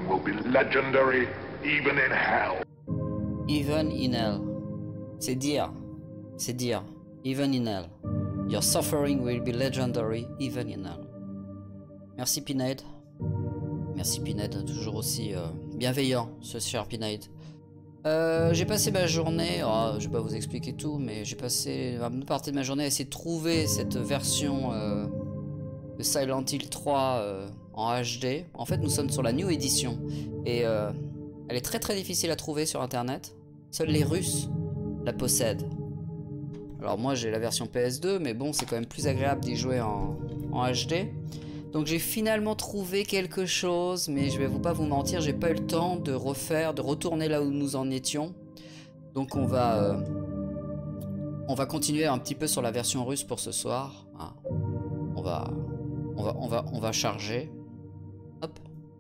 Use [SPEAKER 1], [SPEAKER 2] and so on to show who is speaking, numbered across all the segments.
[SPEAKER 1] suffering will be legendary even in hell.
[SPEAKER 2] Even in hell. C'est dire. C'est dire. Even in hell. Your suffering will be legendary even in hell. Merci Pinhead. Merci Pinhead, toujours aussi bienveillant, ce cher Pinhead. J'ai passé ma journée, je vais pas vous expliquer tout, mais j'ai passé une partie de ma journée à essayer de trouver cette version de Silent Hill 3 en HD. En fait, nous sommes sur la New Edition et elle est très très difficile à trouver sur internet. Seuls les Russes la possèdent. Alors moi j'ai la version PS2, mais bon, c'est quand même plus agréable d'y jouer en HD. Donc j'ai finalement trouvé quelque chose, mais je vais pas vous mentir, j'ai pas eu le temps de retourner là où nous en étions. Donc on va continuer un petit peu sur la version russe pour ce soir. Hein. On va charger. Hop.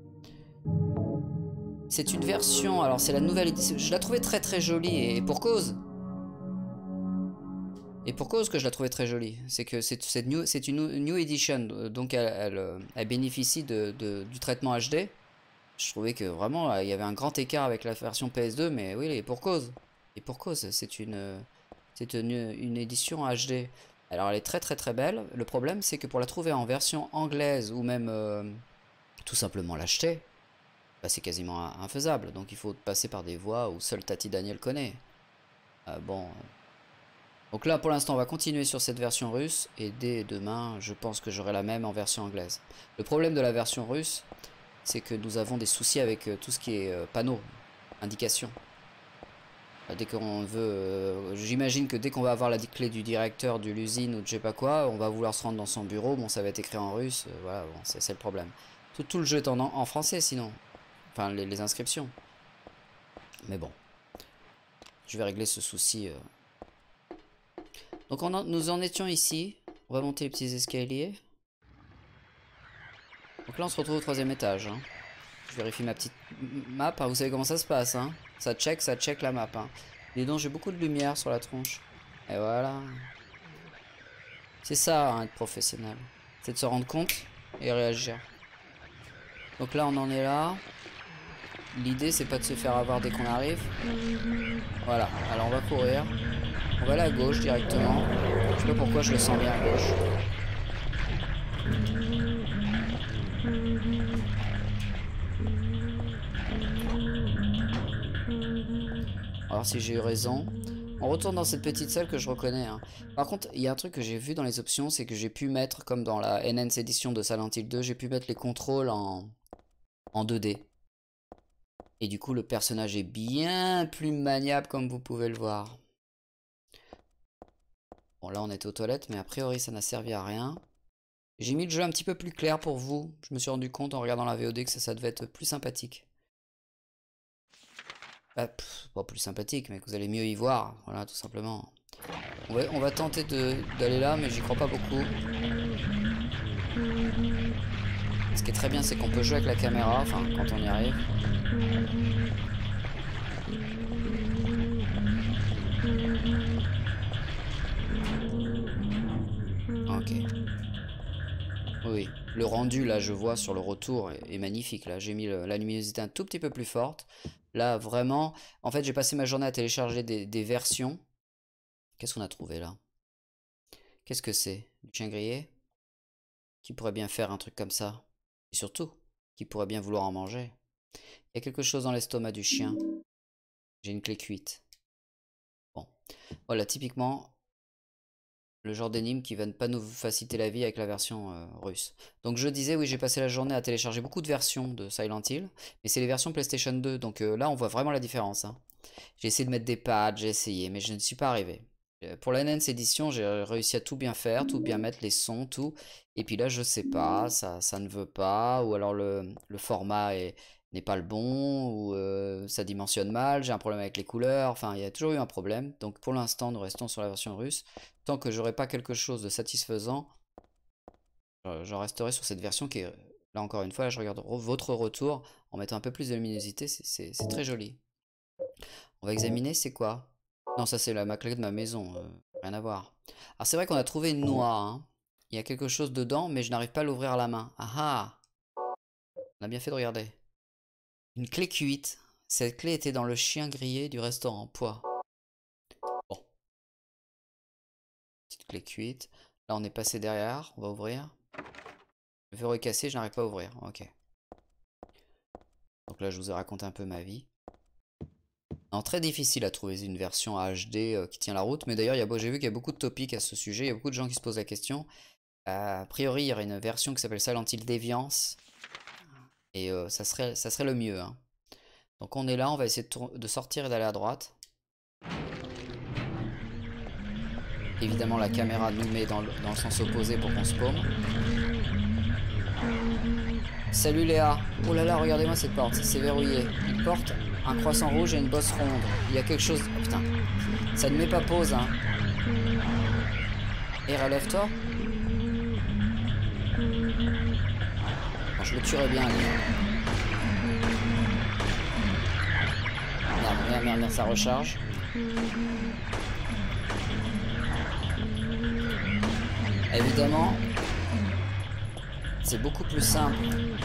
[SPEAKER 2] C'est une version, alors c'est la nouvelle édition. Je la trouvais très très jolie et pour cause. Et pour cause que je la trouvais très jolie, c'est que c'est une new edition, donc elle bénéficie du traitement HD. Je trouvais que vraiment il y avait un grand écart avec la version PS2, mais oui, et pour cause. Et pour cause, c'est une édition HD. Alors elle est très très très belle. Le problème c'est que pour la trouver en version anglaise ou même tout simplement l'acheter, bah, c'est quasiment infaisable. Donc il faut passer par des voies où seul Tati Daniel connaît. Bon. Donc là, pour l'instant, on va continuer sur cette version russe. Et dès demain, je pense que j'aurai la même en version anglaise. Le problème de la version russe, c'est que nous avons des soucis avec tout ce qui est panneaux, indications. Dès qu'on veut... J'imagine que dès qu'on va avoir la clé du directeur de l'usine ou de je sais pas quoi, on va vouloir se rendre dans son bureau. Bon, ça va être écrit en russe. Voilà, bon, c'est le problème. Tout le jeu est en français, sinon. Enfin, les inscriptions. Mais bon. Je vais régler ce souci... Donc nous en étions ici. On va monter les petits escaliers. Donc là on se retrouve au 3e étage. Hein. Je vérifie ma petite map. Hein. Vous savez comment ça se passe. Hein. Ça check la map. Hein. Dis donc j'ai beaucoup de lumière sur la tronche. Et voilà. C'est ça hein, être professionnel. C'est de se rendre compte et réagir. Donc là on en est là. L'idée c'est pas de se faire avoir dès qu'on arrive. Voilà. Alors on va courir. On va aller à gauche directement. Je sais pas pourquoi je le sens bien à gauche. Alors si j'ai eu raison. On retourne dans cette petite salle que je reconnais. Hein. Par contre, il y a un truc que j'ai vu dans les options, c'est que j'ai pu mettre, comme dans la Enhanced Edition de Silent Hill 2, j'ai pu mettre les contrôles en 2D. Et du coup, le personnage est bien plus maniable comme vous pouvez le voir. Bon, là, on était aux toilettes, mais a priori, ça n'a servi à rien. J'ai mis le jeu un petit peu plus clair pour vous. Je me suis rendu compte en regardant la VOD que ça devait être plus sympathique. Pas plus sympathique, mais que vous allez mieux y voir. Voilà, tout simplement. On va tenter d'aller là, mais j'y crois pas beaucoup. Ce qui est très bien, c'est qu'on peut jouer avec la caméra, enfin, quand on y arrive. Ok. Oui, le rendu là je vois sur le retour est magnifique. Là j'ai mis la luminosité un tout petit peu plus forte. Là vraiment, en fait j'ai passé ma journée à télécharger des versions. Qu'est-ce qu'on a trouvé là? Qu'est-ce que c'est? Du chien grillé? Qui pourrait bien faire un truc comme ça? Et surtout, qui pourrait bien vouloir en manger? Il y a quelque chose dans l'estomac du chien. J'ai une clé cuite. Bon, voilà typiquement... Le genre d'énigme qui va ne pas nous faciliter la vie avec la version russe. Donc je disais, oui, j'ai passé la journée à télécharger beaucoup de versions de Silent Hill. Mais c'est les versions PlayStation 2. Donc là, on voit vraiment la différence. Hein. J'ai essayé de mettre des pads, j'ai essayé, mais je ne suis pas arrivé. Pour la NES édition, j'ai réussi à tout bien faire, tout bien mettre, les sons, tout. Et puis là, je sais pas, ça ne veut pas. Ou alors le format n'est pas le bon, ou ça dimensionne mal, j'ai un problème avec les couleurs, enfin il y a toujours eu un problème. Donc pour l'instant nous restons sur la version russe. Tant que j'aurai pas quelque chose de satisfaisant, j'en resterai sur cette version qui est, là encore une fois, là, je regarde votre retour en mettant un peu plus de luminosité, c'est très joli. On va examiner, c'est quoi? Non, ça c'est ma clé de ma maison, rien à voir. Alors c'est vrai qu'on a trouvé une noix, hein. Il y a quelque chose dedans, mais je n'arrive pas à l'ouvrir à la main. Ah ah! On a bien fait de regarder. Une clé cuite. Cette clé était dans le chien grillé du restaurant. Poids. Bon. Petite clé cuite. Là, on est passé derrière. On va ouvrir. Le verrou est cassé, je n'arrive pas à ouvrir. Ok. Donc là, je vous ai raconté un peu ma vie. Non, très difficile à trouver une version HD qui tient la route. Mais d'ailleurs, j'ai vu qu'il y a beaucoup de topics à ce sujet. Il y a beaucoup de gens qui se posent la question. A priori, il y aurait une version qui s'appelle Silent Hill Deviance. Et ça serait le mieux. Hein. Donc on est là, on va essayer de sortir et d'aller à droite. Évidemment, la caméra nous met dans le sens opposé pour qu'on se paume. Salut Léa. Oh là là, regardez-moi cette porte, c'est verrouillé. Une porte, un croissant rouge et une bosse ronde. Il y a quelque chose... Oh putain, ça ne met pas pause, hein. Et relève-toi. Bon, je le tuerais bien, lui. Merde, ça recharge. Évidemment, c'est beaucoup plus simple.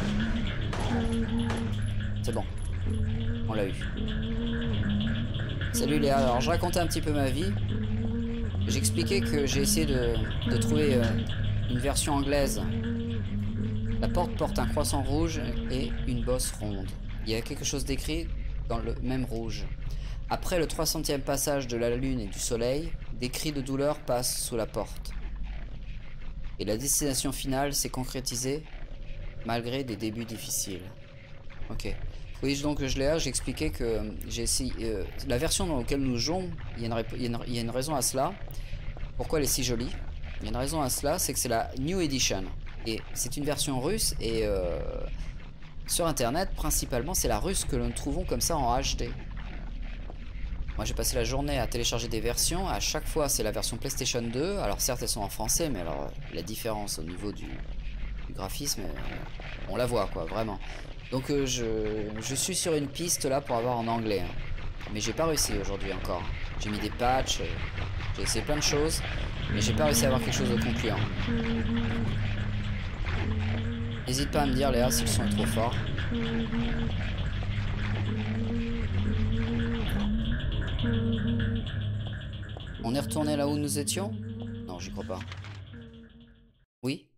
[SPEAKER 2] C'est bon, on l'a eu. Salut Léa, alors je racontais un petit peu ma vie. J'expliquais que j'ai essayé de trouver une version anglaise. La porte porte un croissant rouge et une bosse ronde. Il y a quelque chose d'écrit dans le même rouge. Après le 300e passage de la lune et du soleil, des cris de douleur passent sous la porte. Et la destination finale s'est concrétisée malgré des débuts difficiles. Ok. Oui, donc je l'ai là, j'expliquais que j'ai essayé... la version dans laquelle nous jouons, il y a une raison à cela. Pourquoi elle est si jolie? Il y a une raison à cela, c'est que c'est la New Edition. Et c'est une version russe et sur internet, principalement, c'est la russe que nous trouvons comme ça en HD. Moi j'ai passé la journée à télécharger des versions, à chaque fois c'est la version PlayStation 2, alors certes elles sont en français, mais alors la différence au niveau du graphisme, on la voit quoi, vraiment. Donc je suis sur une piste là pour avoir en anglais, hein. Mais j'ai pas réussi aujourd'hui encore. J'ai mis des patchs, j'ai essayé plein de choses, mais j'ai pas réussi à avoir quelque chose de concluant. N'hésite pas à me dire Léa si le son est trop fort. On est retourné là où nous étions? Non, j'y crois pas. Oui?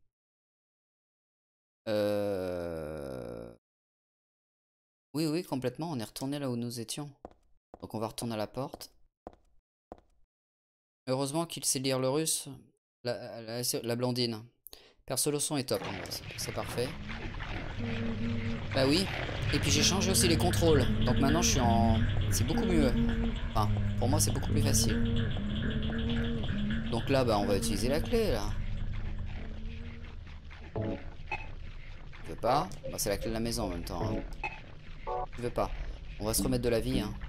[SPEAKER 2] Oui, complètement. On est retourné là où nous étions. Donc on va retourner à la porte. Heureusement qu'il sait lire le russe. La blondine. Perso, le son est top. C'est parfait. Bah oui. Et puis j'ai changé aussi les contrôles. Donc maintenant je suis en... C'est beaucoup mieux. Enfin, pour moi c'est beaucoup plus facile. Donc là, bah on va utiliser la clé là. Tu veux pas? Bah c'est la clé de la maison en même temps. Hein. Tu veux pas? On va se remettre de la vie. Hein.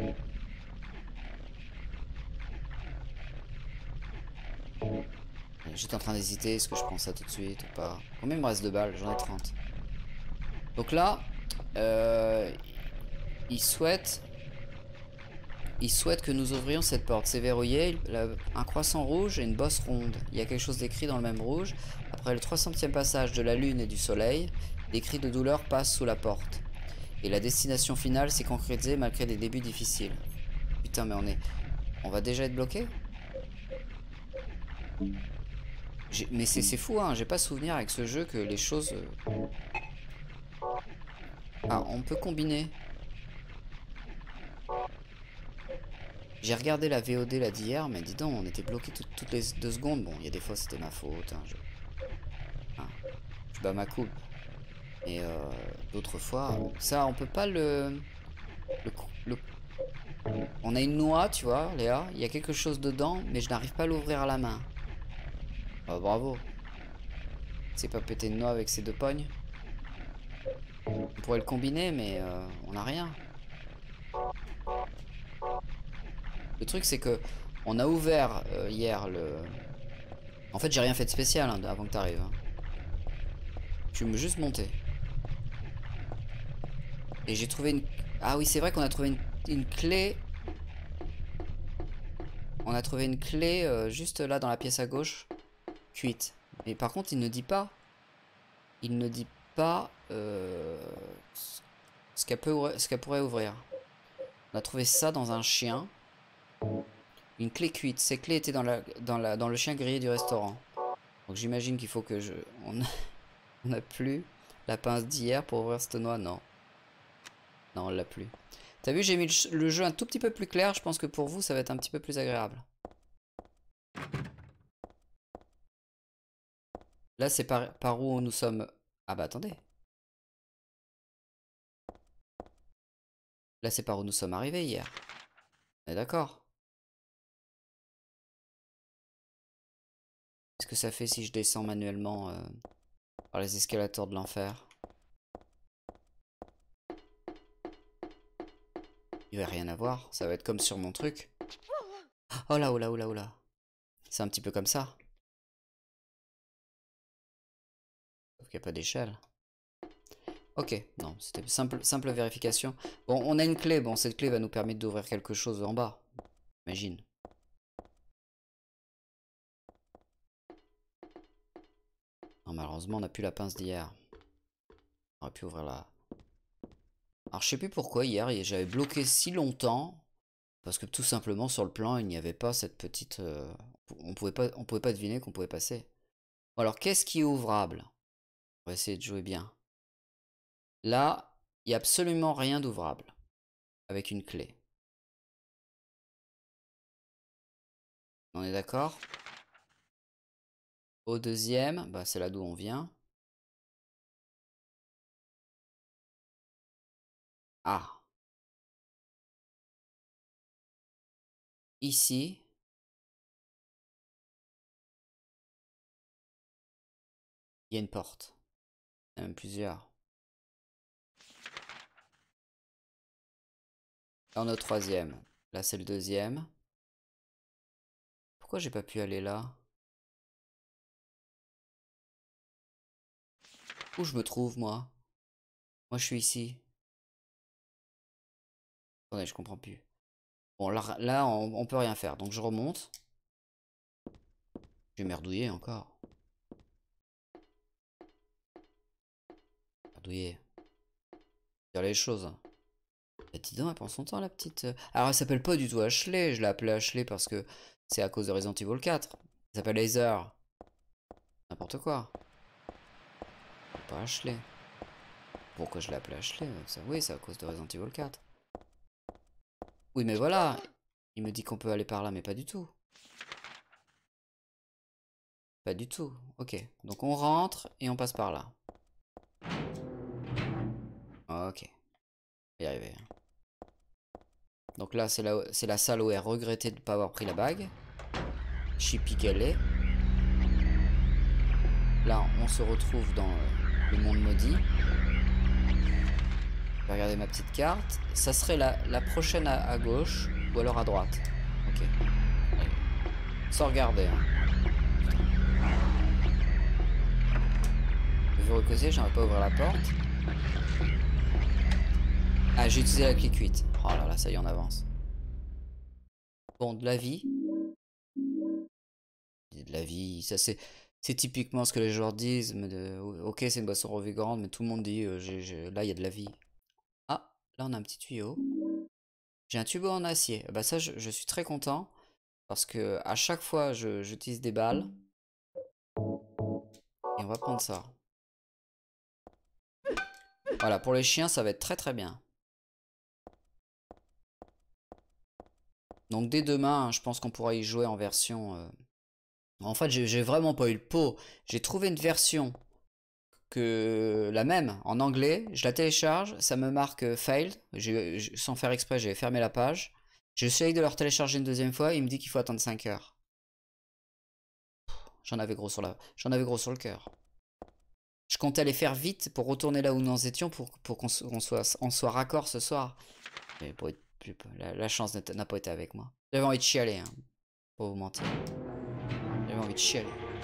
[SPEAKER 2] J'étais en train d'hésiter, est-ce que je prends ça tout de suite ou pas? Combien il me reste de balles? J'en ai 30. Donc là, il souhaite que nous ouvrions cette porte. C'est verrouillé, un croissant rouge et une bosse ronde. Il y a quelque chose d'écrit dans le même rouge. Après le 300e passage de la lune et du soleil, des cris de douleur passent sous la porte. Et la destination finale s'est concrétisée malgré des débuts difficiles. Putain, mais on va déjà être bloqué? Mais c'est fou, hein. J'ai pas souvenir avec ce jeu que les choses... Ah, on peut combiner. J'ai regardé la VOD là d'hier, mais dis donc, on était bloqué toutes les 2 secondes. Bon, il y a des fois c'était ma faute. Hein, je bats ma coupe. Et d'autres fois, ça, on peut pas On a une noix, tu vois, Léa. Il y a quelque chose dedans, mais je n'arrive pas à l'ouvrir à la main. Oh, bravo. C'est pas péter une noix avec ces 2 pognes. On pourrait le combiner, mais on n'a rien. Le truc, c'est que on a ouvert hier le... En fait, j'ai rien fait de spécial hein, avant que tu arrives. Hein. Je me juste monté. Et j'ai trouvé une... Ah oui, c'est vrai qu'on a trouvé une clé. On a trouvé une clé juste là dans la pièce à gauche. Cuite. Mais par contre, il ne dit pas... Il ne dit pas... ce qu'elle pourrait ouvrir. On a trouvé ça dans un chien. Une clé cuite. Ces clés étaient dans le chien grillé du restaurant. Donc j'imagine qu'il faut que je... On n'a plus la pince d'hier pour ouvrir cette noix. Non. Non, on l'a plus. T'as vu, j'ai mis le jeu un tout petit peu plus clair. Je pense que pour vous, ça va être un petit peu plus agréable. Là, c'est par où nous sommes... Ah bah attendez. Là, c'est par où nous sommes arrivés hier. On est d'accord. Qu'est-ce que ça fait si je descends manuellement par les escalators de l'enfer? Il va rien avoir. Ça va être comme sur mon truc. Oh là, oh là, oh là, oh là. C'est un petit peu comme ça. Sauf qu'il n'y a pas d'échelle. Ok, non, c'était simple vérification. Bon, on a une clé. Bon, cette clé va nous permettre d'ouvrir quelque chose en bas. Imagine. Non, malheureusement, on n'a plus la pince d'hier. On aurait pu ouvrir la... Alors, je sais plus pourquoi hier, j'avais bloqué si longtemps. Parce que tout simplement, sur le plan, il n'y avait pas cette petite... on pouvait pas deviner qu'on pouvait passer. Bon, alors, qu'est-ce qui est ouvrable? On va essayer de jouer bien. Là, il n'y a absolument rien d'ouvrable. Avec une clé. On est d'accord? Au deuxième, bah c'est là d'où on vient. Ah. Ici. Il y a une porte. Il y en a même plusieurs. Là, on est au troisième. Là, c'est le deuxième. Pourquoi j'ai pas pu aller là? Où je me trouve, moi? Moi, je suis ici. Attendez, je comprends plus. Bon, là on peut rien faire. Donc, je remonte. Je vais merdouiller encore. Merdouiller. Dire les choses. Bah, dis donc, elle prend son temps, la petite. Alors, elle s'appelle pas du tout Ashley. Je l'ai appelée Ashley parce que c'est à cause de Resident Evil 4. Elle s'appelle Heather. N'importe quoi. Pas Ashley. Pourquoi je l'ai appelée Ashley? Ça, oui, c'est à cause de Resident Evil 4. Oui, mais voilà. Il me dit qu'on peut aller par là, mais pas du tout. Pas du tout. Ok. Donc, on rentre et on passe par là. Ok. On va y arriver. Donc là, c'est la salle où elle regrettait de ne pas avoir pris la bague. Chippy qu'elle est. Là, on se retrouve dans le monde maudit. Je vais regarder ma petite carte. Ça serait la prochaine à gauche ou alors à droite. Ok. Allez. Sans regarder. Hein. Je vais recauser, j'arrive pas à ouvrir la porte. Ah, j'ai utilisé la clé cuite. Oh là là, ça y est, on avance. Bon, de la vie. De la vie, ça c'est typiquement ce que les joueurs disent. Ok, c'est une boisson revigorante, mais tout le monde dit là il y a de la vie. Ah, là on a un petit tuyau. J'ai un tubo en acier. Bah ça, je suis très content parce que à chaque fois j'utilise des balles et on va prendre ça. Voilà, pour les chiens, ça va être très très bien. Donc dès demain, hein, je pense qu'on pourra y jouer en version. En fait, j'ai vraiment pas eu le pot. J'ai trouvé une version que la même en anglais. Je la télécharge, ça me marque failed. Sans faire exprès, j'ai fermé la page. J'essaye de le télécharger une deuxième fois. Il me dit qu'il faut attendre 5 heures. J'en avais gros sur le cœur. Je comptais aller faire vite pour retourner là où nous en étions pour qu'on soit raccord ce soir. Mais la chance n'a pas été avec moi. J'avais envie de chialer, hein, pour vous mentir. J'avais envie de chialer.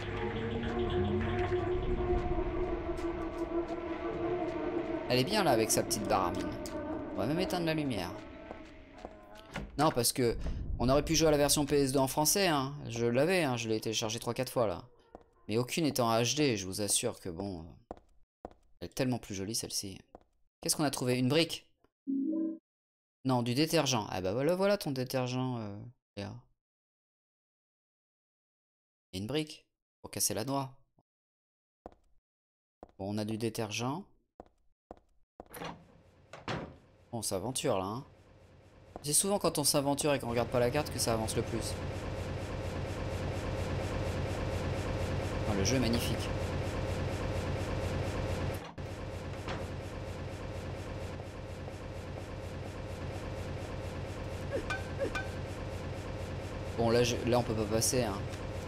[SPEAKER 2] Elle est bien là avec sa petite barre à mine. On va même éteindre la lumière. Non, parce que on aurait pu jouer à la version PS2 en français, hein. Je l'avais, hein. Je l'ai téléchargé 3-4 fois là. Mais aucune étant HD, je vous assure que bon. Elle est tellement plus jolie celle-ci. Qu'est-ce qu'on a trouvé? Une brique? Non, du détergent. Ah bah voilà, voilà ton détergent, Léa. Et une brique pour casser la noix. Bon, on a du détergent. On s'aventure là, hein. C'est souvent quand on s'aventure et qu'on regarde pas la carte que ça avance le plus. Oh, le jeu est magnifique. Bon, là, là on peut pas passer, hein.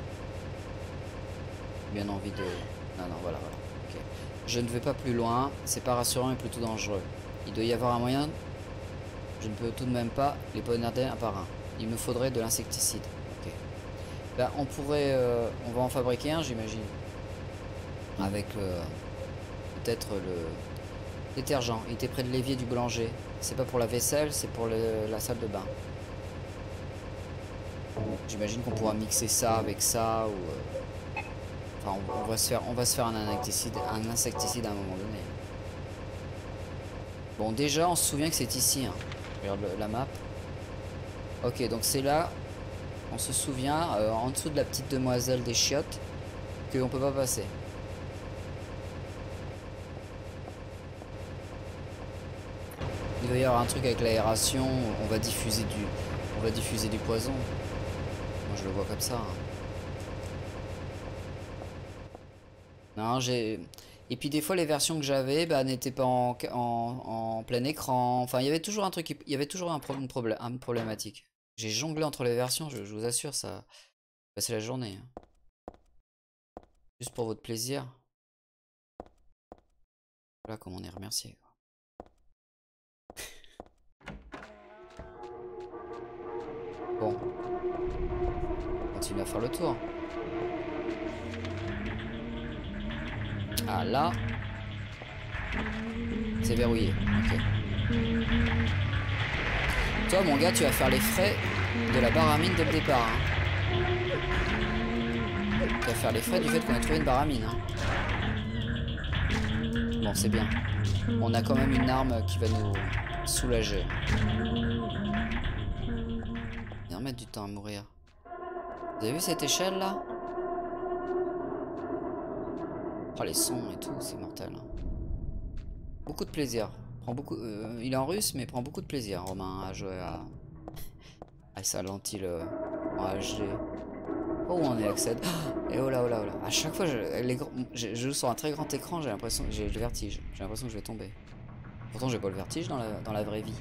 [SPEAKER 2] J'ai bien envie de... Non, non, voilà, voilà. Ok. Je ne vais pas plus loin. C'est pas rassurant et plutôt dangereux. Il doit y avoir un moyen. Je ne peux tout de même pas les poignarder un par un. Il me faudrait de l'insecticide. Ok. Ben, on pourrait... on va en fabriquer un, j'imagine. Avec peut-être le détergent. Il était près de l'évier du boulanger. C'est pas pour la vaisselle, c'est pour la salle de bain. J'imagine qu'on pourra mixer ça avec ça ou... Enfin, on va se faire un insecticide à un moment donné. Bon, déjà, on se souvient que c'est ici. Hein. Regarde la map. Ok, donc c'est là. On se souvient, en dessous de la petite demoiselle des chiottes, qu'on peut pas passer. Il va y avoir un truc avec l'aération. On va diffuser du poison. Moi, je le vois comme ça. Hein. Non, j'ai... Et puis des fois les versions que j'avais bah, n'étaient pas en plein écran. Enfin, il y avait toujours un truc, il y avait toujours une problématique. J'ai jonglé entre les versions, je vous assure, ça passer la journée. Juste pour votre plaisir. Voilà comme on est remercié. Bon. On continue à faire le tour. Ah là, c'est verrouillé. Ok. Toi, mon gars, tu vas faire les frais de la barre à mine dès le départ. Hein. Tu vas faire les frais du fait qu'on a trouvé une barre à mine. Hein. Bon, c'est bien. On a quand même une arme qui va nous soulager. Il va mettre du temps à mourir. Vous avez vu cette échelle là? Oh, les sons et tout, c'est mortel. Hein. Beaucoup de plaisir. Prend beaucoup, il est en russe, mais prend beaucoup de plaisir, Romain, à jouer à sa lentille en HD. Oh, on est accède. Et oh là, oh là, oh là. À chaque fois, je joue sur un très grand écran, j'ai l'impression que j'ai le vertige. J'ai l'impression que je vais tomber. Pourtant, j'ai pas le vertige dans la vraie vie.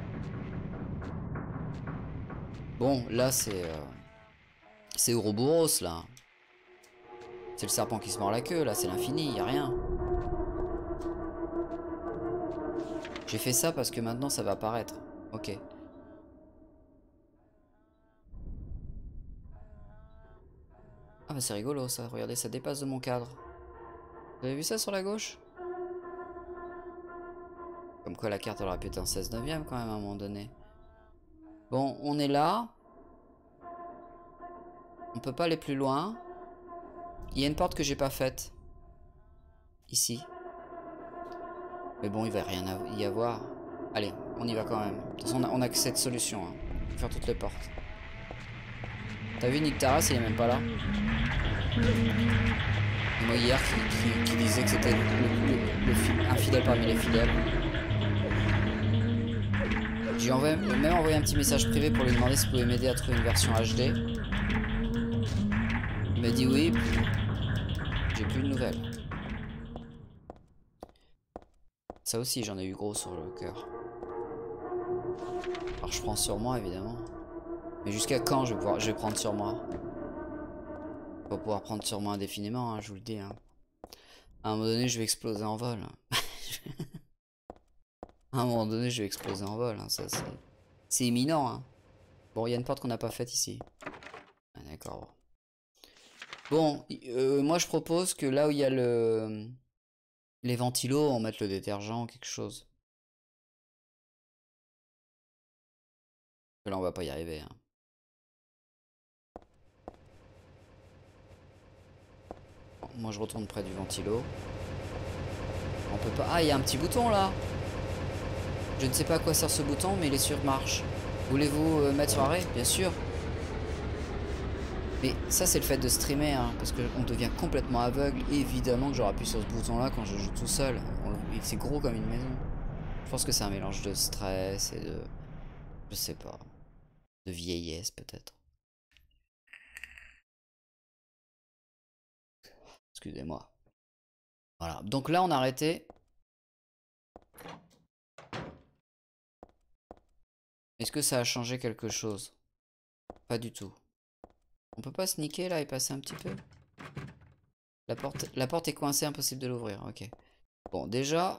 [SPEAKER 2] Bon, là, c'est Ouroboros, là. C'est le serpent qui se mord la queue, là, c'est l'infini, y a rien. J'ai fait ça parce que maintenant ça va apparaître. Ok. Ah bah c'est rigolo ça, regardez, ça dépasse de mon cadre. Vous avez vu ça sur la gauche? Comme quoi la carte elle aurait pu être en 16/9 quand même à un moment donné. Bon, on est là. On peut pas aller plus loin. Il y a une porte que j'ai pas faite. Ici. Mais bon, il va rien y avoir. Allez, on y va quand même. De toute façon, on a que cette solution. Hein. Faut faire toutes les portes. T'as vu Nick Taras, il est même pas là. Et moi hier qui disait que c'était un fidèle parmi les fidèles. J'ai même envoyé un petit message privé pour lui demander s'il pouvait m'aider à trouver une version HD. Il m'a dit oui. J'ai plus de nouvelles. Ça aussi, j'en ai eu gros sur le cœur. Alors je prends sur moi évidemment. Mais jusqu'à quand je vais prendre sur moi? Je vais pas pouvoir prendre sur moi indéfiniment, hein, je vous le dis. Hein. À un moment donné, je vais exploser en vol. À un moment donné, je vais exploser en vol. Hein, ça, c'est imminent. Hein. Bon, il y a une porte qu'on n'a pas faite ici. Ah, d'accord. Bon, moi je propose que là où il y a les ventilos, on mette le détergent, quelque chose. Là, on va pas y arriver. Hein. Moi je retourne près du ventilo. On peut pas... Ah, il y a un petit bouton là. Je ne sais pas à quoi sert ce bouton, mais il est sur marche. Voulez-vous mettre sur arrêt? Bien sûr. Mais ça, c'est le fait de streamer, hein, parce qu'on devient complètement aveugle. Évidemment que j'aurais appuyé sur ce bouton-là quand je joue tout seul. C'est gros comme une maison. Je pense que c'est un mélange de stress et de... Je sais pas. De vieillesse, peut-être. Excusez-moi. Voilà. Donc là, on a arrêté. Est-ce que ça a changé quelque chose? Pas du tout. On peut pas sneaker là et passer un petit peu? La porte est coincée, impossible de l'ouvrir. Ok. Bon, déjà...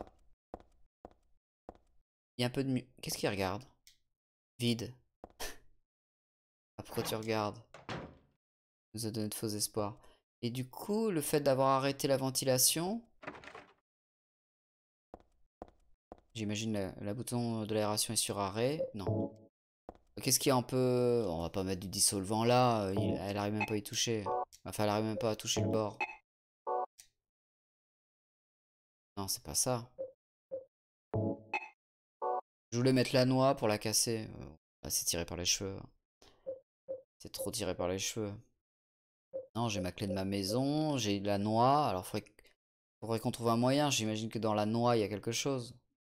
[SPEAKER 2] Il y a un peu de... Qu'est-ce qu'il regarde? Vide. Ah, pourquoi tu regardes? Ça nous a donné de faux espoirs. Et du coup, le fait d'avoir arrêté la ventilation... J'imagine la bouton de l'aération est sur arrêt. Non. Qu'est-ce qu'il y a un peu... On va pas mettre du dissolvant là. Elle arrive même pas à y toucher. Enfin, elle arrive même pas à toucher le bord. Non, c'est pas ça. Je voulais mettre la noix pour la casser. C'est tiré par les cheveux. C'est trop tiré par les cheveux. Non, j'ai ma clé de ma maison. J'ai la noix. Alors, faudrait qu'on trouve un moyen. J'imagine que dans la noix, il y a quelque chose.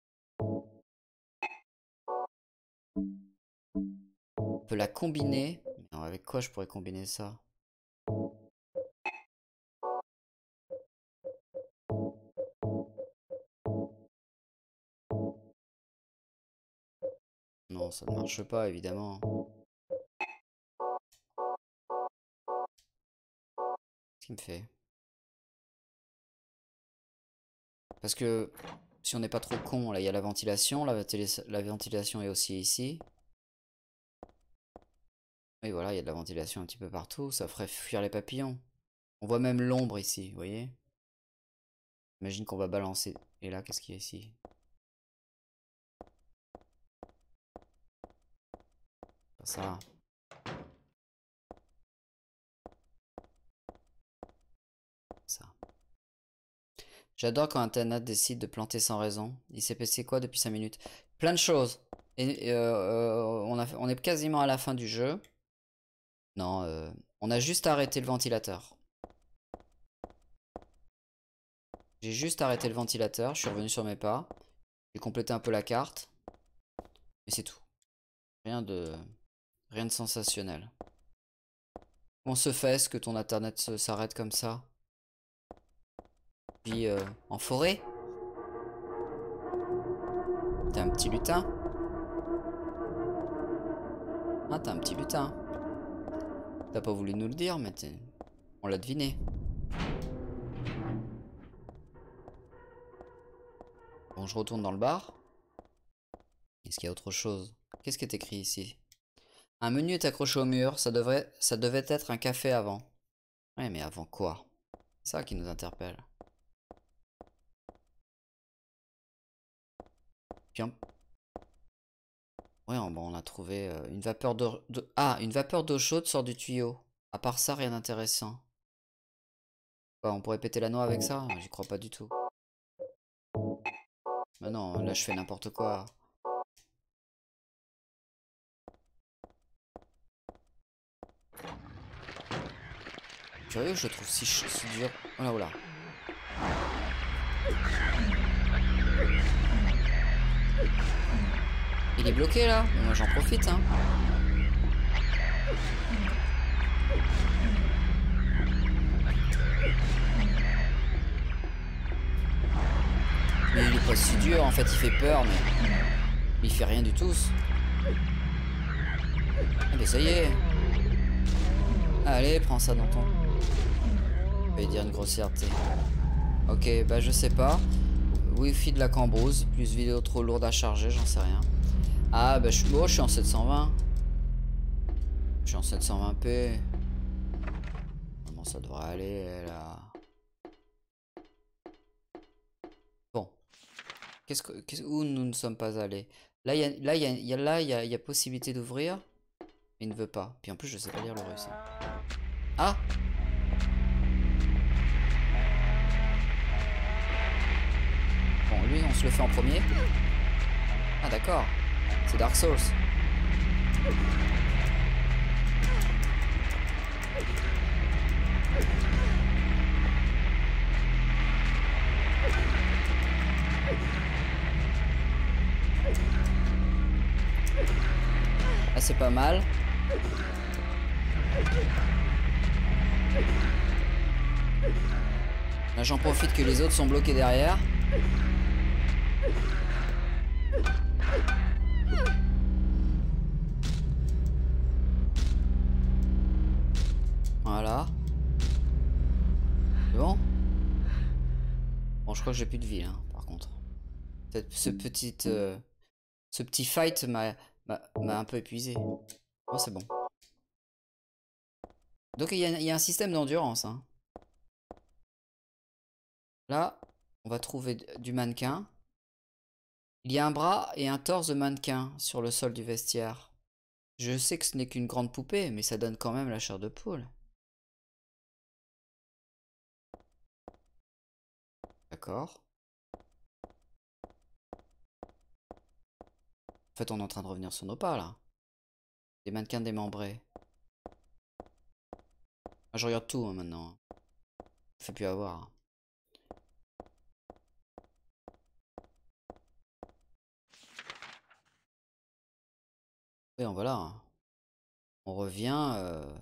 [SPEAKER 2] On peut la combiner. Non, avec quoi je pourrais combiner ça? Non, ça ne marche pas, évidemment. Qu'est-ce qu'il me fait? Parce que si on n'est pas trop con, là, il y a la ventilation. La ventilation est aussi ici. Et voilà, il y a de la ventilation un petit peu partout. Ça ferait fuir les papillons. On voit même l'ombre ici, vous voyez? Imagine qu'on va balancer. Et là, qu'est-ce qu'il y a ici? Pas ça. Ça. J'adore quand Internet décide de planter sans raison. Il s'est passé quoi depuis 5 minutes? Plein de choses. Et on est quasiment à la fin du jeu. Non, on a juste arrêté le ventilateur. J'ai juste arrêté le ventilateur. Je suis revenu sur mes pas. J'ai complété un peu la carte. Et c'est tout. Rien de sensationnel. Comment se fait-ce que ton internet s'arrête comme ça? Puis en forêt? T'es un petit lutin? Ah, t'es un petit lutin. T'as pas voulu nous le dire, mais on l'a deviné. Bon, je retourne dans le bar. Est-ce qu'il y a autre chose? Qu'est-ce qui est écrit ici? Un menu est accroché au mur. Ça devait être un café avant. Ouais, mais avant quoi? C'est ça qui nous interpelle. Puis ouais, bon, on a trouvé une vapeur d'eau... Ah, une vapeur d'eau chaude sort du tuyau. À part ça, rien d'intéressant. On pourrait péter la noix avec ça? J'y crois pas du tout. Bah non, là je fais n'importe quoi. Curieux, je le trouve si dur. Oh là, oh là. Il est bloqué là? Moi j'en profite, hein. Mais il est pas si dur, en fait il fait peur, mais il fait rien du tout. Ah bah ça y est. Allez, prends ça dans ton... Je vais dire une grossièreté. Ok, bah je sais pas. Wi-Fi de la cambrousse, plus vidéo trop lourde à charger, j'en sais rien. Ah bah je suis en 720. Je suis en 720p. Comment ça devrait aller là? Bon. Où nous ne sommes pas allés? Là, il y a possibilité d'ouvrir. Mais il ne veut pas. Puis en plus, je sais pas lire le russe. Ah! Bon, lui, on se le fait en premier. Ah d'accord. C'est Dark Souls. Là c'est pas mal. Là j'en profite que les autres sont bloqués derrière. Voilà. C'est bon? Bon, je crois que j'ai plus de vie, hein, par contre. Ce petit fight m'a un peu épuisé. Oh, c'est bon. Donc, il y a un système d'endurance, hein. Là, on va trouver du mannequin. Il y a un bras et un torse de mannequin sur le sol du vestiaire. Je sais que ce n'est qu'une grande poupée, mais ça donne quand même la chair de poule. D'accord. En fait, on est en train de revenir sur nos pas, là. Des mannequins démembrés. Ah, je regarde tout, hein, maintenant. Je fais plus avoir. Et voilà. Hein. On revient...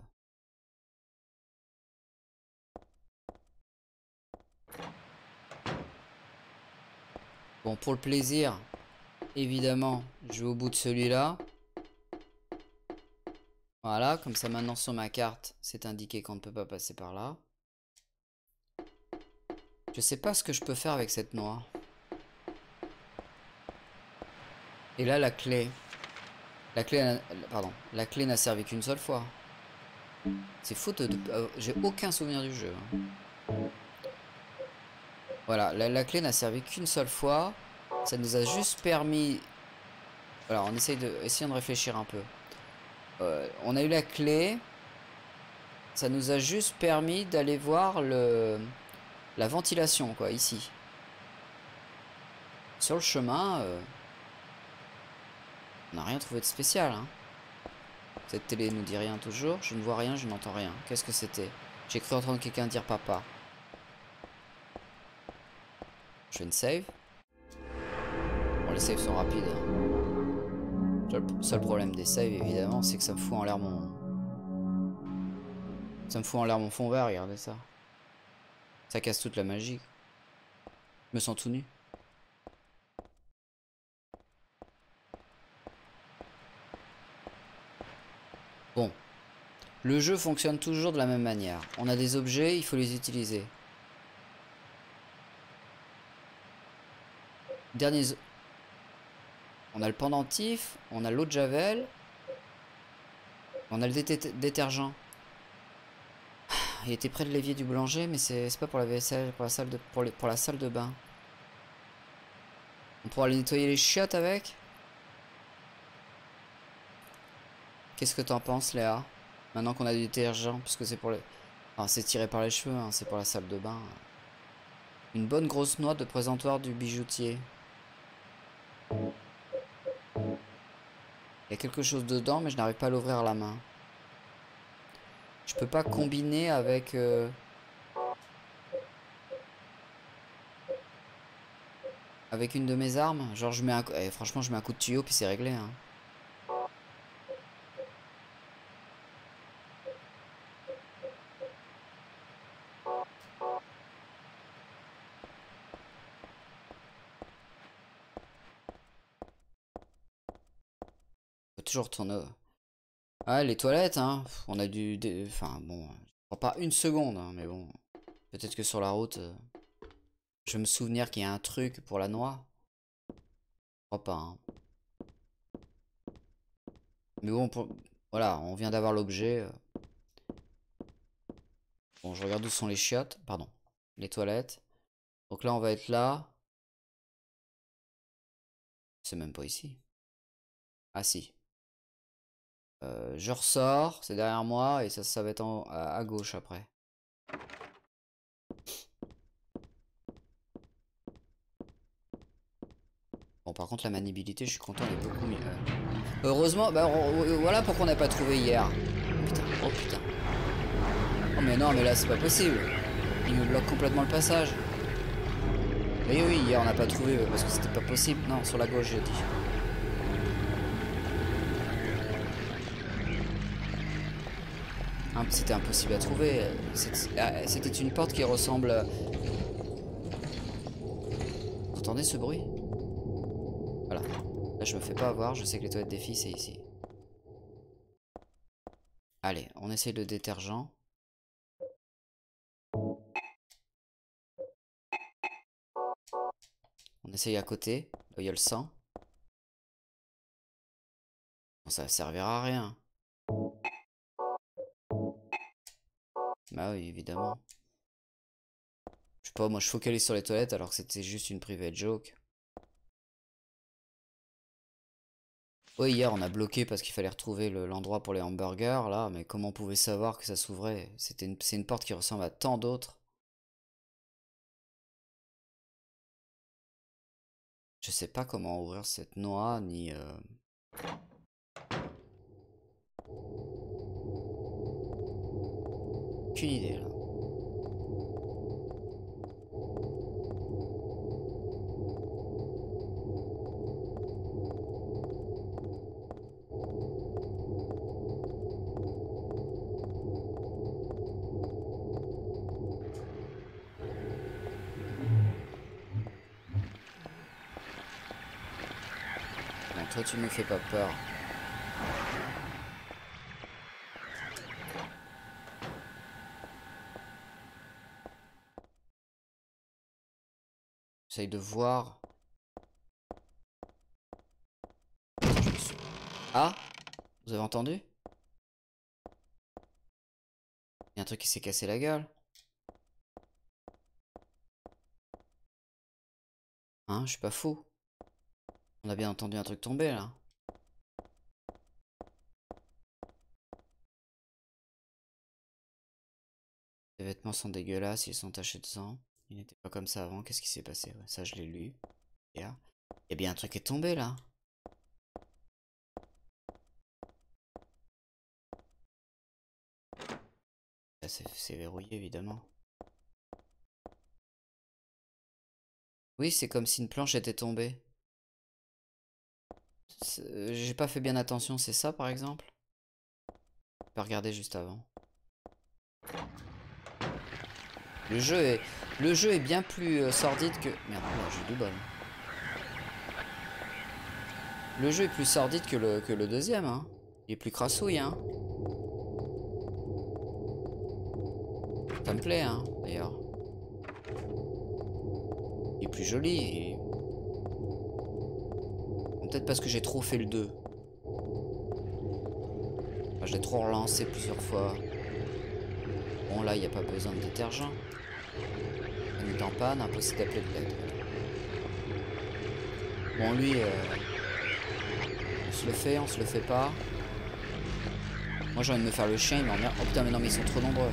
[SPEAKER 2] Bon, pour le plaisir, évidemment, je vais au bout de celui-là. Voilà, comme ça maintenant sur ma carte, c'est indiqué qu'on ne peut pas passer par là. Je sais pas ce que je peux faire avec cette noix. Et là, la clé. Pardon, la clé n'a servi qu'une seule fois. C'est fou j'ai aucun souvenir du jeu. Hein. Voilà, la clé n'a servi qu'une seule fois. Ça nous a juste permis... Voilà, essayons de réfléchir un peu. On a eu la clé. Ça nous a juste permis d'aller voir la ventilation, quoi, ici. Sur le chemin, on n'a rien trouvé de spécial. Hein. Cette télé nous dit rien toujours. Je ne vois rien, je n'entends rien. Qu'est-ce que c'était? J'ai cru entendre quelqu'un dire papa. Je fais une save. Bon, les saves sont rapides. Hein. Le seul problème des saves, évidemment, c'est que ça me fout en l'air mon... Ça me fout en l'air mon fond vert, regardez ça. Ça casse toute la magie. Je me sens tout nu. Bon. Le jeu fonctionne toujours de la même manière. On a des objets, il faut les utiliser. On a le pendentif, on a l'eau de javel, on a le détergent. Il était près de l'évier du boulanger, mais c'est pas pour la vaisselle, pour la salle de bain. On pourra aller nettoyer les chiottes avec. Qu'est-ce que t'en penses, Léa? Maintenant qu'on a du détergent, puisque c'est pour les... Enfin, c'est tiré par les cheveux, hein, c'est pour la salle de bain. Une bonne grosse noix de présentoir du bijoutier. Il y a quelque chose dedans, mais je n'arrive pas à l'ouvrir à la main. Je peux pas combiner avec... Avec une de mes armes. Genre, je mets un... franchement, je mets un coup de tuyau, puis c'est réglé. Hein. Faut toujours tourner... Ah, les toilettes, hein. On a dû... Enfin, bon... Je prends pas une seconde, hein, mais bon... Peut-être que sur la route... Je vais me souvenir qu'il y a un truc pour la noix. Je crois pas, hein. Mais bon, voilà, on vient d'avoir l'objet. Bon, je regarde où sont les chiottes. Pardon. Les toilettes. Donc là, on va être là. C'est même pas ici. Ah si. Je ressors, c'est derrière moi et ça va être à gauche après. Bon, par contre la maniabilité, je suis content, elle est beaucoup mieux. Heureusement, bah voilà pourquoi on n'a pas trouvé hier. Putain, oh putain. Oh mais non, mais là c'est pas possible. Il me bloque complètement le passage. Oui, oui, hier on n'a pas trouvé parce que c'était pas possible. Non, sur la gauche j'ai dit. C'était impossible à trouver. C'était une porte qui ressemble... Vous entendez ce bruit? Voilà. Là je me fais pas avoir, je sais que les toilettes des filles c'est ici. Allez, on essaye le détergent. On essaye à côté, là où il y a le sang. Bon, ça servira à rien. Bah oui, évidemment. Je sais pas, moi je focalise sur les toilettes alors que c'était juste une private joke. Oui, hier on a bloqué parce qu'il fallait retrouver l'endroit pour les hamburgers là, mais comment on pouvait savoir que ça s'ouvrait? C'est une porte qui ressemble à tant d'autres. Je sais pas comment ouvrir cette noix ni... Aucune idée là. Bon, toi tu me fais pas peur. J'essaye de voir. Ah, vous avez entendu? Il y a un truc qui s'est cassé la gueule. Hein, je suis pas fou. On a bien entendu un truc tomber là. Les vêtements sont dégueulasses, ils sont tachés de sang. Ils n'étaient pas comme ça avant, qu'est-ce qui s'est passé? Ouais, ça je l'ai lu. Il y a bien un truc qui est tombé là. Là c'est verrouillé évidemment. Oui, c'est comme si une planche était tombée. J'ai pas fait bien attention, c'est ça par exemple? Je peux regarder juste avant. Le jeu est bien plus sordide que... Merde, là, j'ai du bol. Le jeu est plus sordide que le deuxième, hein. Il est plus crassouille, hein. Ça me plaît, hein, d'ailleurs. Il est plus joli. Et... Bon, peut-être parce que j'ai trop fait le 2. Enfin, je l'ai trop relancé plusieurs fois. Bon, là, il n'y a pas besoin de détergent. On est en panne, impossible d'appeler de l'aide. Bon, lui, on se le fait, on se le fait pas. Moi, j'ai envie de me faire le chien, il m'emmerde. Oh putain, mais non, mais ils sont trop nombreux.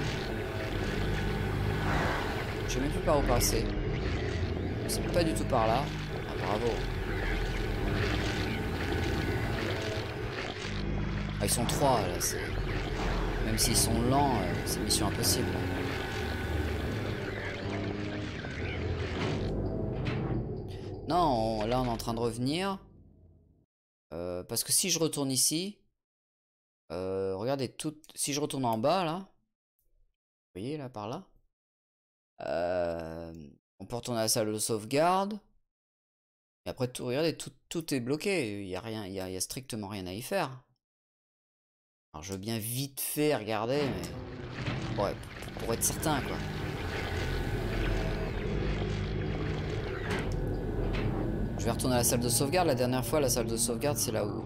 [SPEAKER 2] Je sais même plus par où passer. C'est pas du tout par là. Ah, bravo. Ah, ils sont 3 là, c'est... Même s'ils sont lents, c'est mission impossible. Non, là on est en train de revenir. Parce que si je retourne ici... regardez, si je retourne en bas là... Vous voyez là, par là? On peut retourner à la salle de sauvegarde. Et après, regardez, tout est bloqué. Il y a rien, il y a strictement rien à y faire. Alors je veux bien vite fait regarder, mais... Ouais, pour être certain, quoi. Je vais retourner à la salle de sauvegarde. La dernière fois, la salle de sauvegarde, c'est là où...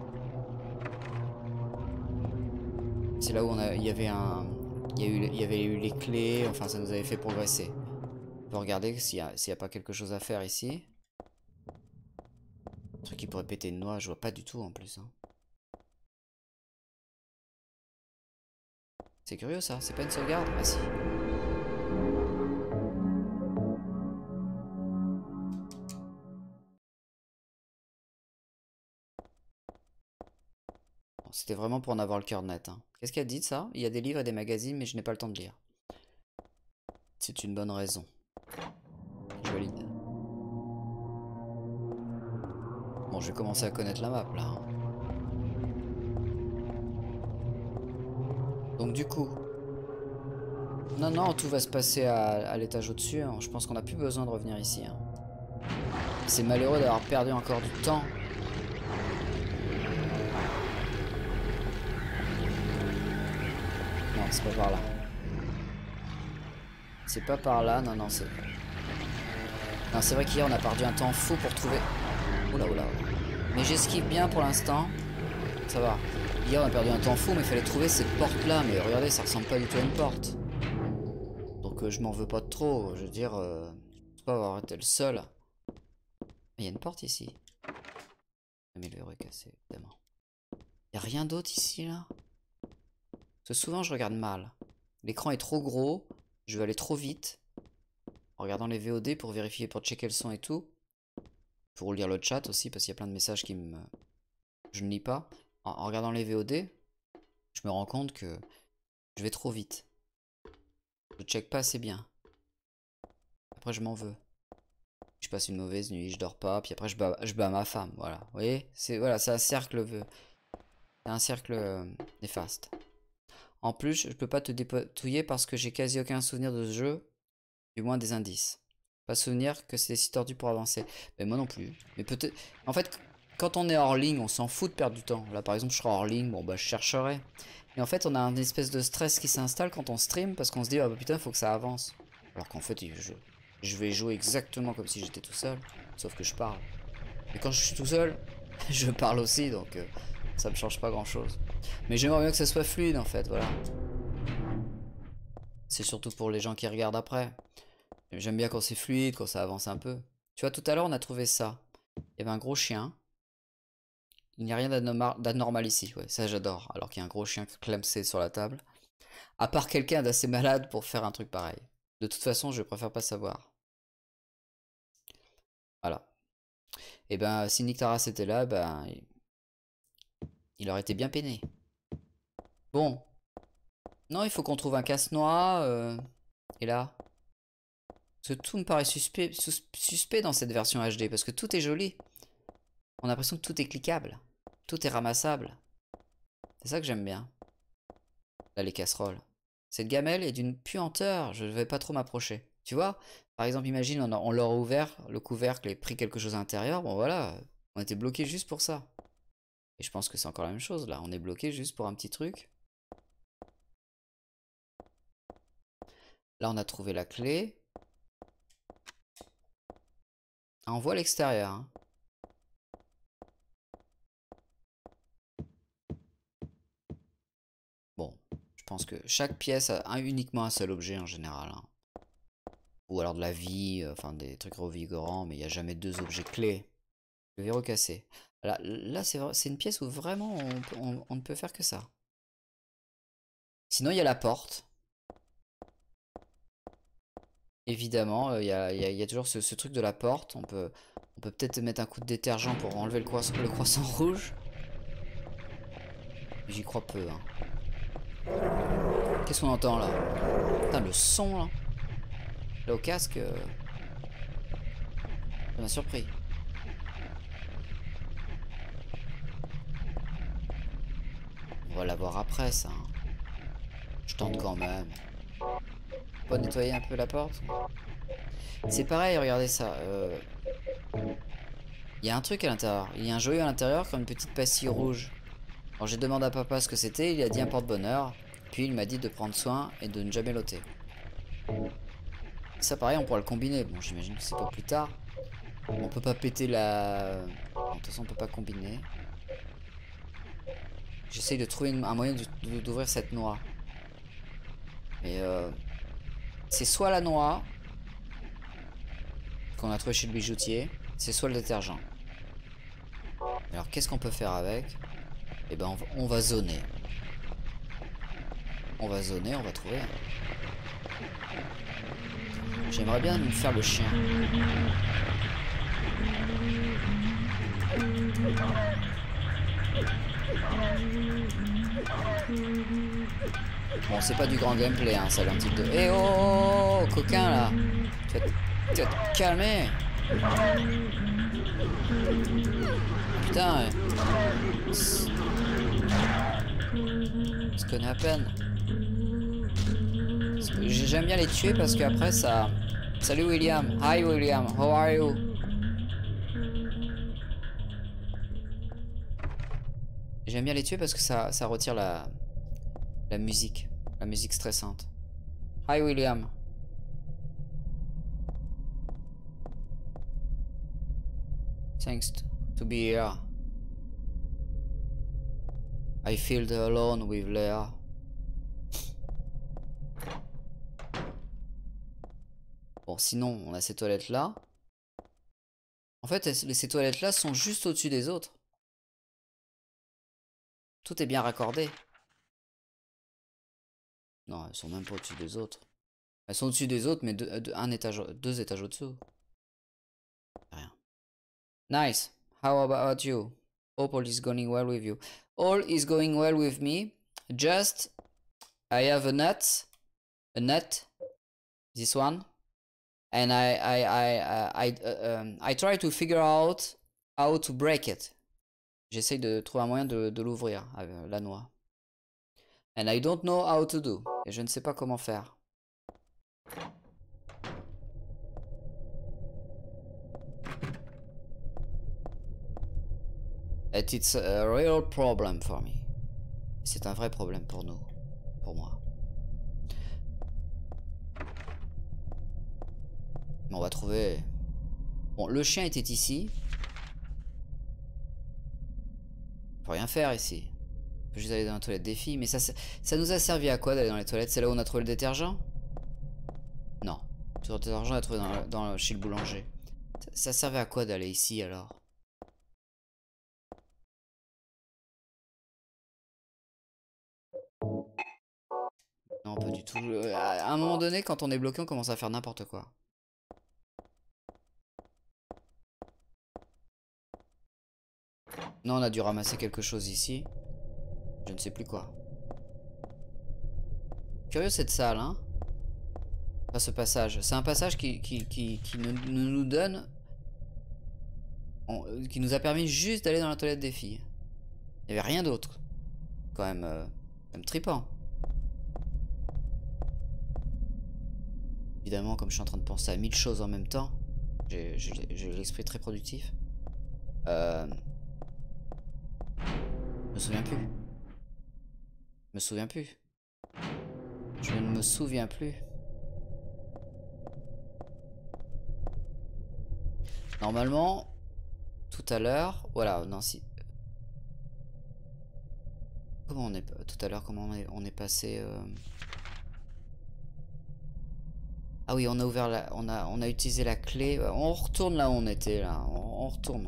[SPEAKER 2] C'est là où il y avait un... Il y avait eu les clés, enfin ça nous avait fait progresser. On peut regarder s'il y a pas quelque chose à faire ici. Un truc qui pourrait péter une noix, je vois pas du tout en plus. Hein. C'est curieux ça, c'est pas une sauvegarde? Ah si. c'était vraiment pour en avoir le cœur net. Hein. Qu'est-ce qu'elle dit de ça? Il y a des livres et des magazines, mais je n'ai pas le temps de lire. C'est une bonne raison. Je valide. Bon, je vais commencer à connaître la map, là. Hein. Donc du coup... Non, non, tout va se passer à l'étage au-dessus. Hein. Je pense qu'on n'a plus besoin de revenir ici. Hein. C'est malheureux d'avoir perdu encore du temps. Non, c'est pas par là. C'est pas par là, non, non, c'est... Non, c'est vrai qu'hier, on a perdu un temps fou pour trouver... Oula, oula, oula. Mais j'esquive bien pour l'instant. Ça va. Hier, on a perdu un temps fou, mais il fallait trouver cette porte-là. Mais regardez, ça ressemble pas du tout à une porte. Donc, je m'en veux pas trop. Je veux dire, je peux pas avoir été le seul. Mais il y a une porte ici. Mais le verrou est cassé, évidemment. Il y a rien d'autre ici, là? Parce que souvent, je regarde mal. L'écran est trop gros. Je vais aller trop vite. En regardant les VOD pour vérifier, pour checker le son et tout. Pour lire le chat aussi, parce qu'il y a plein de messages qui me... Je ne lis pas. En regardant les VOD, je me rends compte que je vais trop vite. Je check pas assez bien. Après, je m'en veux. Je passe une mauvaise nuit, je dors pas, puis après, je bats ma femme. Voilà. Vous voyez? C'est voilà, un cercle... C'est un cercle néfaste. En plus, je peux pas te dépatouiller parce que j'ai quasi aucun souvenir de ce jeu. Du moins des indices. Pas souvenir que c'est si tordu pour avancer. Mais moi non plus. Mais peut-être... En fait, quand on est hors ligne, on s'en fout de perdre du temps. Là, par exemple, je serai hors ligne, bon bah je chercherai. Mais en fait, on a une espèce de stress qui s'installe quand on stream parce qu'on se dit, ah bah putain, faut que ça avance. Alors qu'en fait, je vais jouer exactement comme si j'étais tout seul. Sauf que je parle. Et quand je suis tout seul, je parle aussi, donc ça me change pas grand-chose. Mais j'aimerais bien que ça soit fluide, en fait, voilà. C'est surtout pour les gens qui regardent après. J'aime bien quand c'est fluide, quand ça avance un peu. Tu vois, tout à l'heure, on a trouvé ça. Il y avait un gros chien. Il n'y a rien d'anormal ici. Ouais, ça, j'adore. Alors qu'il y a un gros chien clamsé sur la table. À part quelqu'un d'assez malade pour faire un truc pareil. De toute façon, je préfère pas savoir. Voilà. Et ben, si Nick Taras était là, ben... il aurait été bien peiné. Bon. Non, il faut qu'on trouve un casse-noix. Et là... Parce que tout me paraît suspect dans cette version HD, parce que tout est joli. On a l'impression que tout est cliquable. Tout est ramassable. C'est ça que j'aime bien. Là, les casseroles. Cette gamelle est d'une puanteur, je ne vais pas trop m'approcher. Tu vois? Par exemple, imagine, on l'aura ouvert, le couvercle et pris quelque chose à l'intérieur. Bon voilà, on était bloqué juste pour ça. Et je pense que c'est encore la même chose, là. On est bloqué juste pour un petit truc. Là, on a trouvé la clé. Ah, on voit l'extérieur. Hein. Bon, je pense que chaque pièce a uniquement un seul objet en général. Hein. Ou alors de la vie, enfin des trucs revigorants, mais il n'y a jamais deux objets clés. Le verrou cassé. Là c'est une pièce où vraiment on ne peut faire que ça. Sinon, il y a la porte. Évidemment, il y a toujours ce truc de la porte. On peut peut-être mettre un coup de détergent pour enlever le croissant rouge. J'y crois peu. Hein. Qu'est-ce qu'on entend là? Putain, le son là. Là au casque. Ça m'a surpris. On va la voir après ça. Hein. Je tente quand même. Pas nettoyer un peu la porte. C'est pareil, regardez ça. Il y a un truc à l'intérieur. Il y a un joyau à l'intérieur comme une petite pastille rouge. Alors j'ai demandé à papa ce que c'était. Il a dit un porte-bonheur. Puis il m'a dit de prendre soin et de ne jamais l'ôter. Ça pareil, on pourra le combiner. Bon, j'imagine que c'est pour plus tard. On peut pas péter la... Bon, de toute façon, on peut pas combiner. J'essaye de trouver un moyen d'ouvrir cette noix. Mais c'est soit la noix qu'on a trouvé chez le bijoutier, c'est soit le détergent. Alors qu'est-ce qu'on peut faire avec? Eh ben on va zoner. On va zoner, on va trouver. J'aimerais bien me faire le chien. Bon, c'est pas du grand gameplay, hein, ça a un type de... Eh oh, coquin, là. Tu vas te calmer. Putain. On se connaît à peine. J'aime bien les tuer parce qu'après ça... Salut William. Hi William, how are you? J'aime bien les tuer parce que ça retire la musique. La musique stressante. Hi William. Thanks to be here. I feel alone with Leah. Bon, sinon, on a ces toilettes-là. En fait, ces toilettes-là sont juste au-dessus des autres. Tout est bien raccordé. Non, elles sont même pas au-dessus des autres. Elles sont au-dessus des autres, mais deux étages au-dessous. Rien. Nice. How about you? Hope all is going well with you. All is going well with me. Just, I have a nut. A nut. This one. And I try to figure out how to break it. J'essaye de trouver un moyen de l'ouvrir, la noix. And I don't know how to do. Et je ne sais pas comment faire. And it's a real problem for me. C'est un vrai problème pour nous. Pour moi. Mais on va trouver... Bon, le chien était ici. On peut rien faire ici. On peut juste aller dans la toilette des filles. Mais ça nous a servi à quoi d'aller dans les toilettes? C'est là où on a trouvé le détergent? Non. Le détergent on a trouvé chez le boulanger. Ça servait à quoi d'aller ici alors? Non, pas du tout. À un moment donné, quand on est bloqué, on commence à faire n'importe quoi. Non, on a dû ramasser quelque chose ici. Je ne sais plus quoi. Curieux cette salle, hein. Enfin, ce passage. C'est un passage qui nous donne... qui nous a permis juste d'aller dans la toilette des filles. Il n'y avait rien d'autre. Quand même trippant. Évidemment, comme je suis en train de penser à 1000 choses en même temps, j'ai l'esprit très productif. Je me souviens plus. Je me souviens plus. Je ne me souviens plus. Normalement, tout à l'heure, voilà, non si. Comment on est tout à l'heure? Comment on est passé Ah oui, on a ouvert on a utilisé la clé. On retourne là où on était là. On retourne.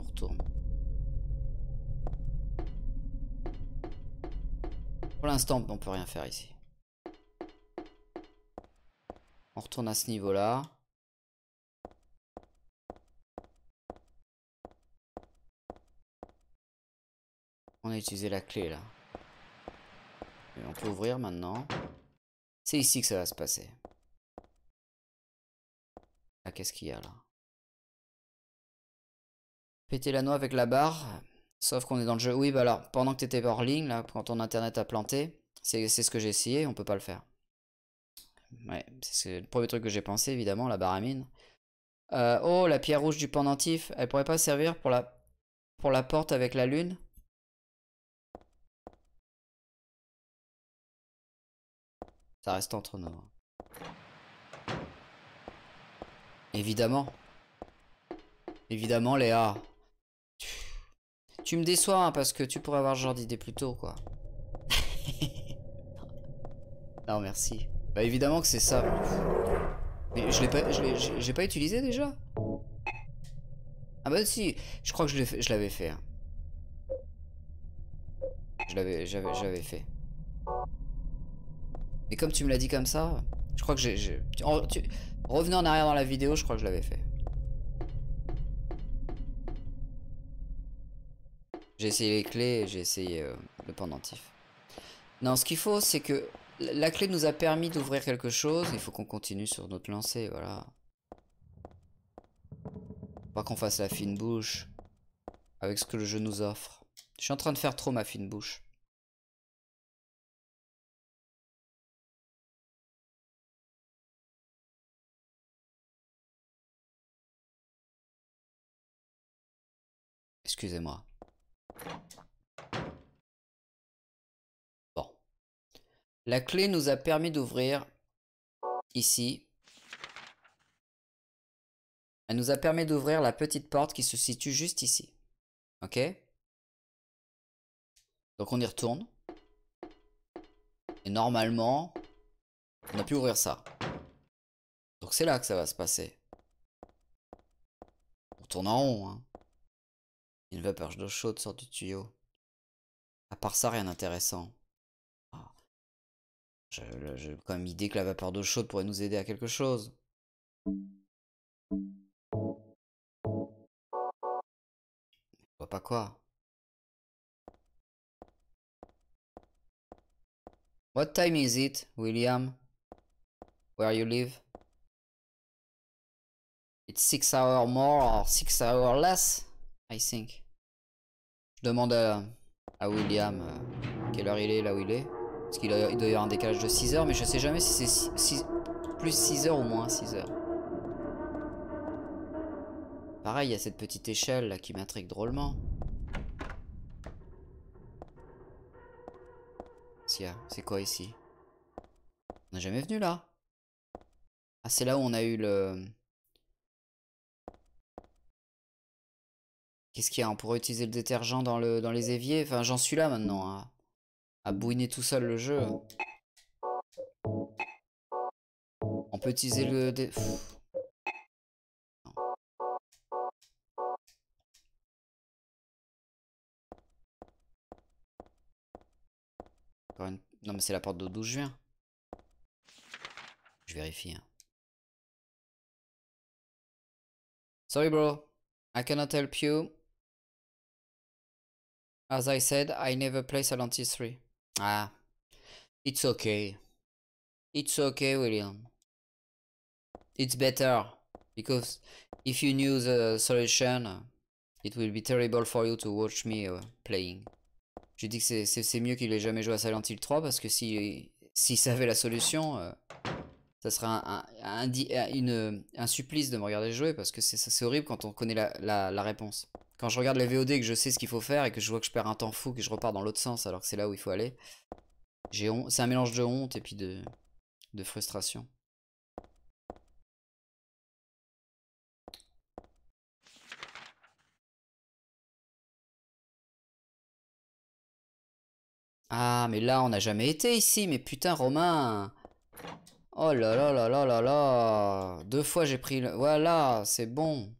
[SPEAKER 2] Pour l'instant, on peut rien faire ici. On retourne à ce niveau-là. On a utilisé la clé là. Et on peut ouvrir maintenant. C'est ici que ça va se passer. Ah, qu'est-ce qu'il y a là? Péter l'anneau avec la barre. Sauf qu'on est dans le jeu. Oui, bah alors, pendant que tu étais hors ligne, là, quand ton internet a planté, c'est ce que j'ai essayé, on peut pas le faire. Ouais, c'est le premier truc que j'ai pensé, évidemment, la barre à mine. Oh, la pierre rouge du pendentif, elle pourrait pas servir pour la porte avec la lune? Ça reste entre nous. Évidemment. Évidemment, Léa. Tu me déçois hein, parce que tu pourrais avoir ce genre d'idée plus tôt, quoi. Non, merci. Bah évidemment que c'est ça. Mais j'ai pas utilisé déjà. Ah bah si, je crois que je l'avais fait. Hein. J'avais fait. Mais comme tu me l'as dit comme ça, je crois que revenez en arrière dans la vidéo, je crois que je l'avais fait. J'ai essayé les clés, j'ai essayé le pendentif. Non, ce qu'il faut, c'est que la clé nous a permis d'ouvrir quelque chose. Il faut qu'on continue sur notre lancée, voilà. Pas qu'on fasse la fine bouche avec ce que le jeu nous offre. Je suis en train de faire trop ma fine bouche. Excusez-moi. Bon. La clé nous a permis d'ouvrir ici. Elle nous a permis d'ouvrir la petite porte qui se situe juste ici. Ok? Donc on y retourne. Et normalement, on a pu ouvrir ça. Donc c'est là que ça va se passer. On tourne en rond, hein. Une vapeur d'eau chaude sort du tuyau. À part ça, rien d'intéressant. Ah, j'ai quand même idée que la vapeur d'eau chaude pourrait nous aider à quelque chose. Je vois pas quoi. What time is it, William? Where you live? It's 6 hours more or 6 hours less, I think. Je demande à William quelle heure il est là où il est. Parce qu'il doit y avoir un décalage de 6 heures, mais je sais jamais si c'est plus 6 heures ou moins 6 heures. Pareil, il y a cette petite échelle là qui m'intrigue drôlement. C'est quoi ici? On n'est jamais venu là. Ah, c'est là où on a eu le... Qu'est-ce qu'il y a? On pourrait utiliser le détergent dans les éviers. Enfin, j'en suis là maintenant, hein, à bouiner tout seul le jeu. On peut utiliser le... Non, mais c'est la porte d'où je viens. Je vérifie. Hein. Sorry, bro. I cannot help you. As I said, I never play Silent Hill 3. Ah. It's okay. It's okay, William. It's better. Because if you knew the solution, it will be terrible for you to watch me playing. Je dis que c'est mieux qu'il ait jamais joué à Silent Hill 3 parce que s'il savait la solution, ça serait un supplice de me regarder jouer parce que c'est horrible quand on connaît la réponse. Quand je regarde les VOD et que je sais ce qu'il faut faire et que je vois que je perds un temps fou, que je repars dans l'autre sens alors que c'est là où il faut aller, c'est un mélange de honte et puis de frustration. Ah, mais là, on n'a jamais été ici. Mais putain, Romain. Oh là là là là là là. 2 fois, j'ai pris le... Voilà, c'est bon.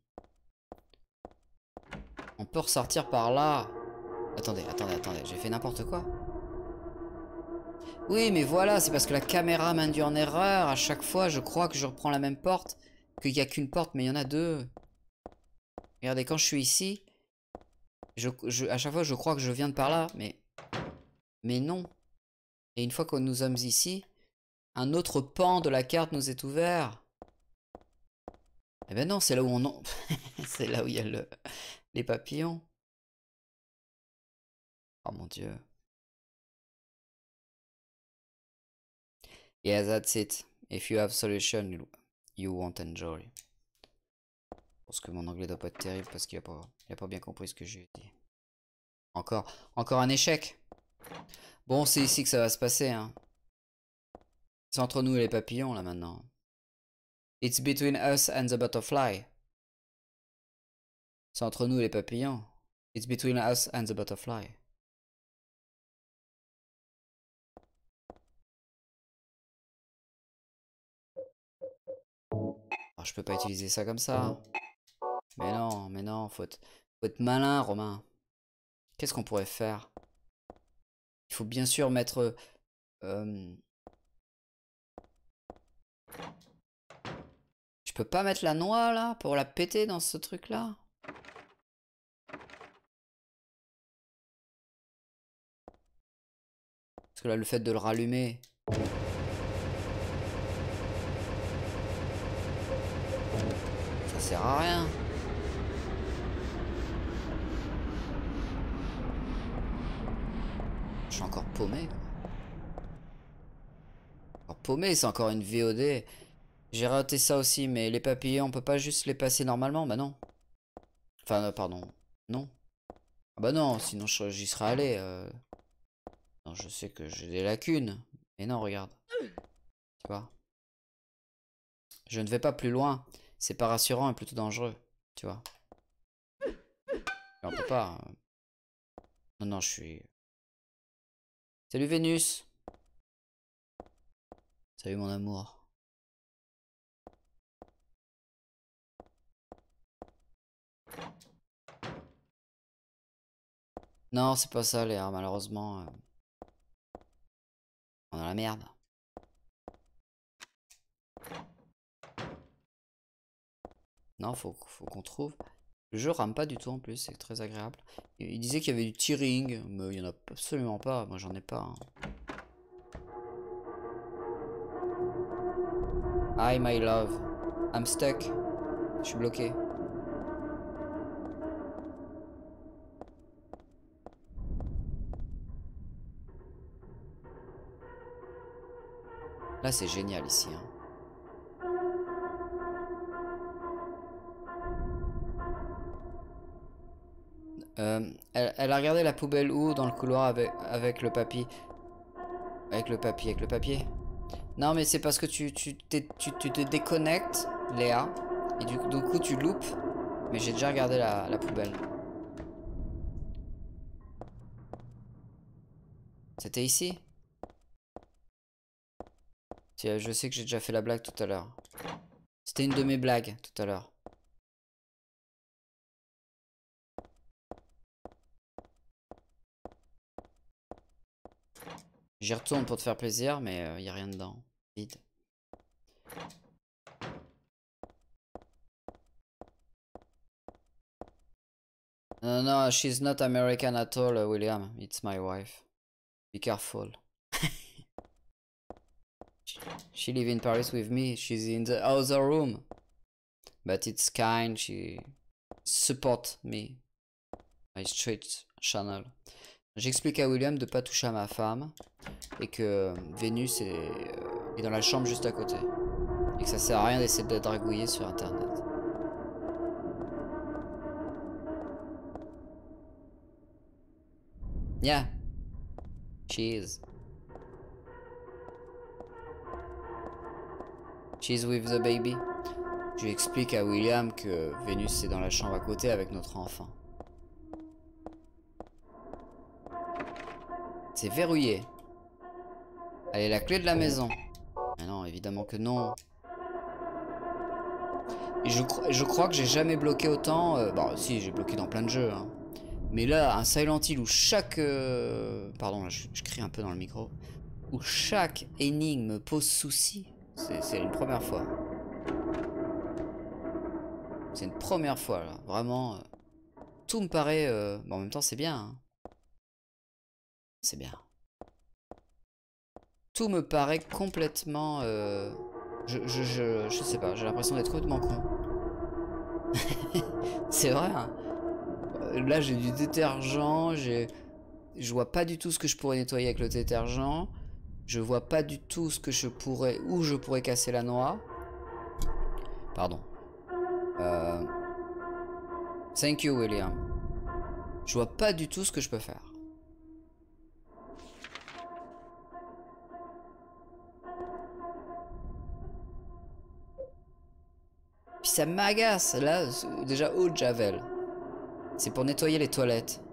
[SPEAKER 2] On peut ressortir par là. Attendez. J'ai fait n'importe quoi. Oui, mais voilà, c'est parce que la caméra m'induit en erreur. À chaque fois, je crois que je reprends la même porte. Qu'il n'y a qu'une porte, mais il y en a 2. Regardez, quand je suis ici, à chaque fois, je crois que je viens de par là. Mais non. Et une fois que nous sommes ici, un autre pan de la carte nous est ouvert. Eh ben non, c'est là où on... c'est là où il y a les papillons. Oh mon Dieu. Yeah, that's it. If you have solution, you won't enjoy. Je pense que mon anglais doit pas être terrible parce qu'il a pas bien compris ce que j'ai dit. Encore un échec. Bon, c'est ici que ça va se passer, hein. C'est entre nous et les papillons, là, maintenant. It's between us and the butterfly. C'est entre nous et les papillons. It's between us and the butterfly. Oh, je peux pas utiliser ça comme ça. Mais non, faut être malin, Romain. Qu'est-ce qu'on pourrait faire? Il faut bien sûr mettre... Je peux pas mettre la noix, là, pour la péter dans ce truc-là? Parce que là, le fait de le rallumer... ça sert à rien. Je suis encore paumé. Encore paumé, c'est encore une VOD. J'ai raté ça aussi, mais les papillons, on peut pas juste les passer normalement? Bah non. Enfin, pardon. Non. Ah bah non, sinon j'y serais allé. Non, je sais que j'ai des lacunes. Mais non, regarde. Tu vois. Je ne vais pas plus loin. C'est pas rassurant et plutôt dangereux. Tu vois. Et on peut pas. Non, non, je suis... Salut Vénus. Salut mon amour. Non, c'est pas ça, Léa, malheureusement. On a la merde. Non, faut qu'on trouve. Le jeu rame pas du tout en plus, c'est très agréable. Il disait qu'il y avait du tearing, mais il y en a absolument pas. Moi, j'en ai pas. Hein. Hi, my love. I'm stuck. Je suis bloqué. Là, c'est génial ici. Hein. Elle a regardé la poubelle où? Dans le couloir avec le papier. Avec le papier. Non, mais c'est parce que tu te déconnectes, Léa. Et du coup, tu loupes. Mais j'ai déjà regardé la poubelle. C'était ici? Je sais que j'ai déjà fait la blague tout à l'heure. C'était une de mes blagues tout à l'heure. J'y retourne pour te faire plaisir, mais il n'y a rien dedans. Vide. No, no, she's not American at all, William. It's my wife. Be careful. She live in Paris with me. She's in the other room. But it's kind. She support me. My straight channel. J'explique à William de pas toucher à ma femme. Et que Vénus est dans la chambre juste à côté. Et que ça sert à rien d'essayer de la dragouiller sur internet. Yeah. Cheese. She's with the baby. Je lui explique à William que Vénus est dans la chambre à côté avec notre enfant. C'est verrouillé. Elle est la clé de la maison. Mais non, évidemment que non. Et je crois que j'ai jamais bloqué autant. Bon, si, j'ai bloqué dans plein de jeux. Hein. Mais là, un Silent Hill où chaque... Pardon, là, je crie un peu dans le micro. Où chaque énigme pose souci. C'est une première fois. C'est une première fois, là. Vraiment. Tout me paraît... Bon, en même temps, c'est bien. Hein. C'est bien. Tout me paraît complètement... Je sais pas, j'ai l'impression d'être complètement con. C'est vrai, hein. Là, j'ai du détergent, je vois pas du tout ce que je pourrais nettoyer avec le détergent. Je vois pas du tout ce que je pourrais... Où je pourrais casser la noix. Pardon. Thank you, William. Je vois pas du tout ce que je peux faire. Puis ça m'agace. Là, déjà, eau de Javel. C'est pour nettoyer les toilettes.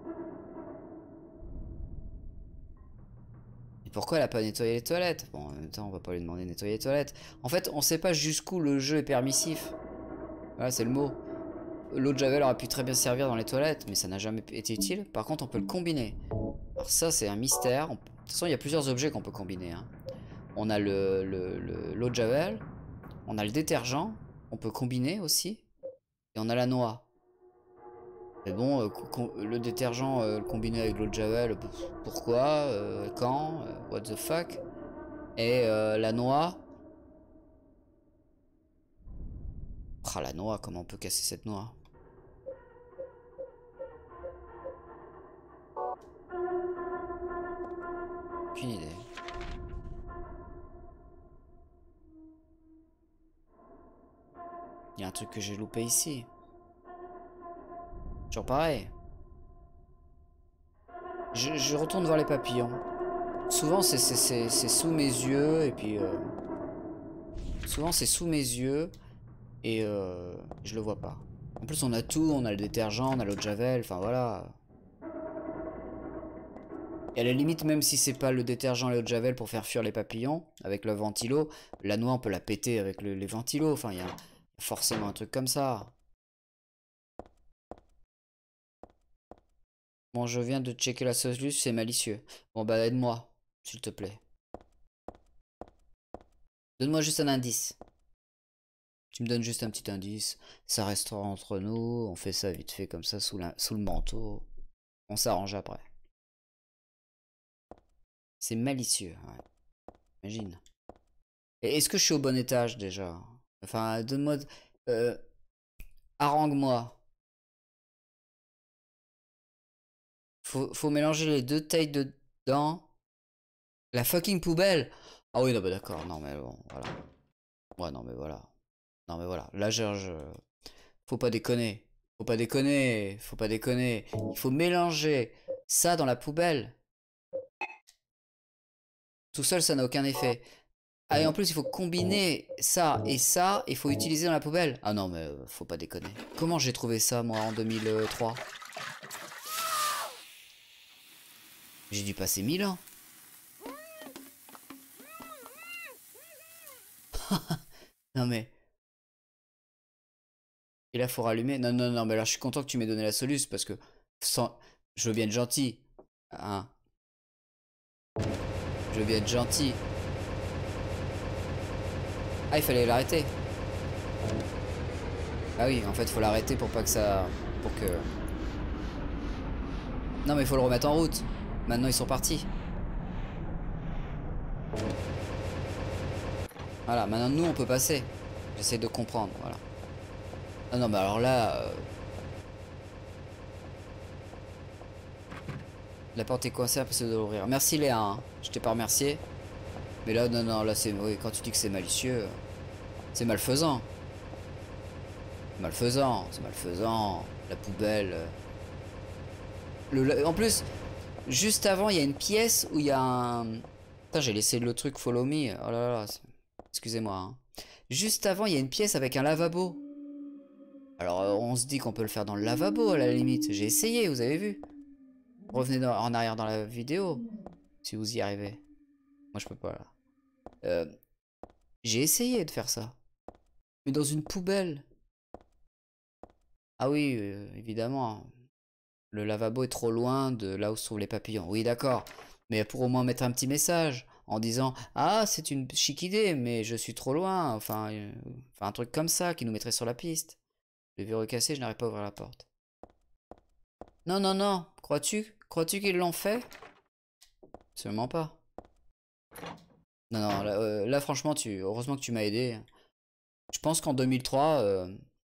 [SPEAKER 2] Et pourquoi elle a pas nettoyé les toilettes? Bon, en même temps, on va pas lui demander de nettoyer les toilettes. En fait, on sait pas jusqu'où le jeu est permissif. Voilà, c'est le mot. L'eau de Javel aurait pu très bien servir dans les toilettes, mais ça n'a jamais été utile. Par contre, on peut le combiner. Alors ça, c'est un mystère. De toute façon, il y a plusieurs objets qu'on peut combiner. Hein. On a l'eau de Javel. On a le détergent. On peut combiner aussi. Et on a la noix. Mais bon, le détergent combiné avec l'eau de Javel, pourquoi quand what the fuck. Et la noix. Ah, la noix, comment on peut casser cette noix? Aucune idée. Il y a un truc que j'ai loupé ici. Toujours pareil. Je retourne voir les papillons. Souvent c'est sous mes yeux et puis souvent c'est sous mes yeux et je le vois pas. En plus on a tout, on a le détergent, on a l'eau de Javel, enfin voilà. Et à la limite même si c'est pas le détergent et l'eau de Javel pour faire fuir les papillons avec le ventilo, la noix on peut la péter avec les ventilos, enfin il y a forcément un truc comme ça. Bon, je viens de checker la solution, c'est malicieux. Bon bah aide-moi, s'il te plaît. Donne-moi juste un indice. Tu me donnes juste un petit indice. Ça restera entre nous, on fait ça vite fait comme ça sous le manteau. On s'arrange après. C'est malicieux, ouais. Imagine. Et est-ce que je suis au bon étage déjà? Enfin, donne-moi... harangue-moi. Faut mélanger les deux tailles dedans. La fucking poubelle. Ah oui, non, bah d'accord. Non, mais bon, voilà. Ouais, non, mais voilà. Non, mais voilà. Là, faut pas déconner. Faut pas déconner. Faut pas déconner. Il faut mélanger ça dans la poubelle. Tout seul, ça n'a aucun effet. Ah, et en plus, il faut combiner ça. Il faut utiliser dans la poubelle. Ah non, mais faut pas déconner. Comment j'ai trouvé ça, moi, en 2003? J'ai dû passer 1000 ans. Non mais... Et là, faut rallumer. Non, non, non, mais alors je suis content que tu m'aies donné la soluce parce que... Je veux bien être gentil. Hein. Je veux bien être gentil. Ah, il fallait l'arrêter. Ah oui, en fait, faut l'arrêter pour pas que ça... Pour que... Non, mais il faut le remettre en route. Maintenant, ils sont partis. Voilà, maintenant, nous, on peut passer. J'essaie de comprendre, voilà. Ah non, mais alors là... La porte est coincée, impossible de l'ouvrir. Merci Léa, hein. Je t'ai pas remercié. Mais là, non, non, là, c'est... Oui, quand tu dis que c'est malicieux... C'est malfaisant. Malfaisant, c'est malfaisant. La poubelle... En plus, juste avant, il y a une pièce où il y a un... Putain, j'ai laissé le truc follow me. Oh là là, excusez-moi. Hein. Juste avant, il y a une pièce avec un lavabo. Alors, on se dit qu'on peut le faire dans le lavabo, à la limite. J'ai essayé, vous avez vu. Revenez en arrière dans la vidéo, si vous y arrivez. Moi, je peux pas, là. J'ai essayé de faire ça. Mais dans une poubelle. Ah oui, évidemment. Le lavabo est trop loin de là où se trouvent les papillons. Oui, d'accord. Mais pour au moins mettre un petit message en disant « Ah, c'est une chic idée, mais je suis trop loin. » Enfin, un truc comme ça qui nous mettrait sur la piste. Le verrou est cassé, je n'arrive pas à ouvrir la porte. Non, non, non. Crois-tu qu'ils l'ont fait? Absolument pas. Non, non, là franchement, heureusement que tu m'as aidé. Je pense qu'en 2003,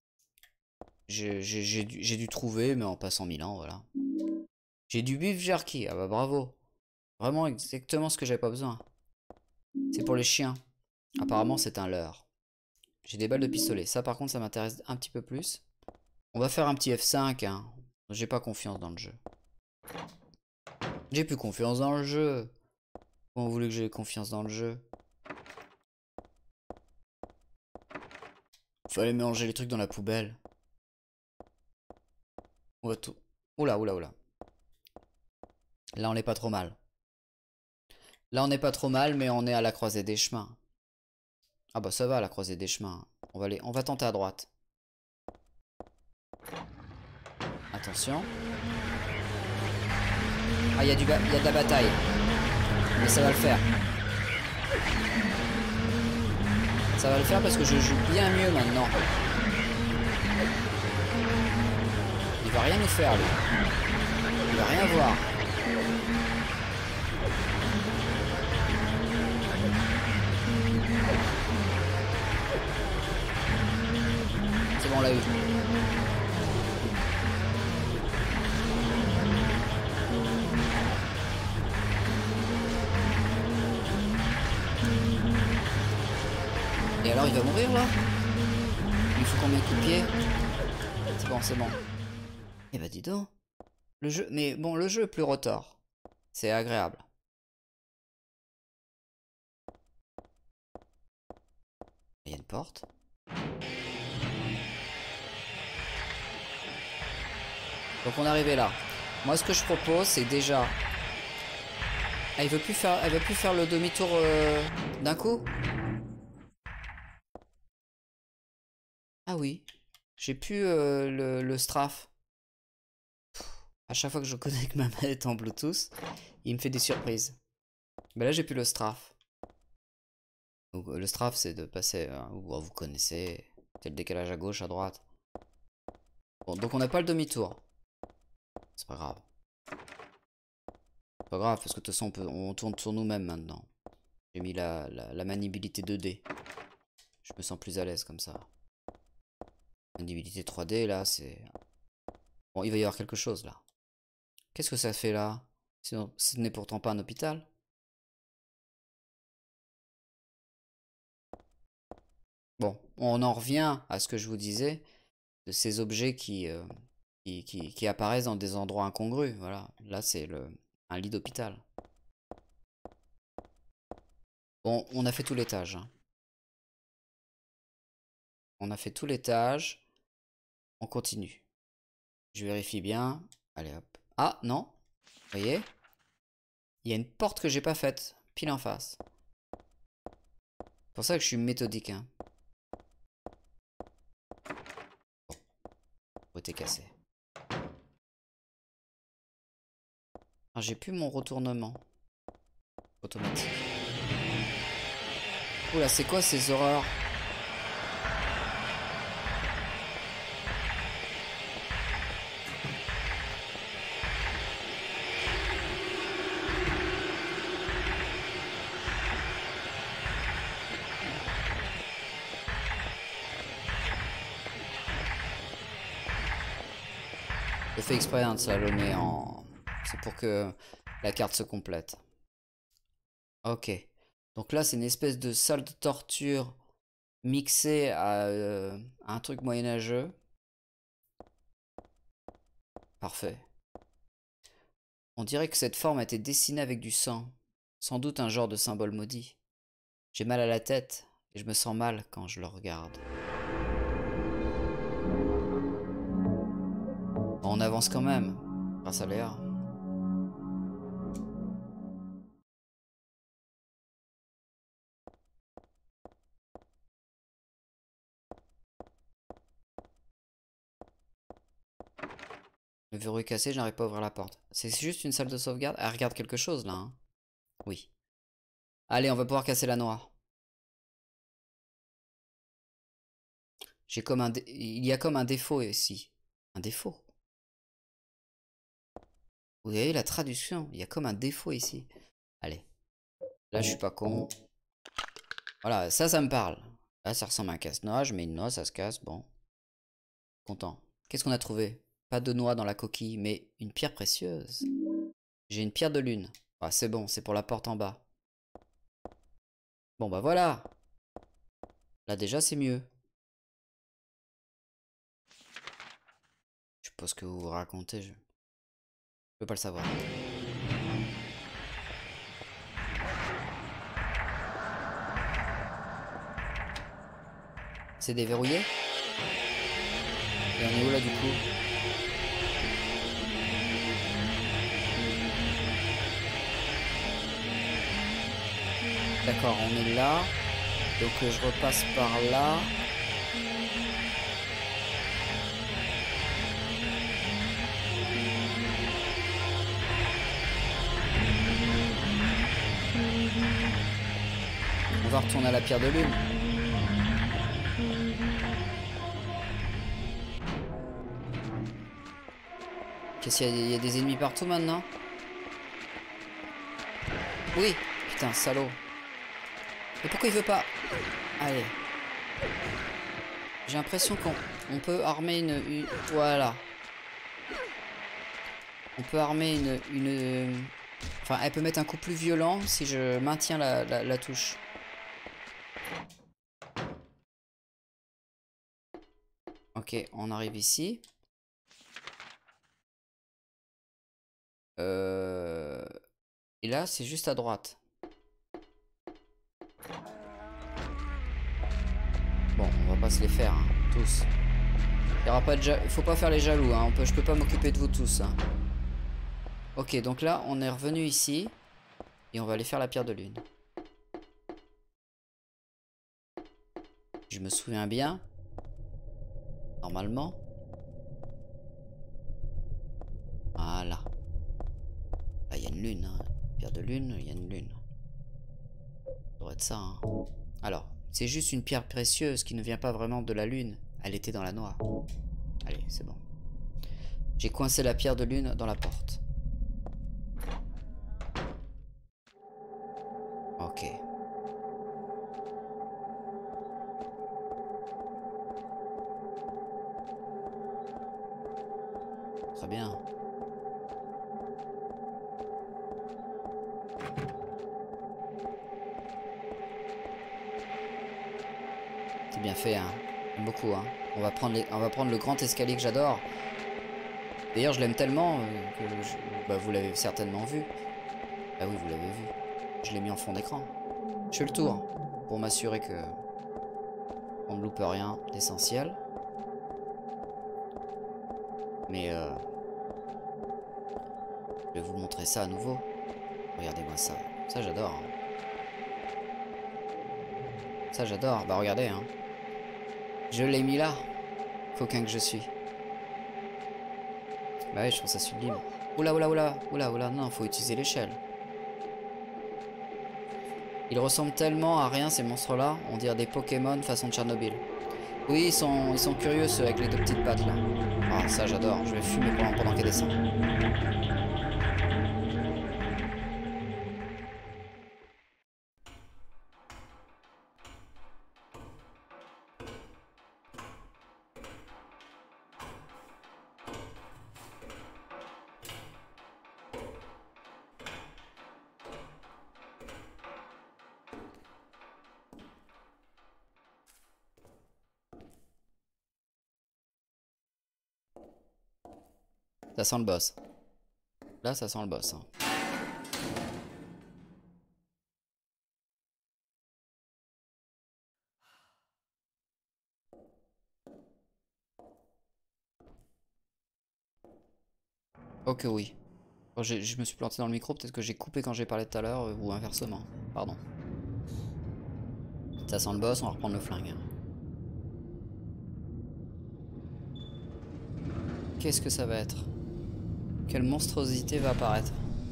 [SPEAKER 2] j'ai dû trouver, mais en passant 1000 ans, voilà. J'ai du beef jerky, ah bah bravo. Vraiment exactement ce que j'avais pas besoin. C'est pour les chiens. Apparemment, c'est un leurre. J'ai des balles de pistolet. Ça, par contre, ça m'intéresse un petit peu plus. On va faire un petit F5, hein. J'ai pas confiance dans le jeu. J'ai plus confiance dans le jeu. Comment vous voulez que j'ai confiance dans le jeu? Fallait mélanger les trucs dans la poubelle. On va tout... Oula, oula, oula. Là, on n'est pas trop mal. Là, on n'est pas trop mal, mais on est à la croisée des chemins. Ah bah ça va, à la croisée des chemins. On va tenter à droite. Attention. Ah, il y a de la bataille. Mais ça va le faire. Ça va le faire parce que je joue bien mieux maintenant. Il va rien nous faire, lui. Il va rien voir. C'est bon, on l'a eu. Et alors, il va mourir, là? Il faut combien de coups de pied? C'est bon, c'est bon. Eh ben, dis donc. Le jeu... Mais bon, le jeu est plus rotor. C'est agréable. Il y a une porte. Donc on est arrivé là. Moi, ce que je propose, c'est déjà... Ah, elle veut plus faire le demi-tour d'un coup? Ah oui. J'ai plus le strafe. À chaque fois que je connecte ma manette en Bluetooth, il me fait des surprises. Mais là, j'ai plus le strafe. Donc, le strafe, c'est de passer... vous connaissez. C'est le décalage à gauche, à droite. Bon, donc on n'a pas le demi-tour. C'est pas grave. C'est pas grave, parce que de toute façon, on tourne sur nous-mêmes maintenant. J'ai mis la maniabilité 2D. Je me sens plus à l'aise comme ça. Maniabilité 3D, là, c'est... Bon, il va y avoir quelque chose, là. Qu'est-ce que ça fait, là? Sinon, ce n'est pourtant pas un hôpital. Bon, on en revient à ce que je vous disais, de ces objets qui apparaissent dans des endroits incongrus. Voilà, là, c'est un lit d'hôpital. Bon, on a fait tout l'étage. Hein. On a fait tout l'étage. On continue. Je vérifie bien. Allez, hop. Ah, non. Vous voyez? Il y a une porte que j'ai pas faite. Pile en face. C'est pour ça que je suis méthodique. Hein. Bon. T'es cassé. Ah, j'ai plus mon retournement. Automatique. Oula, c'est quoi ces horreurs? Je fais exprès hein, de ça le met en... C'est pour que la carte se complète. Ok. Donc là, c'est une espèce de salle de torture mixée à un truc moyenâgeux. Parfait. On dirait que cette forme a été dessinée avec du sang. Sans doute un genre de symbole maudit. J'ai mal à la tête et je me sens mal quand je le regarde. On avance quand même, grâce à l'air. Le verrou est cassé, je n'arrive pas à ouvrir la porte. C'est juste une salle de sauvegarde. Elle regarde quelque chose là. Hein. Oui. Allez, on va pouvoir casser la noire. J'ai comme un... Il y a comme un défaut ici. Un défaut. Vous voyez la traduction. Il y a comme un défaut ici. Allez. Là, je suis pas con. Voilà, ça me parle. Là, ça ressemble à un casse-noix. Je mets une noix, ça se casse. Bon. Content. Qu'est-ce qu'on a trouvé? Pas de noix dans la coquille, mais une pierre précieuse. J'ai une pierre de lune. Ah, c'est bon, c'est pour la porte en bas. Bon, bah voilà. Là, déjà, c'est mieux. Je suppose que vous vous racontez. Je peux pas le savoir. C'est déverrouillé? Et on est où là du coup? D'accord, on est là. Donc je repasse par là. On va retourner à la pierre de lune. Qu'est-ce qu'il y a? Il y a des ennemis partout maintenant? Oui! Putain, salaud. Et pourquoi il veut pas? Allez. J'ai l'impression qu'on peut armer une... Voilà. On peut armer une... Enfin, elle peut mettre un coup plus violent si je maintiens la touche. Ok, on arrive ici. Et là, c'est juste à droite. Bon, on va pas se les faire, hein, tous. Il y aura pas de faut pas faire les jaloux, hein. Je peux pas m'occuper de vous tous. Hein. Ok, donc là, on est revenu ici. Et on va aller faire la pierre de lune. Je me souviens bien. Normalement. Voilà. Ah, il y a une lune. Hein. Pierre de lune, il y a une lune. Ça devrait être ça. Hein. Alors, c'est juste une pierre précieuse qui ne vient pas vraiment de la lune. Elle était dans la noire. Allez, c'est bon. J'ai coincé la pierre de lune dans la porte. Ok. Très bien. C'est bien fait, hein. J'aime beaucoup, hein. On va prendre le grand escalier que j'adore. D'ailleurs, je l'aime tellement que bah, vous l'avez certainement vu. Ah oui, vous l'avez vu. Je l'ai mis en fond d'écran. Je fais le tour pour m'assurer que on ne loupe rien d'essentiel. Mais je vais vous montrer ça à nouveau. Regardez-moi ça. Ça, j'adore. Hein. Ça, j'adore. Bah, regardez. Hein. Je l'ai mis là. Coquin que je suis. Bah ouais, je trouve ça sublime. Oula, oula, oula. Oula, oula. Non, faut utiliser l'échelle. Ils ressemblent tellement à rien, ces monstres-là. On dirait des Pokémon façon Tchernobyl. Oui, ils sont curieux, ceux avec les deux petites pattes, là. Ah, ça, j'adore. Je vais fumer pendant qu'elle descend. Ça sent le boss. Là, ça sent le boss. Hein. Ok, oui. Bon, je me suis planté dans le micro. Peut-être que j'ai coupé quand j'ai parlé tout à l'heure. Ou inversement. Pardon. Ça sent le boss. On va reprendre le flingue. Qu'est-ce que ça va être? Quelle monstruosité va apparaître?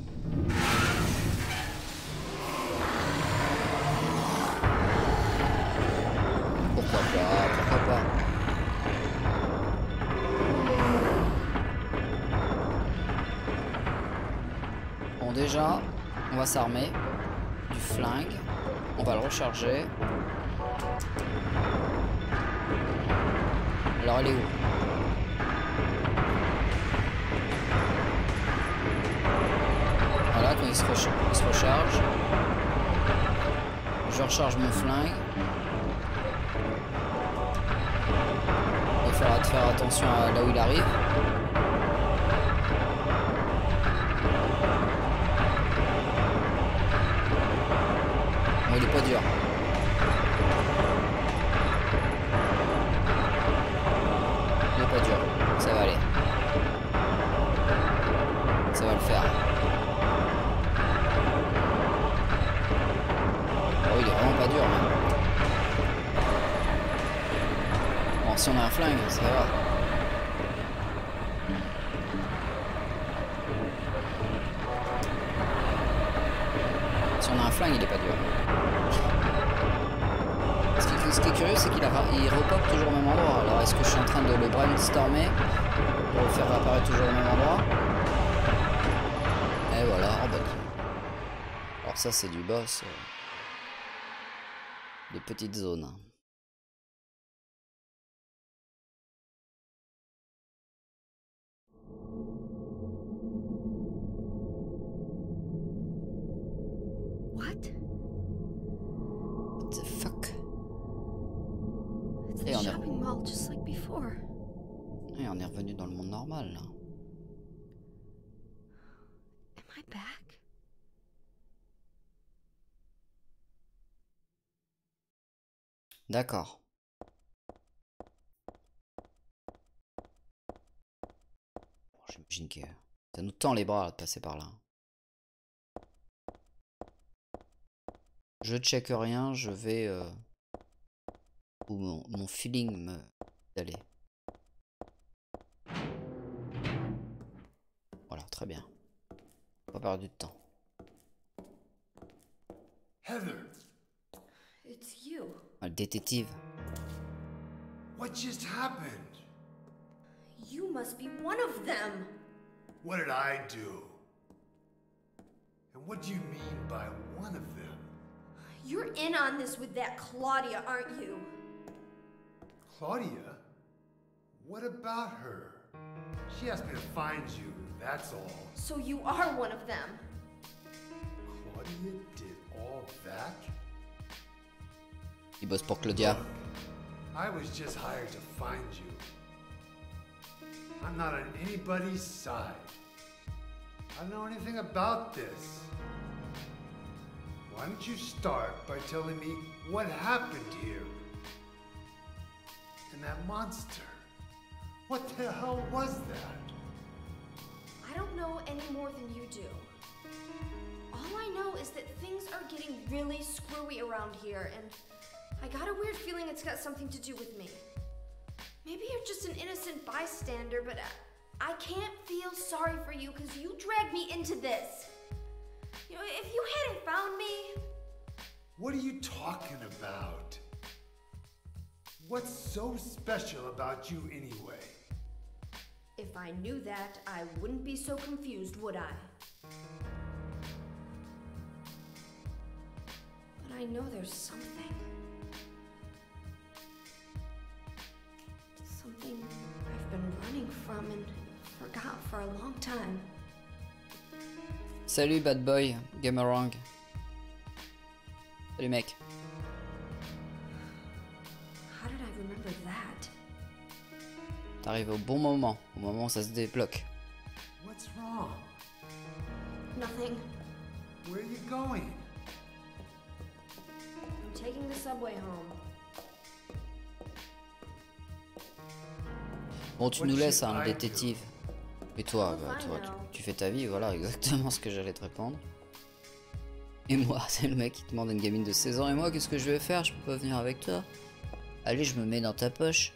[SPEAKER 2] Pourquoi pas? Pourquoi pas? Bon, déjà, on va s'armer du flingue. On va le recharger. Alors, elle est où? Voilà, quand il se recharge, je recharge mon flingue. Il faudra faire attention à là où il arrive. Bon, il est pas dur. Il est pas dur. Ça va aller. Ça va le faire. Oh, il est vraiment pas dur, même. Bon, si on a un flingue, ça va. Si on a un flingue, il est pas dur. Ce qui est curieux, curieux, c'est il repop toujours au même endroit. Alors, est-ce que je suis en train de le brainstormer pour le faire réapparaître toujours au même endroit? Et voilà. Oh, bah, alors ça, c'est du boss. De petites zones.
[SPEAKER 3] What?
[SPEAKER 2] What the fuck?
[SPEAKER 3] It's
[SPEAKER 2] Et
[SPEAKER 3] the
[SPEAKER 2] on est...
[SPEAKER 3] shopping mall just like before.
[SPEAKER 2] Et on est revenu dans le monde normal, là.
[SPEAKER 3] Am I back?
[SPEAKER 2] D'accord. Bon, j'imagine que ça nous tend les bras de passer par là. Je check rien, je vais où mon feeling me d'aller. Voilà, très bien. Pas perdre du temps.
[SPEAKER 4] Heather,
[SPEAKER 3] It's you.
[SPEAKER 2] Ah, le détective.
[SPEAKER 4] what just happened?
[SPEAKER 3] You must be one of them.
[SPEAKER 4] What did I do? And what do you mean by one of them?
[SPEAKER 3] You're in on this with that Claudia, aren't you?
[SPEAKER 4] Claudia? What about her? She asked me to find you, that's all.
[SPEAKER 3] So you are one of them.
[SPEAKER 4] Claudia did all that?
[SPEAKER 2] Il bosse pour Claudia.
[SPEAKER 4] Look, I was just hired to find you. I'm not on anybody's side. I don't know anything about this. Why don't you start by telling me what happened here? And that monster. What the hell was that?
[SPEAKER 3] I don't know any more than you do. All I know is that things are getting really screwy around here, and I got a weird feeling it's got something to do with me. Maybe you're just an innocent bystander, but I can't feel sorry for you because you dragged me into this. You know, if you hadn't found me...
[SPEAKER 4] What are you talking about? What's so special about you anyway?
[SPEAKER 3] If I knew that, I wouldn't be so confused, would I? But I know there's something. Something I've been running from and forgot for a long time.
[SPEAKER 2] Salut bad boy, Gamerang. Salut mec.
[SPEAKER 3] How did I remember that?
[SPEAKER 2] T'arrives au bon moment où ça se débloque.
[SPEAKER 4] What's wrong?
[SPEAKER 3] Nothing.
[SPEAKER 4] Where are you going?
[SPEAKER 3] I'm taking the subway home.
[SPEAKER 2] Bon, tu
[SPEAKER 4] What
[SPEAKER 2] nous laisses,
[SPEAKER 4] should
[SPEAKER 2] hein, le
[SPEAKER 4] I do?
[SPEAKER 2] détective. Et toi,
[SPEAKER 3] Oh,
[SPEAKER 2] bah,
[SPEAKER 3] fine
[SPEAKER 2] toi,
[SPEAKER 3] now.
[SPEAKER 2] tu fais ta vie, voilà, exactement ce que j'allais te répondre. Et moi, c'est le mec qui demande à une gamine de 16 ans. Et moi, qu'est-ce que je vais faire? Je peux pas venir avec toi. Allez, je me mets dans ta poche.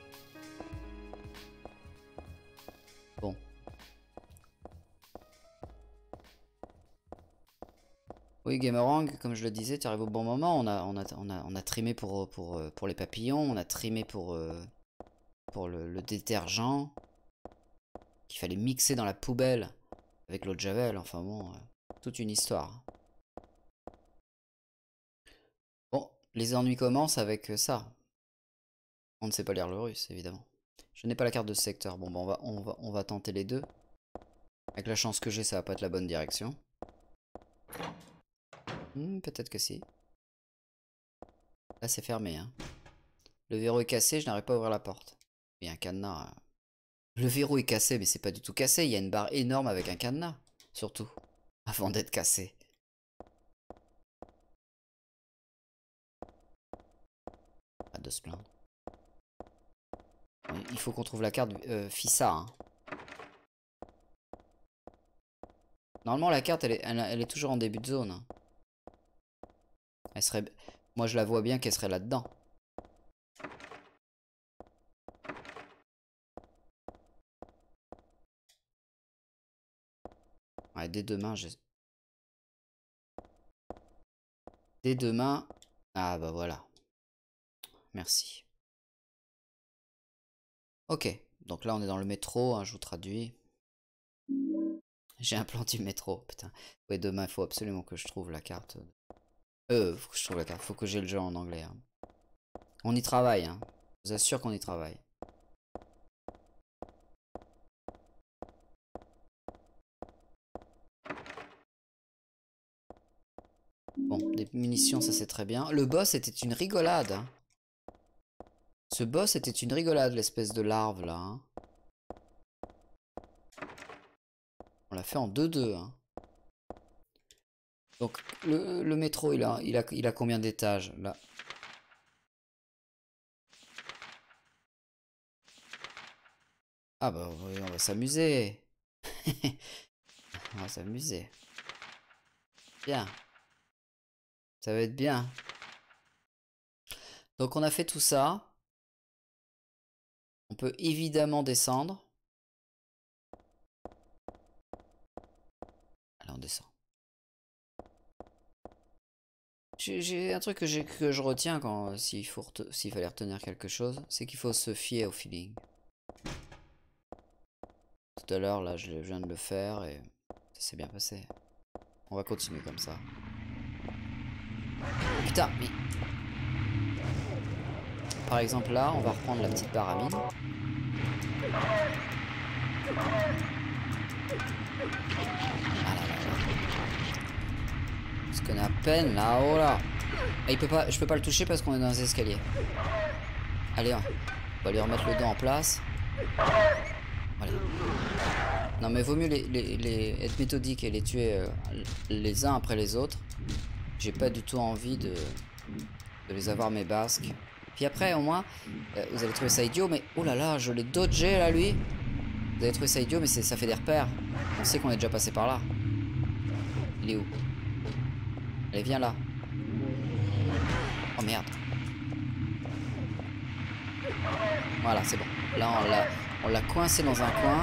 [SPEAKER 2] Bon. Oui, Gamerang, comme je le disais, tu arrives au bon moment. On a trimé pour les papillons. On a trimé pour le détergent. Qu'il fallait mixer dans la poubelle avec l'eau de Javel. Enfin bon, toute une histoire. Bon, les ennuis commencent avec ça. On ne sait pas lire le russe, évidemment. Je n'ai pas la carte de ce secteur. Bon, bah, on va tenter les deux. Avec la chance que j'ai, ça va pas être la bonne direction. Peut-être que si. Là, c'est fermé. Hein. Le verrou est cassé, je n'arrive pas à ouvrir la porte. Il y a un cadenas. Le verrou est cassé, mais c'est pas du tout cassé. Il y a une barre énorme avec un cadenas. Surtout. Avant d'être cassé. Pas de se plaindre. Il faut qu'on trouve la carte FISA. Hein. Normalement, la carte, elle est toujours en début de zone. Hein. Elle serait... Moi, je la vois bien qu'elle serait là-dedans. Ouais, dès demain, Dès demain... Ah, bah voilà. Merci. Ok, donc là on est dans le métro, hein, je vous traduis. J'ai un plan du métro, putain. Ouais, demain il faut absolument que je trouve la carte. Faut que je trouve la carte, faut que j'ai le jeu en anglais. Hein. On y travaille, hein. Je vous assure qu'on y travaille. Bon, des munitions, ça c'est très bien. Le boss était une rigolade. Hein. Ce boss était une rigolade, l'espèce de larve là. Hein. On l'a fait en 2-2. Hein. Donc, le métro, il a combien d'étages là? Ah bah oui, on va s'amuser. On va s'amuser. Bien. Ça va être bien. Donc on a fait tout ça. On peut évidemment descendre. Allez, on descend. J'ai un truc que je retiens quand s'il fallait retenir quelque chose, c'est qu'il faut se fier au feeling. Tout à l'heure, là, je viens de le faire et ça s'est bien passé. On va continuer comme ça. Putain, mais... Par exemple, là, on va reprendre la petite baramine. Ah là là là. Parce qu'on est à peine là-haut là. Ah, je peux pas le toucher parce qu'on est dans les escaliers. Allez, on va lui remettre le dos en place. Voilà. Non mais vaut mieux être méthodique et les tuer les uns après les autres. J'ai pas du tout envie de les avoir mes basques. Puis après au moins, vous allez trouver ça idiot, mais oh là là, je l'ai dodgé là lui. Vous allez trouver ça idiot, mais ça fait des repères. On sait qu'on est déjà passé par là. Il est où? Allez, viens là. Oh merde. Voilà, c'est bon. Là, on l'a coincé dans un coin.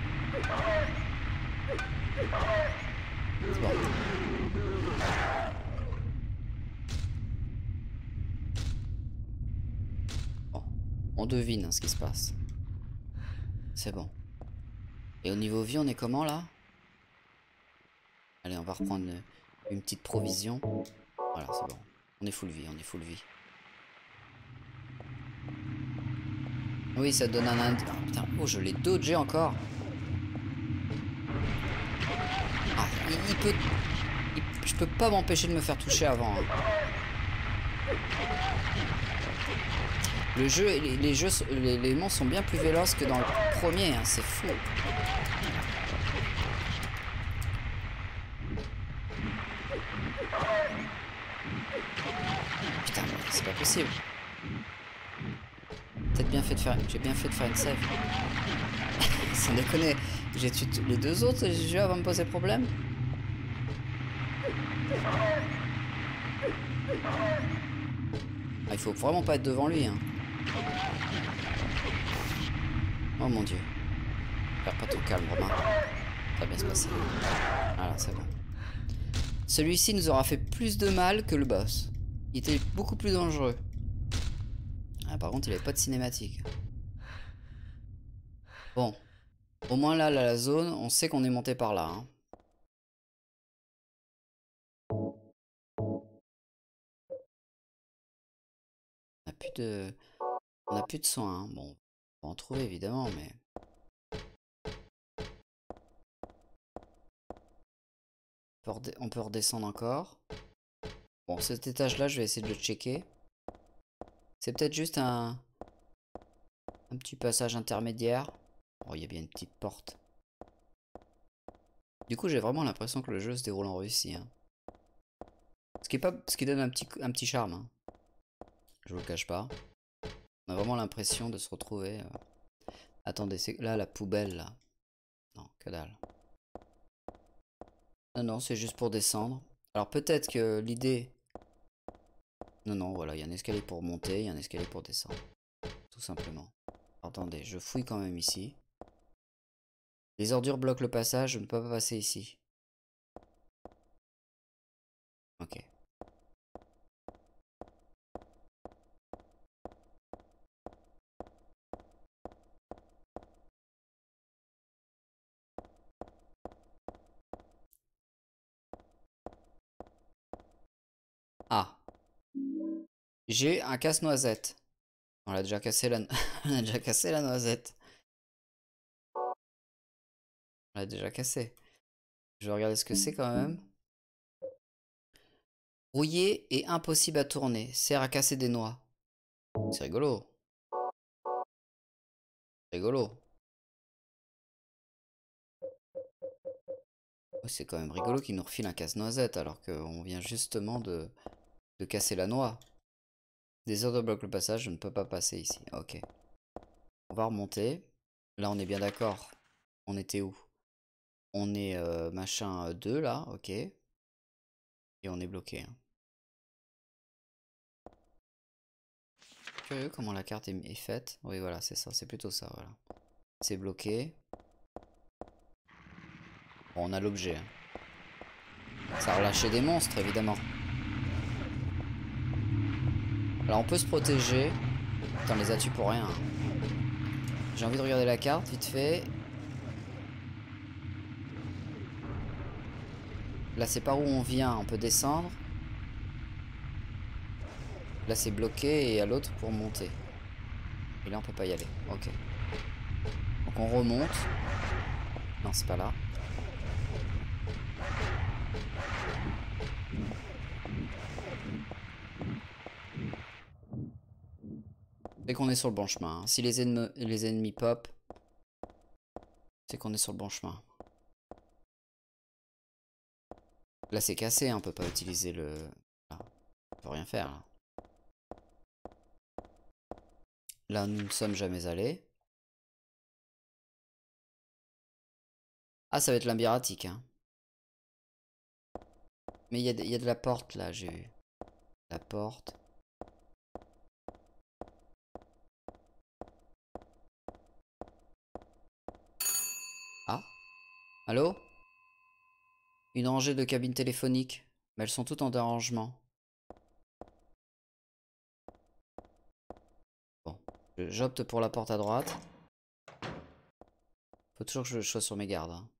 [SPEAKER 2] C'est bon. Bon. On devine hein, ce qui se passe. C'est bon. Et au niveau vie, on est comment là? Allez, on va reprendre une petite provision. Voilà, c'est bon. On est full vie, on est full vie. Oui, ça donne un indice. Oh, putain, oh, je l'ai dodgé encore. Ah, je peux pas m'empêcher de me faire toucher avant. Hein. Le jeu, les monstres sont bien plus véloces que dans le premier. Hein, c'est fou. Putain, c'est pas possible. J'ai bien fait de faire une save. Sans déconner, j'ai tué les deux autres et je vais me poser problème. Ah, il faut vraiment pas être devant lui. Hein. Oh mon dieu. Perds pas ton calme, Romain. Ça va bien se passer. Voilà, c'est bon. Celui-ci nous aura fait plus de mal que le boss. Il était beaucoup plus dangereux. Ah, par contre, il avait pas de cinématique. Bon. Au moins là, la zone, on sait qu'on est monté par là. Hein. On a plus de soins. Hein. Bon, on va en trouver évidemment, mais... On peut redescendre encore. Bon, cet étage-là, je vais essayer de le checker. C'est peut-être juste un petit passage intermédiaire. Oh, il y a bien une petite porte. Du coup, j'ai vraiment l'impression que le jeu se déroule en Russie. Hein. Ce qui donne un petit charme. Hein. Je vous le cache pas. On a vraiment l'impression de se retrouver... Attendez, c'est là la poubelle, là. Non, que dalle. Non, non, c'est juste pour descendre. Alors peut-être que l'idée... Non, non, voilà, il y a un escalier pour monter, il y a un escalier pour descendre. Tout simplement. Attendez, je fouille quand même ici. Les ordures bloquent le passage, je ne peux pas passer ici. Ok. J'ai un casse-noisette. On a déjà cassé la... On a déjà cassé la noisette. On l'a déjà cassé. Je vais regarder ce que c'est quand même. Rouillé et impossible à tourner. Sert à casser des noix. C'est rigolo. Rigolo. Oh, c'est quand même rigolo qu'il nous refile un casse-noisette alors qu'on vient justement de casser la noix. Des heures de bloc le passage, je ne peux pas passer ici. Ok. On va remonter. Là, on est bien d'accord. On était où? On est machin 2 là, ok. Et on est bloqué. Hein. Curieux comment la carte est faite. Oui, voilà, c'est ça. C'est plutôt ça, voilà. C'est bloqué. Bon, on a l'objet. Hein. Ça a relâché des monstres, évidemment. Alors, on peut se protéger. Putain, on les a tués pour rien. Hein. J'ai envie de regarder la carte, vite fait. Là, c'est par où on vient. On peut descendre. Là, c'est bloqué et à l'autre pour monter. Et là, on peut pas y aller. Ok. Donc, on remonte. Non, c'est pas là. C'est qu'on est sur le bon chemin. Hein. Si les ennemis pop, c'est qu'on est sur le bon chemin. Là, c'est cassé. Hein. On peut pas utiliser le... Là, on peut rien faire. Là. Là, nous ne sommes jamais allés. Ah, ça va être labyrinthique. Hein. Mais il y a de la porte, là, j'ai vu. La porte. Ah. Allô? Une rangée de cabines téléphoniques. Mais elles sont toutes en dérangement. Bon. J'opte pour la porte à droite. Faut toujours que je sois sur mes gardes. Hein.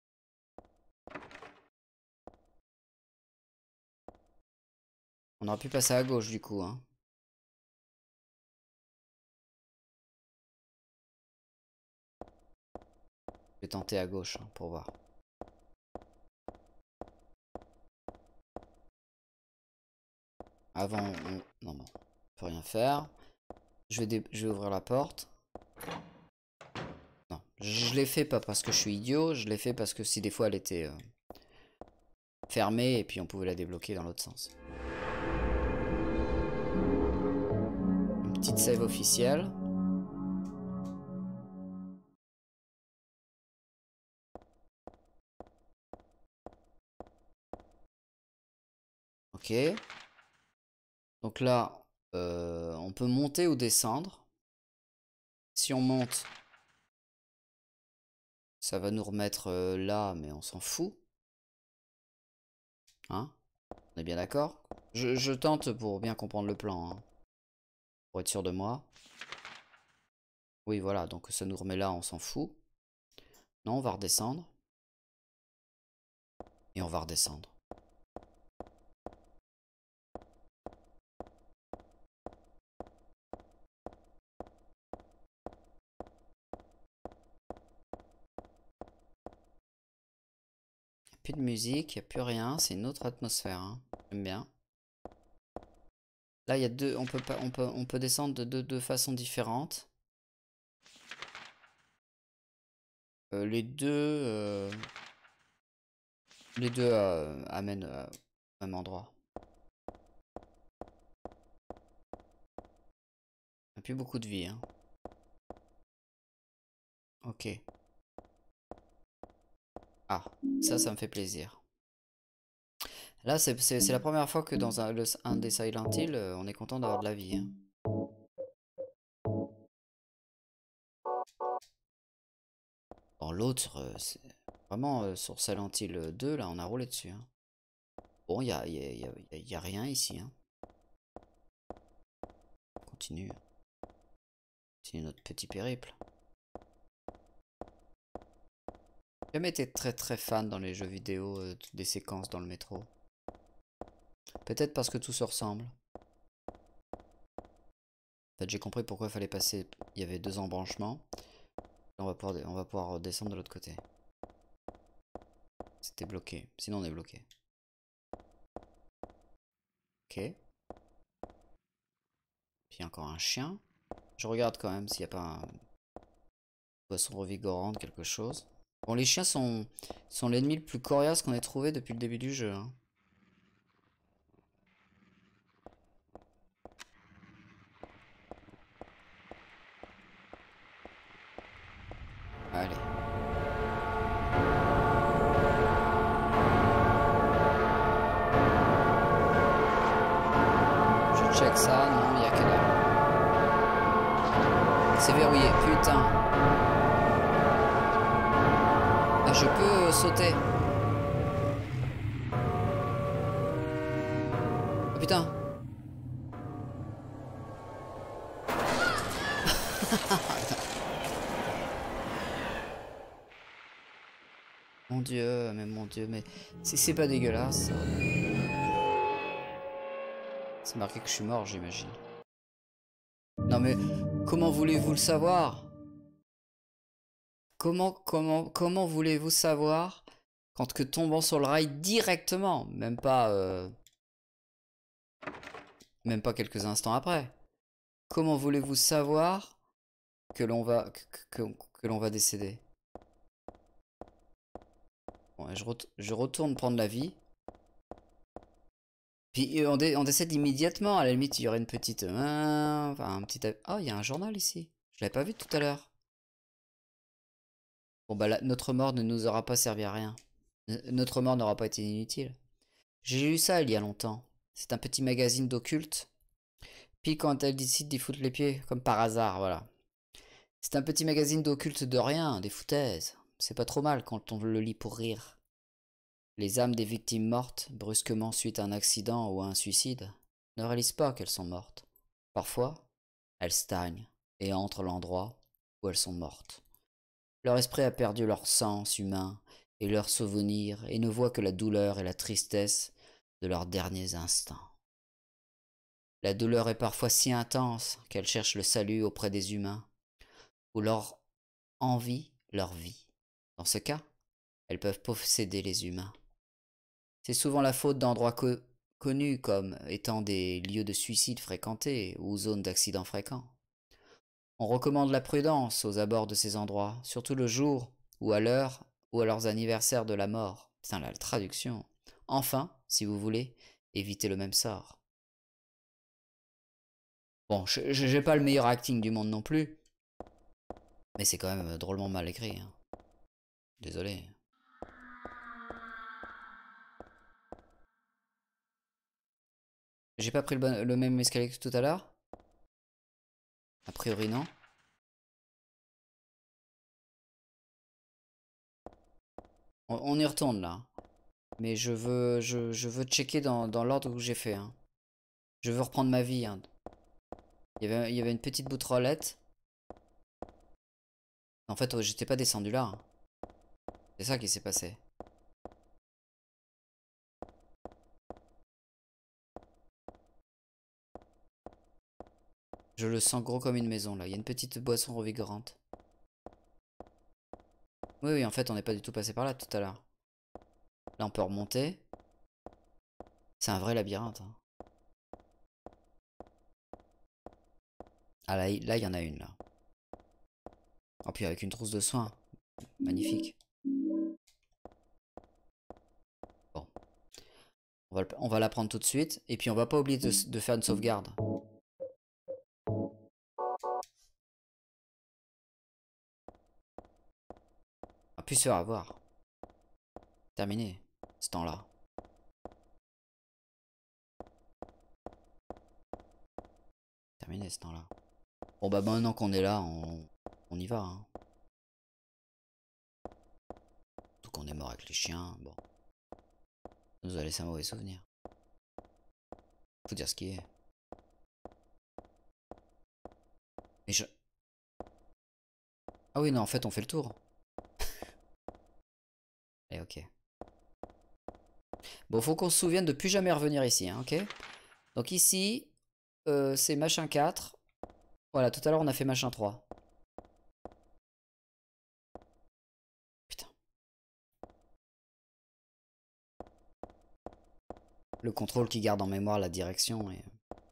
[SPEAKER 2] On aurait pu passer à gauche du coup. Hein. Je vais tenter à gauche hein, pour voir. Avant, on... Non, bon. On peut rien faire. Je vais ouvrir la porte. Non, je l'ai fait pas parce que je suis idiot. Je l'ai fait parce que si des fois elle était fermée et puis on pouvait la débloquer dans l'autre sens. Une petite save officielle. Ok. Donc là, on peut monter ou descendre. Si on monte, ça va nous remettre là, mais on s'en fout. Hein? On est bien d'accord? Je tente pour bien comprendre le plan. Hein. Pour être sûr de moi. Oui, voilà, donc ça nous remet là, on s'en fout. Non, on va redescendre. Et on va redescendre. Plus de musique, il n'y a plus rien, c'est une autre atmosphère. Hein. J'aime bien. Là, il y a deux. On peut descendre de deux façons différentes. Les deux amènent au même endroit. On n'a plus beaucoup de vie. Hein. Ok. Ah, ça me fait plaisir. Là, c'est la première fois que dans un des Silent Hill, on est content d'avoir de la vie. Hein. Dans l'autre, c'est vraiment sur Silent Hill 2, là, on a roulé dessus. Hein. Bon, il y a rien ici. Hein. On continue. Continue notre petit périple. J'ai jamais été très fan dans les jeux vidéo des séquences dans le métro. Peut-être parce que tout se ressemble. fait, j'ai compris pourquoi il fallait passer. Il y avait 2 embranchements. On va pouvoir descendre de l'autre côté. C'était bloqué. Sinon, on est bloqué. Ok. Puis encore un chien. Je regarde quand même s'il n'y a pas un poisson revigorant, quelque chose. Bon, les chiens sont l'ennemi le plus coriace qu'on ait trouvé depuis le début du jeu. Hein. Allez. Je check ça. Non, il n'y a que dalle. C'est verrouillé. Putain. Ah, je peux sauter. Oh putain. Mon dieu, mais c'est pas dégueulasse ça. C'est marqué que je suis mort, j'imagine. Non mais, comment voulez-vous le savoir? Comment voulez-vous savoir quand que tombant sur le rail directement, même pas quelques instants après. Comment voulez-vous savoir que l'on va que l'on va décéder? Bon, je retourne prendre la vie. Puis on décède immédiatement. À la limite, il y aurait une petite enfin un petit. Oh, il y a un journal ici. Je l'avais pas vu tout à l'heure. Bon bah notre mort ne nous aura pas servi à rien. Notre mort n'aura pas été inutile. J'ai lu ça il y a longtemps. C'est un petit magazine d'occulte. Puis quand elle décide d'y foutre les pieds, comme par hasard, voilà. C'est un petit magazine d'occulte de rien, des foutaises. C'est pas trop mal quand on le lit pour rire. Les âmes des victimes mortes, brusquement suite à un accident ou à un suicide, ne réalisent pas qu'elles sont mortes. Parfois, elles stagnent et entrent l'endroit où elles sont mortes. Leur esprit a perdu leur sens humain et leur souvenir et ne voit que la douleur et la tristesse de leurs derniers instants. La douleur est parfois si intense qu'elle cherche le salut auprès des humains, ou leur envie leur vie. Dans ce cas, elles peuvent posséder les humains. C'est souvent la faute d'endroits connus comme étant des lieux de suicide fréquentés ou zones d'accidents fréquents. On recommande la prudence aux abords de ces endroits, surtout le jour ou à l'heure ou à leurs anniversaires de la mort. Putain, la traduction. Enfin, si vous voulez, évitez le même sort. Bon, j'ai pas le meilleur acting du monde non plus, mais c'est quand même drôlement mal écrit. Hein. Désolé. J'ai pas pris le même escalier que tout à l'heure? A priori non. On y retourne là. Mais je veux checker dans l'ordre où j'ai fait. Hein. Je veux reprendre ma vie. Hein. Il y avait une petite boutrolette. En fait, j'étais pas descendu là. Hein. C'est ça qui s'est passé. Je le sens gros comme une maison là. Il y a une petite boisson revigorante. Oui, oui, en fait, on n'est pas du tout passé par là tout à l'heure. Là, on peut remonter. C'est un vrai labyrinthe. Hein. Ah, là, il y en a une là. Oh, puis avec une trousse de soins. Magnifique. Bon. On va la prendre tout de suite. Et puis, on va pas oublier de faire une sauvegarde. On peut se faire avoir. Terminé. Ce temps-là. Terminé ce temps-là. Bon bah maintenant qu'on est là, on y va. Hein. Tout qu'on est mort avec les chiens, bon. Ça nous a laissé un mauvais souvenir. Faut dire ce qui est. Mais je... Ah oui, non, en fait, on fait le tour. Et ok. Bon, faut qu'on se souvienne de plus jamais revenir ici, hein, ok? Donc ici, c'est machin 4. Voilà, tout à l'heure on a fait machin 3. Putain. Le contrôle qui garde en mémoire la direction et...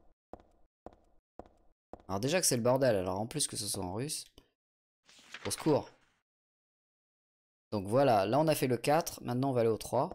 [SPEAKER 2] Alors déjà que c'est le bordel, alors en plus que ce soit en russe. Au secours. Donc voilà, là on a fait le 4, maintenant on va aller au 3.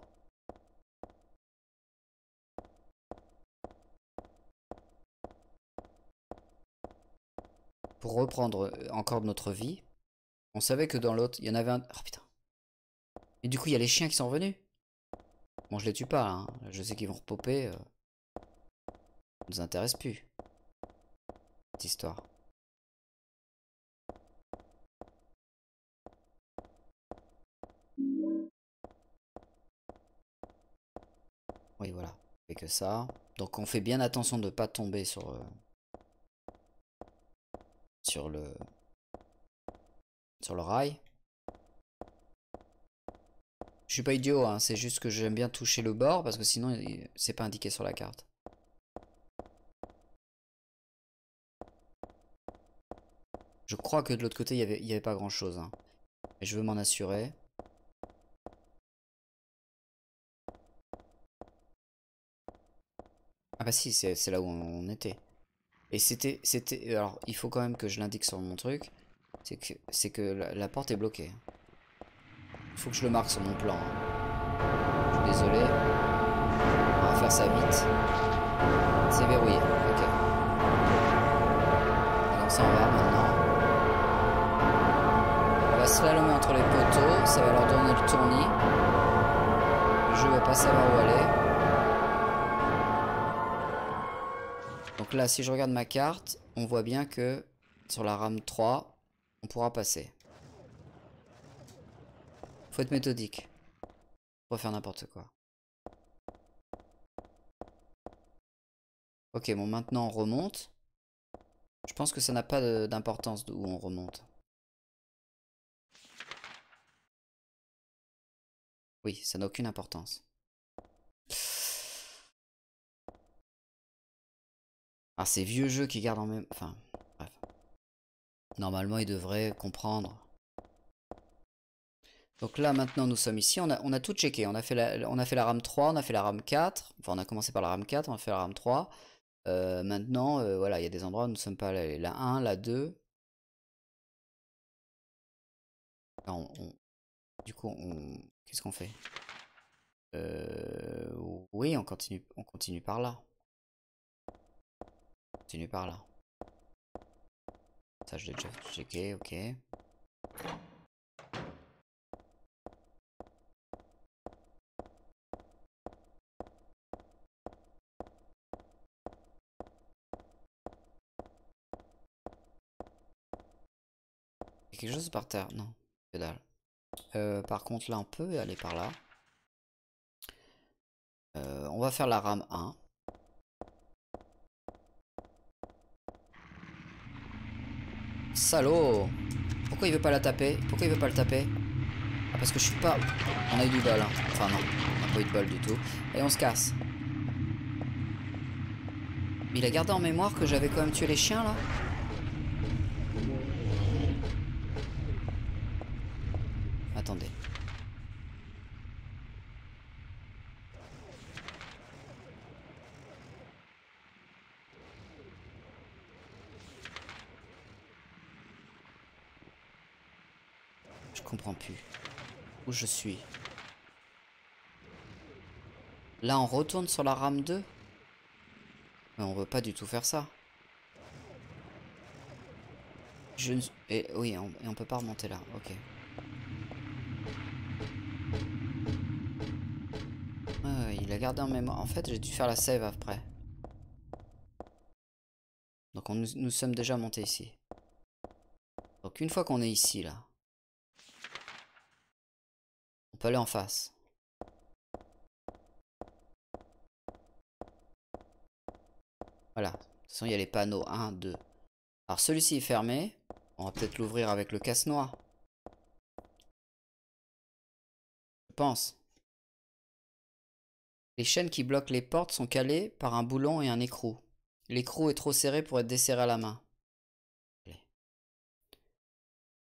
[SPEAKER 2] Pour reprendre encore de notre vie. On savait que dans l'autre, il y en avait un... Oh putain. Et du coup, il y a les chiens qui sont revenus. Bon, je les tue pas, hein. Je sais qu'ils vont repopper. Ça nous intéresse plus. Cette histoire. Oui, voilà. On fait que ça. Donc on fait bien attention de ne pas tomber sur le rail. Je suis pas idiot, hein, c'est juste que j'aime bien toucher le bord parce que sinon c'est pas indiqué sur la carte. Je crois que de l'autre côté il y avait pas grand chose, hein. Et je veux m'en assurer. Ah bah si, c'est là où on était. Et c'était... Alors, il faut quand même que je l'indique sur mon truc. C'est que la porte est bloquée. Il faut que je le marque sur mon plan, hein. Je suis désolé. On va faire ça vite. C'est verrouillé. Ok. Et comme ça, on va maintenant. On va slalomer entre les poteaux. Ça va leur donner le tournis. Le jeu va pas savoir où aller. Donc là, si je regarde ma carte, on voit bien que sur la rame 3, on pourra passer. Faut être méthodique. Faut faire n'importe quoi. Ok, bon, maintenant on remonte. Je pense que ça n'a pas d'importance d'où on remonte. Oui, ça n'a aucune importance. Ah, ces vieux jeux qui gardent en même... Enfin, bref. Normalement, ils devraient comprendre. Donc là, maintenant, nous sommes ici. On a tout checké. On a fait la rame 3, on a fait la rame 4. Enfin, on a commencé par la rame 4, on a fait la rame 3. Maintenant, voilà, il y a des endroits où nous ne sommes pas allés. La 1, la 2. Là, du coup, qu'est-ce qu'on fait? Oui, on continue par là. On continue par là. Ça, je l'ai déjà checké, ok. Il y a quelque chose par terre? Non, que dalle. Par contre, là, on peut aller par là. On va faire la rame 1. Salaud! Pourquoi il veut pas la taper? Pourquoi il veut pas le taper? Ah, parce que je suis pas... On a eu du bol, hein. Enfin, non. On n'a pas eu de bol du tout. Et on se casse. Mais il a gardé en mémoire que j'avais quand même tué les chiens, là? Attendez. Je comprends plus. Où je suis? Là, on retourne sur la rame 2? Mais on veut pas du tout faire ça. Et oui, et on peut pas remonter là. Ok. Il a gardé en mémoire. En fait, j'ai dû faire la save après. Donc nous sommes déjà montés ici. Donc une fois qu'on est ici, là. On peut aller en face. Voilà. De toute façon, il y a les panneaux 1, 2. Alors celui-ci est fermé. On va peut-être l'ouvrir avec le casse-noix. Je pense. Les chaînes qui bloquent les portes sont calées par un boulon et un écrou. L'écrou est trop serré pour être desserré à la main.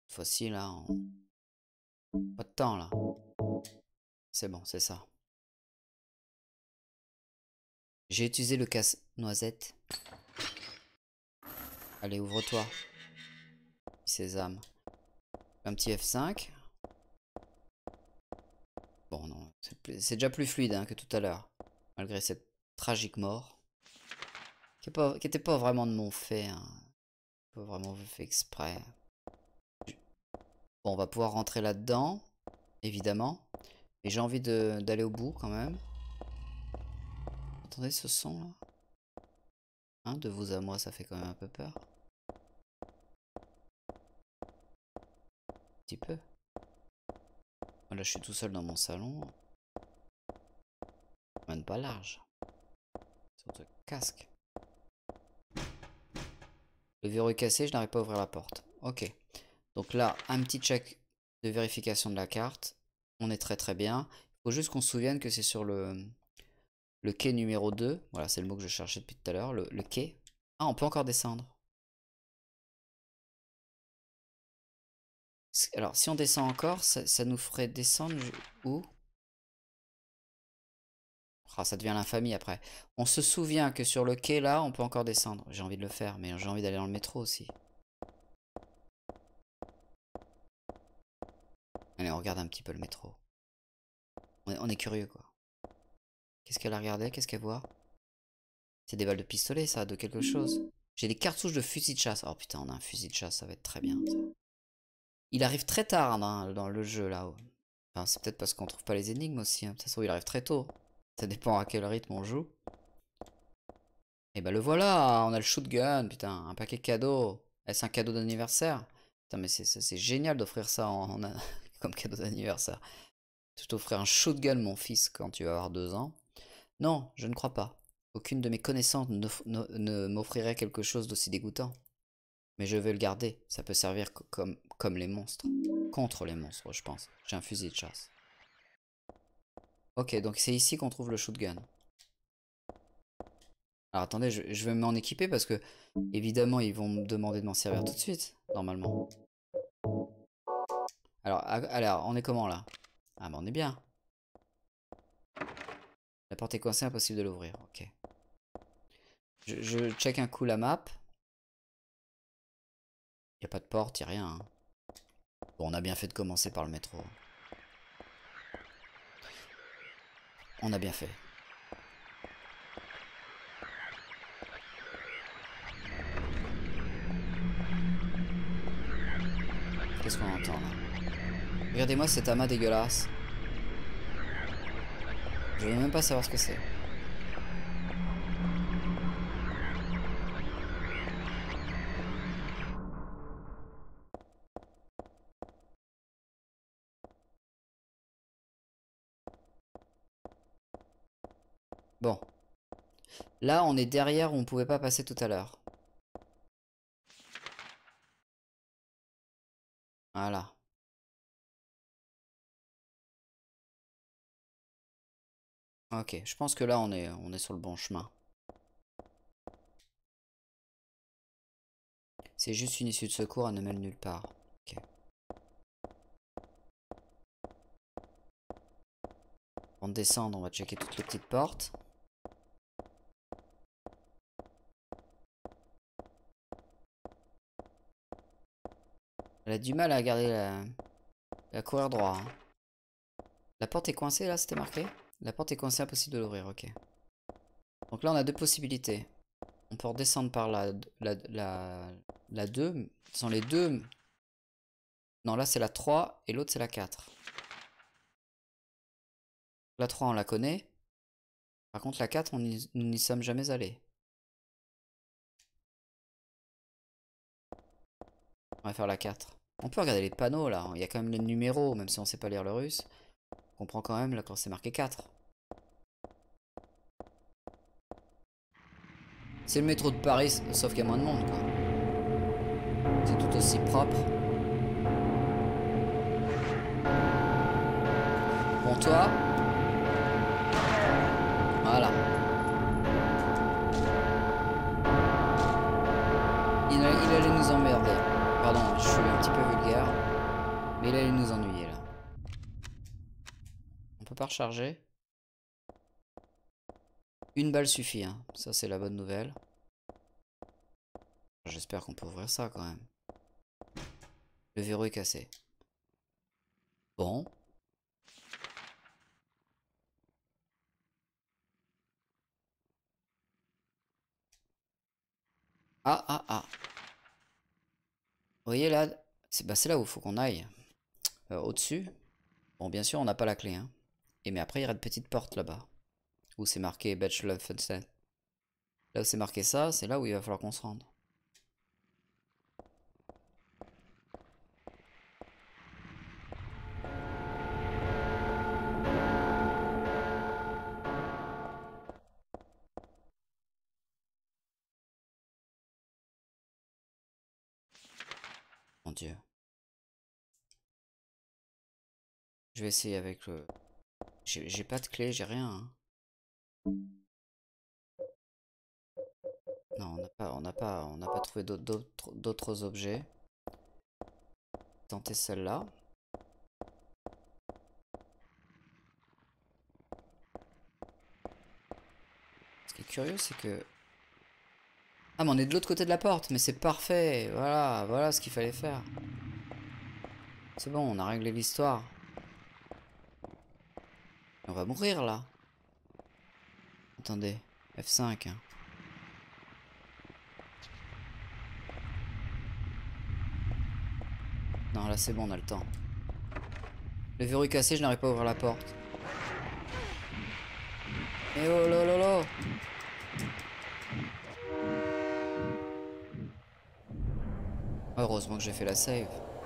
[SPEAKER 2] Cette fois-ci, là, pas de temps, là. C'est bon, c'est ça. J'ai utilisé le casse-noisette. Allez, ouvre-toi. Sésame. Un petit F5. Bon, non, c'est déjà plus fluide hein, que tout à l'heure. Malgré cette tragique mort. Qui était pas vraiment de mon fait. Hein. Pas vraiment fait exprès. Bon, on va pouvoir rentrer là-dedans. Évidemment. Et j'ai envie d'aller au bout quand même. Entendez ce son là? Hein, de vous à moi, ça fait quand même un peu peur. Un petit peu. Là, je suis tout seul dans mon salon. Même pas large. Sur le casque. Le verrou est cassé, je n'arrive pas à ouvrir la porte. Ok. Donc là, un petit check de vérification de la carte. On est très très bien. Il faut juste qu'on se souvienne que c'est sur le quai numéro 2. Voilà, c'est le mot que je cherchais depuis tout à l'heure. Le quai. Ah, on peut encore descendre. Alors, si on descend encore, ça nous ferait descendre où? Ah, ça devient l'infamie après. On se souvient que sur le quai, là, on peut encore descendre. J'ai envie de le faire, mais j'ai envie d'aller dans le métro aussi. Allez, on regarde un petit peu le métro. On est curieux, quoi. Qu'est-ce qu'elle a regardé? Qu'est-ce qu'elle voit? C'est des balles de pistolet, ça, de quelque chose. J'ai des cartouches de fusil de chasse. Oh putain, on a un fusil de chasse, ça va être très bien, ça. Il arrive très tard hein, dans le jeu, là. Enfin, c'est peut-être parce qu'on trouve pas les énigmes aussi. Hein. De toute façon, il arrive très tôt. Ça dépend à quel rythme on joue. Et bah le voilà, on a le shotgun, putain, un paquet cadeau. Est-ce un cadeau d'anniversaire? Putain, mais c'est génial d'offrir ça comme cadeau d'anniversaire. Je t'offrir un shotgun, mon fils, quand tu vas avoir 2 ans. Non, je ne crois pas. Aucune de mes connaissances ne m'offrirait quelque chose d'aussi dégoûtant. Mais je vais le garder, ça peut servir comme les monstres. Contre les monstres, je pense. J'ai un fusil de chasse. Ok, donc c'est ici qu'on trouve le shotgun. Alors attendez, je vais m'en équiper parce que, évidemment, ils vont me demander de m'en servir tout de suite, normalement. Alors, on est comment là? Ah bah on est bien. La porte est coincée, impossible de l'ouvrir, ok. Je check un coup la map. Il n'y a pas de porte, il n'y a rien. Hein. Bon, on a bien fait de commencer par le métro. On a bien fait. Qu'est-ce qu'on entend là? Regardez-moi cet amas dégueulasse. Je veux même pas savoir ce que c'est. Bon. Là, on est derrière où on pouvait pas passer tout à l'heure. Voilà. Ok, je pense que là, on est sur le bon chemin. C'est juste une issue de secours, elle ne mène nulle part. Ok. Avant de descendre, on va checker toutes les petites portes. Elle a du mal à garder à courir droit. Hein. La porte est coincée là, c'était marqué? La porte est coincée, impossible de l'ouvrir, ok. Donc là on a deux possibilités. On peut redescendre par la 2. Ce sont les deux. Non, là c'est la 3 et l'autre c'est la 4. La 3 on la connaît. Par contre la 4 nous n'y sommes jamais allés. On va faire la 4. On peut regarder les panneaux là, il y a quand même les numéros, même si on sait pas lire le russe. On comprend quand même là quand c'est marqué 4. C'est le métro de Paris, sauf qu'il y a moins de monde quoi. C'est tout aussi propre. Bon toi. Voilà. Il allait nous emmerder. Pardon, je suis un petit peu vulgaire. Mais il allait nous ennuyer là. On peut pas recharger. Une balle suffit, hein. Ça c'est la bonne nouvelle. J'espère qu'on peut ouvrir ça quand même. Le verrou est cassé. Bon. Ah, ah, ah. Vous voyez là, c'est là où il faut qu'on aille. Au-dessus. Bon, bien sûr, on n'a pas la clé. Hein. Et mais après, il y a une petite porte là-bas. Où c'est marqué Bachelor Funset. Là où c'est marqué ça, c'est là où il va falloir qu'on se rende. Mon Dieu. Je vais essayer avec le... J'ai pas de clé, j'ai rien. Hein. Non, on n'a pas trouvé d'autres objets. Tenter celle-là. Ce qui est curieux, c'est que... Ah, mais on est de l'autre côté de la porte, mais c'est parfait. Voilà, voilà ce qu'il fallait faire. C'est bon, on a réglé l'histoire. On va mourir là. Attendez, F5. Hein. Non, là c'est bon, on a le temps. Le verrou est cassé, je n'arrive pas à ouvrir la porte. Eh oh lolo. Heureusement que j'ai fait la save.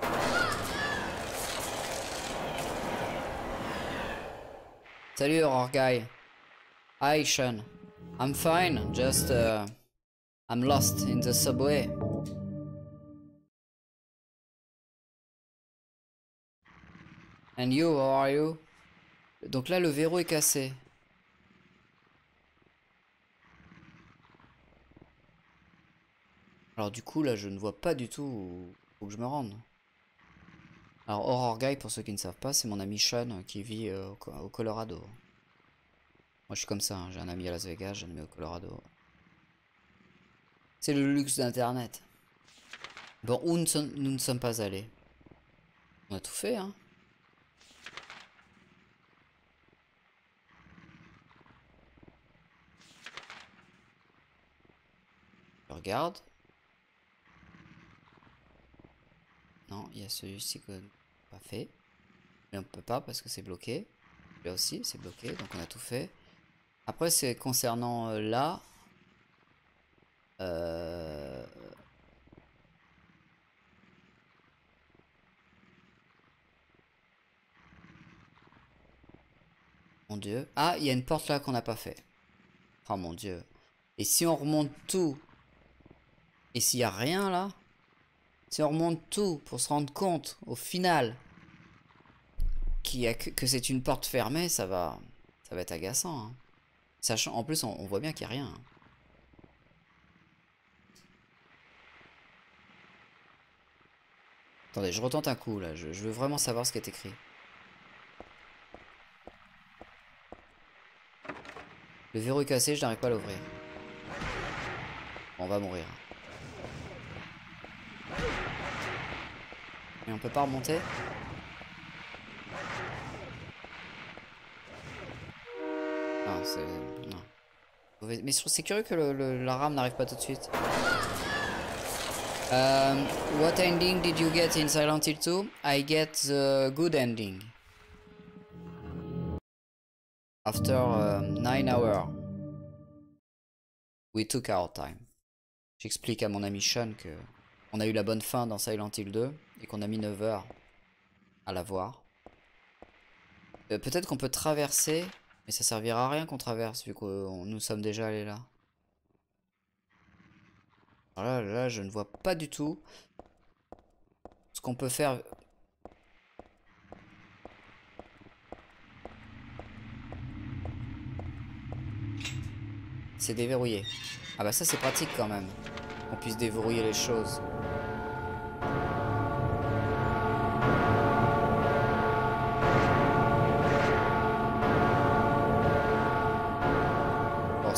[SPEAKER 2] Salut Horror Guy. Hi Sean. I'm fine, just I'm lost in the subway. And you, how are you? Donc là le verrou est cassé. Alors du coup là je ne vois pas du tout où faut que je me rende. Alors Horror Guy, pour ceux qui ne savent pas, c'est mon ami Sean qui vit au Colorado. Moi je suis comme ça, hein. J'ai un ami à Las Vegas, j'ai un ami au Colorado. C'est le luxe d'internet. Bon, où nous ne sommes pas allés. On a tout fait, hein. Je regarde. Non, il y a celui-ci qu'on n'a pas fait. Mais on peut pas parce que c'est bloqué. Là aussi, c'est bloqué, donc on a tout fait. Après, c'est concernant là. Mon Dieu. Ah, il y a une porte là qu'on n'a pas fait. Oh mon Dieu. Et si on remonte tout. Et s'il n'y a rien là. Si on remonte tout pour se rendre compte au final que c'est une porte fermée, ça va être agaçant. Hein. Sachant, en plus, on voit bien qu'il n'y a rien. Hein. Attendez, je retente un coup là. Je veux vraiment savoir ce qui est écrit. Le verrou est cassé, je n'arrive pas à l'ouvrir. Bon, on va mourir. Mais on peut pas remonter? Non, c'est... Non. Mais c'est curieux que la rame n'arrive pas tout de suite. What ending did you get in Silent Hill 2? I get the good ending. After 9 hours. We took our time. J'explique à mon ami Sean que on a eu la bonne fin dans Silent Hill 2 et qu'on a mis 9 heures à la voir. Peut-être qu'on peut traverser, mais ça servira à rien qu'on traverse vu que nous sommes déjà allés là. Alors là, je ne vois pas du tout ce qu'on peut faire. C'est déverrouillé. Ah bah ça c'est pratique quand même. Qu'on puisse déverrouiller les choses.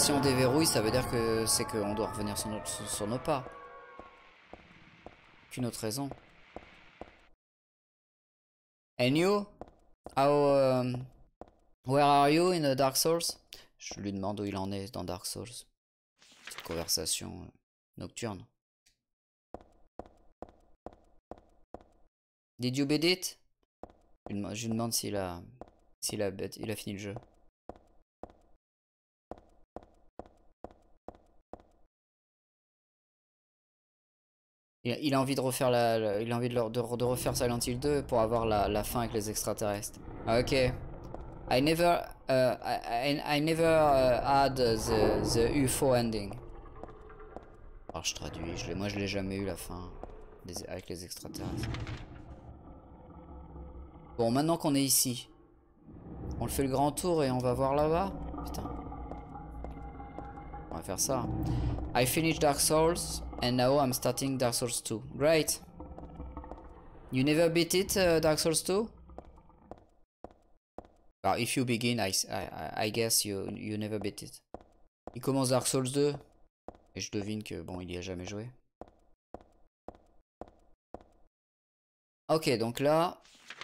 [SPEAKER 2] si on déverrouille, ça veut dire que c'est qu'on doit revenir sur nos pas. Qu'une autre raison. And you? How, where are you in the Dark Souls? Je lui demande où il en est dans Dark Souls. Petite conversation nocturne. Did you beat it? Je lui demande s'il a fini le jeu. Il a envie de refaire il a envie de refaire Silent Hill 2 pour avoir la fin avec les extraterrestres. Ah, ok. I never had the UFO ending. Alors je traduis, moi je l'ai jamais eu la fin avec les extraterrestres. Bon, maintenant qu'on est ici, on le fait le grand tour et on va voir là-bas. Putain. On va faire ça. I finished Dark Souls and now I'm starting Dark Souls 2. Great. You never beat it, Dark Souls 2? Alors, if you begin, I guess you never beat it. Il commence Dark Souls 2 et je devine que bon, il y a jamais joué. Ok, donc là,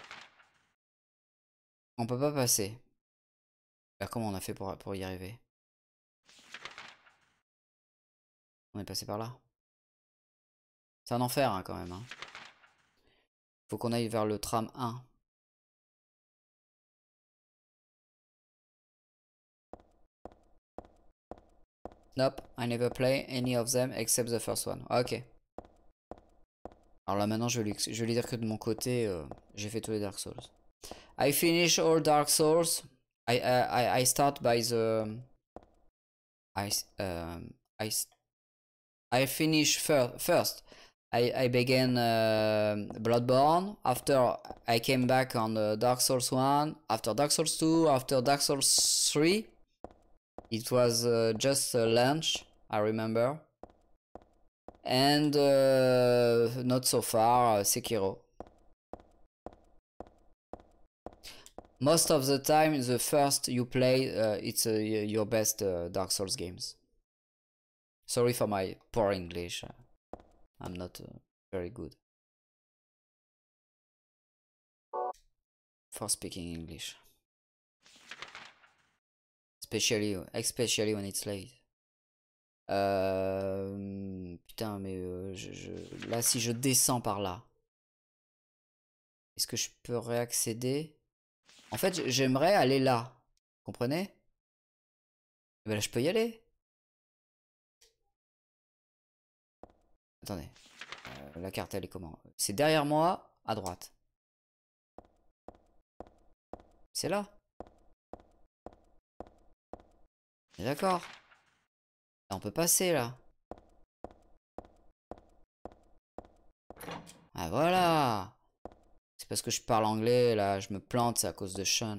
[SPEAKER 2] on peut pas passer. Alors, comment on a fait pour y arriver? On est passé par là. C'est un enfer hein, quand même. Hein. Faut qu'on aille vers le tram 1. Nope, I never play any of them except the first one. Ok. Alors là maintenant je vais lui dire que de mon côté j'ai fait tous les Dark Souls. I finish all Dark Souls. I start by the I finish first. I began Bloodborne. After I came back on Dark Souls 1. After Dark Souls 2. After Dark Souls 3. It was just lunch, I remember. And not so far, Sekiro. Most of the time, the first you play, it's your best Dark Souls games. Sorry for my poor English. I'm not very good for speaking English. Especially when it's late. Putain, mais là, si je descends par là, est-ce que je peux réaccéder? En fait, j'aimerais aller là. Vous comprenez? Ben là, je peux y aller. Attendez. La carte, elle est comment? C'est derrière moi, à droite. C'est là. D'accord. On peut passer là. Ah voilà. C'est parce que je parle anglais là, je me plante, c'est à cause de Sean.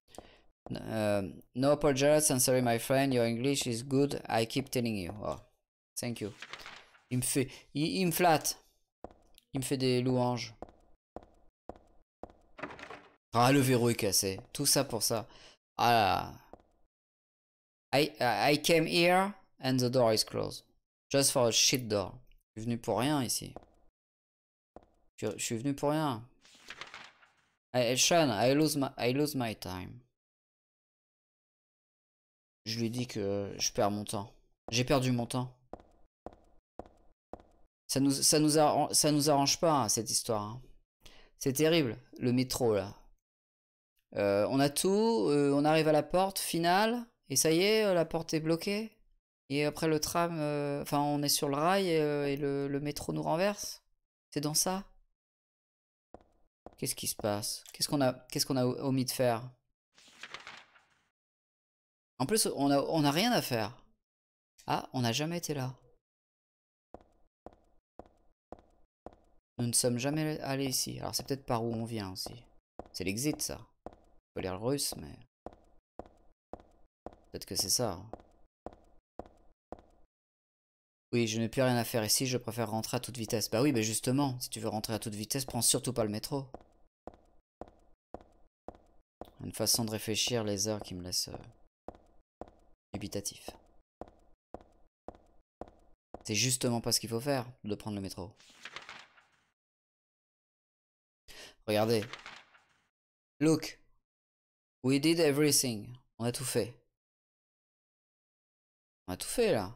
[SPEAKER 2] No apologies, sorry my friend, your English is good, I keep telling you. Oh, thank you. Il me flatte. Il me fait des louanges. Ah, le verrou est cassé. Tout ça pour ça. Ah là. I came here and the door is closed. Just for a shit door. Je suis venu pour rien ici. Je suis venu pour rien. Sean, I lose my time. Je lui dis que je perds mon temps. J'ai perdu mon temps. Ça nous arrange pas hein, cette histoire. Hein. C'est terrible, le métro là. On a tout, on arrive à la porte finale. Et ça y est, la porte est bloquée. Et après le tram, enfin on est sur le rail et le métro nous renverse. C'est dans ça. Qu'est-ce qui se passe? Qu'est-ce qu'on a omis de faire? En plus, on a rien à faire. Ah, on n'a jamais été là. Nous ne sommes jamais allés ici. Alors c'est peut-être par où on vient aussi. C'est l'exit ça. Faut lire le russe, mais... Peut-être que c'est ça. Hein. Oui, je n'ai plus rien à faire ici, je préfère rentrer à toute vitesse. Bah oui, mais justement, si tu veux rentrer à toute vitesse, prends surtout pas le métro. Une façon de réfléchir les heures qui me laissent dubitatif. C'est justement pas ce qu'il faut faire, de prendre le métro. Regardez. Look. We did everything. On a tout fait. On a tout fait, là.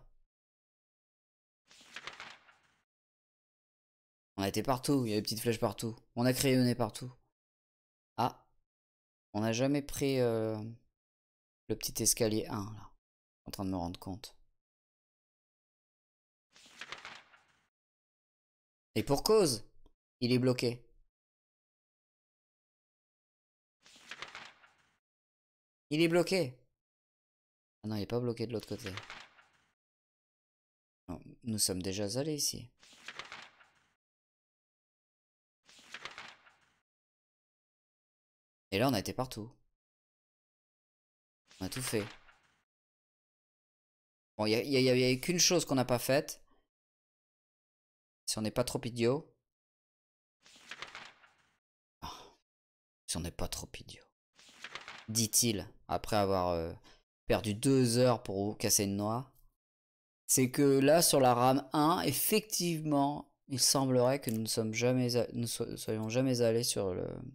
[SPEAKER 2] On a été partout. Il y a des petites flèches partout. On a crayonné partout. Ah. On n'a jamais pris le petit escalier 1, là. En train de me rendre compte. Et pour cause. Il est bloqué. Il est bloqué. Ah non, il n'est pas bloqué de l'autre côté. Non, nous sommes déjà allés ici. Et là, on a été partout. On a tout fait. Bon, il y a qu'une chose qu'on n'a pas faite. Si on n'est pas trop idiot. Ah, si on n'est pas trop idiot. Dit-il, après avoir perdu 2 heures pour casser une noix. C'est que là, sur la rame 1, effectivement, il semblerait que nous ne soyons jamais allés sur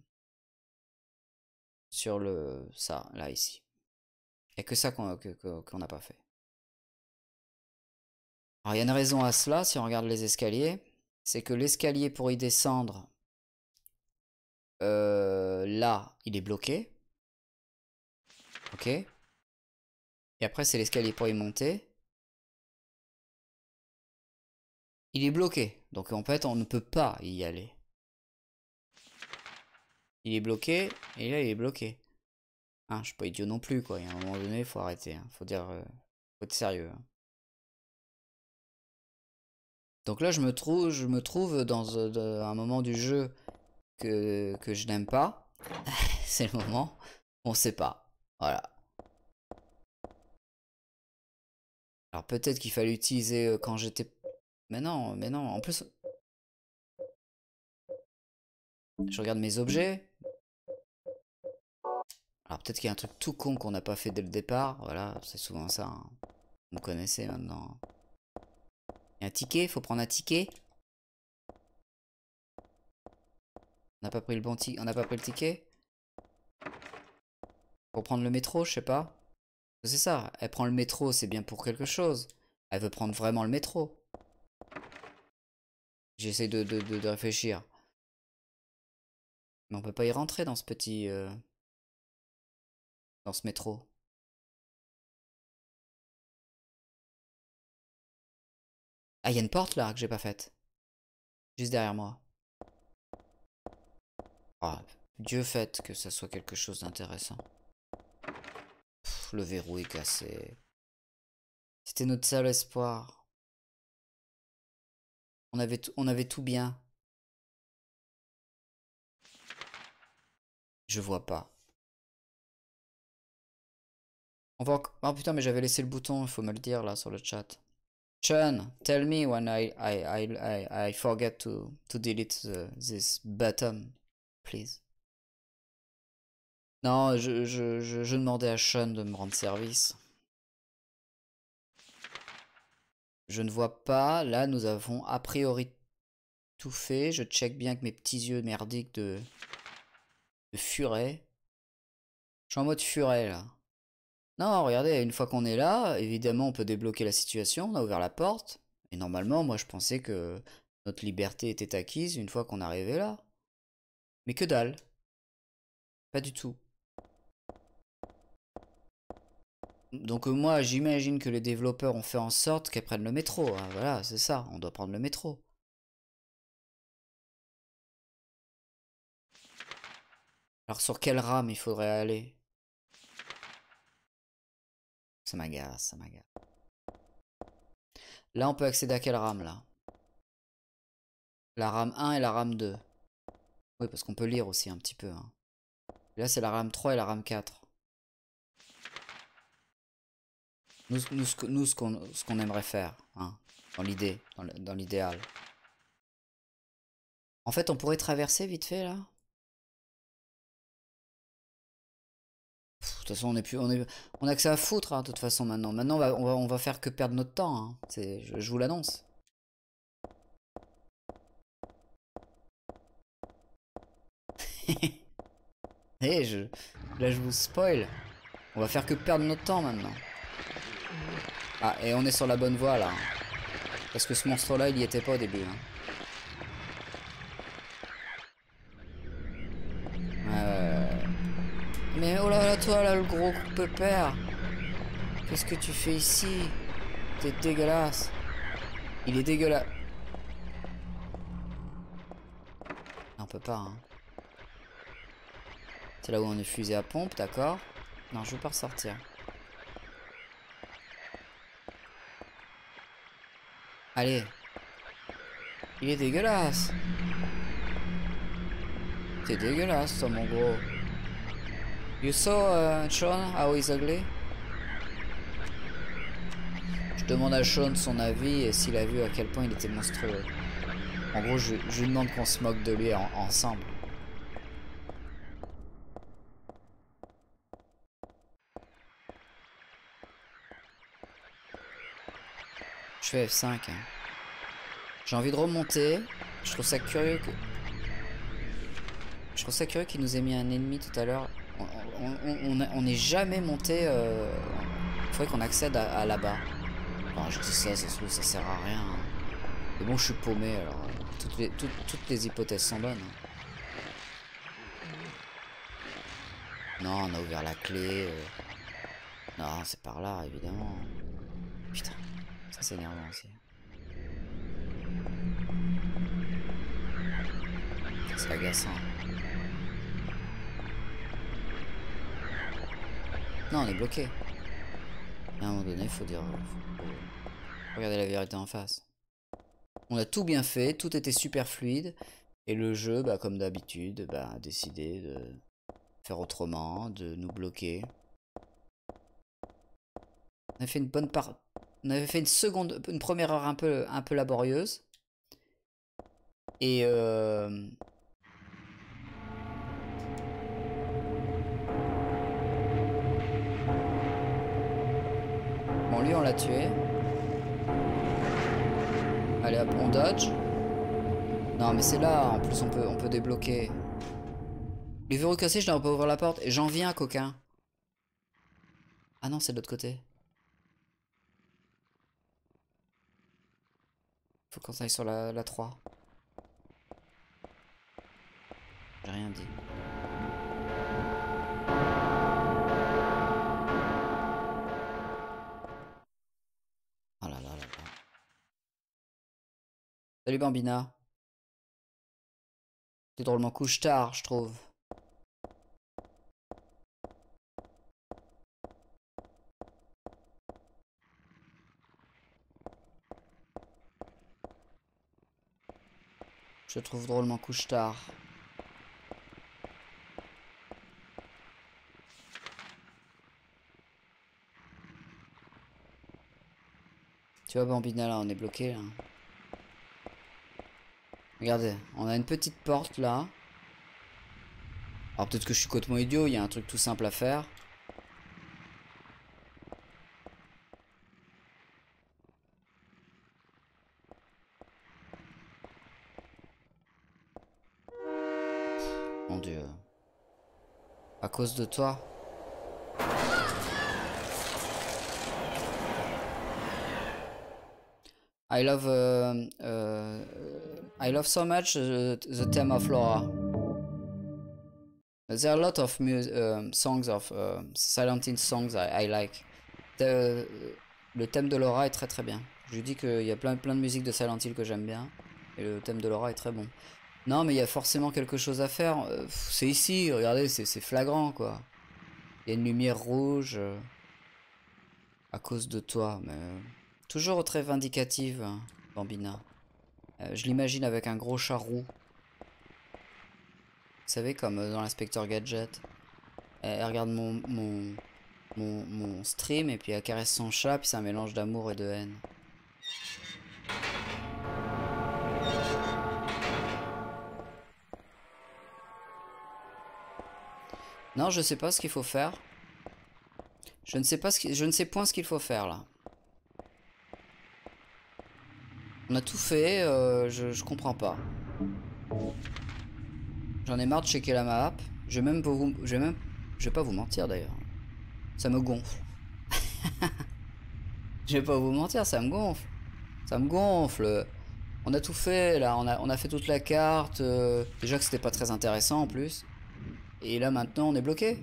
[SPEAKER 2] ça, là, ici. Il n'y a que ça qu'on n'a pas fait. Alors, il y a une raison à cela, si on regarde les escaliers. C'est que l'escalier pour y descendre, là, il est bloqué. Ok. Et après, c'est l'escalier pour y monter. Il est bloqué. Donc, en fait, on ne peut pas y aller. Il est bloqué. Et là, il est bloqué. Hein, je suis pas idiot non plus, quoi. Il y a un moment donné, il faut arrêter. Hein. Faut dire... faut être sérieux. Hein. Donc là, je me trouve dans un moment du jeu que je n'aime pas. C'est le moment. On sait pas. Voilà. Alors peut-être qu'il fallait utiliser quand j'étais... Mais non. En plus... Je regarde mes objets. Alors peut-être qu'il y a un truc tout con qu'on n'a pas fait dès le départ. Voilà, c'est souvent ça. Hein. Vous me connaissez maintenant. Il y a un ticket, faut prendre un ticket. On n'a pas pris le bon ticket. On n'a pas pris le ticket. Pour prendre le métro, je sais pas. C'est ça, elle prend le métro, c'est bien pour quelque chose. Elle veut prendre vraiment le métro. J'essaie de réfléchir. Mais on peut pas y rentrer dans ce petit... dans ce métro. Ah, il y a une porte là que j'ai pas faite. Juste derrière moi. Ah, Dieu fait que ça soit quelque chose d'intéressant. Le verrou est cassé. C'était notre seul espoir. On avait tout bien. Je vois pas. On va... Oh putain, mais j'avais laissé le bouton, il faut me le dire là sur le chat. Sean, tell me when I forget to delete this button, please. Non, je demandais à Sean de me rendre service. Je ne vois pas. Là, nous avons a priori tout fait. Je check bien que mes petits yeux merdiques de furet. Je suis en mode furet là. Non, regardez, une fois qu'on est là, évidemment, on peut débloquer la situation. On a ouvert la porte. Et normalement, moi, je pensais que notre liberté était acquise une fois qu'on arrivait là. Mais que dalle. Pas du tout. Donc moi, j'imagine que les développeurs ont fait en sorte qu'elles prennent le métro. Hein. Voilà, c'est ça. On doit prendre le métro. Alors sur quelle rame il faudrait aller? Ça m'agace, ça m'agace. Là, on peut accéder à quelle rame, là? La rame 1 et la rame 2. Oui, parce qu'on peut lire aussi un petit peu. Hein. Là, c'est la rame 3 et la rame 4. Nous ce qu'on aimerait faire, hein, dans l'idée, dans l'idéal. En fait, on pourrait traverser vite fait, là. toute façon, on a que ça à foutre, hein, de toute façon, maintenant. Maintenant, on va faire que perdre notre temps, hein. Je vous l'annonce. Eh, là, je vous spoil. On va faire que perdre notre temps, maintenant. Ah, et on est sur la bonne voie, là. Parce que ce monstre-là, il y était pas au début, hein. Mais oh là là, toi là, le gros pépère. Qu'est-ce que tu fais ici? T'es dégueulasse. Il est dégueulasse. Non, on peut pas, hein. C'est là où on est fusée à pompe, d'accord. Non, je veux pas ressortir. Allez. Il est dégueulasse. T'es dégueulasse, toi, mon gros. You saw Sean, how he's ugly? Je demande à Sean son avis et s'il a vu à quel point il était monstrueux. En gros, je lui demande qu'on se moque de lui ensemble. Je fais F5. Hein. J'ai envie de remonter. Je trouve ça curieux que... Je trouve ça curieux qu'il nous ait mis un ennemi tout à l'heure. On n'est jamais monté. Il faudrait qu'on accède à là-bas. Enfin, je dis ça se trouve, ça sert à rien. Hein. Mais bon, je suis paumé, alors toutes les hypothèses sont bonnes. Non, on a ouvert la clé. Non, c'est par là, évidemment. Putain, ça c'est énervant aussi. C'est agaçant. Non, on est bloqué. À un moment donné, faut dire... Faut regarder la vérité en face. On a tout bien fait, tout était super fluide. Et le jeu, bah, comme d'habitude, bah, a décidé de faire autrement, de nous bloquer. On a fait une bonne part... On avait fait une première heure un peu laborieuse. Et bon, lui, on l'a tué. Allez, hop, on dodge. Non, mais c'est là, en plus, on peut débloquer. Les verrous cassés, je n'arrive pas à ouvrir la porte. Et j'en viens, coquin. Ah non, c'est de l'autre côté. Faut qu'on aille sur la 3. J'ai rien dit. Oh là là là là. Salut Bambina. T'es drôlement couche tard, je trouve. Je trouve drôlement couche tard. Tu vois Bambina là, on est bloqué là. Regardez, on a une petite porte là. Alors peut-être que je suis complètement idiot, il y a un truc tout simple à faire. Mon Dieu. À cause de toi. I love so much the theme of Laura. There are a lot of songs of Silent Hill songs I like. Le thème de Laura est très très bien. Je lui dis qu'il y a plein de musiques de Silent Hill que j'aime bien. Et le thème de Laura est très bon. Non mais il y a forcément quelque chose à faire. C'est ici, regardez, c'est flagrant quoi. Il y a une lumière rouge. À cause de toi, mais... Toujours très vindicative, hein, Bambina. Je l'imagine avec un gros chat roux. Vous savez, comme dans l'inspecteur Gadget. Elle regarde mon stream et puis elle caresse son chat, puis c'est un mélange d'amour et de haine. Non, je sais pas ce qu'il faut faire. Je ne sais pas je ne sais point ce qu'il faut faire là. On a tout fait, je comprends pas. J'en ai marre de checker la map. Je vais pas vous mentir d'ailleurs. Ça me gonfle. Je vais pas vous mentir, ça me gonfle. Ça me gonfle. On a tout fait là, on a fait toute la carte. Déjà que c'était pas très intéressant en plus. Et là maintenant on est bloqué.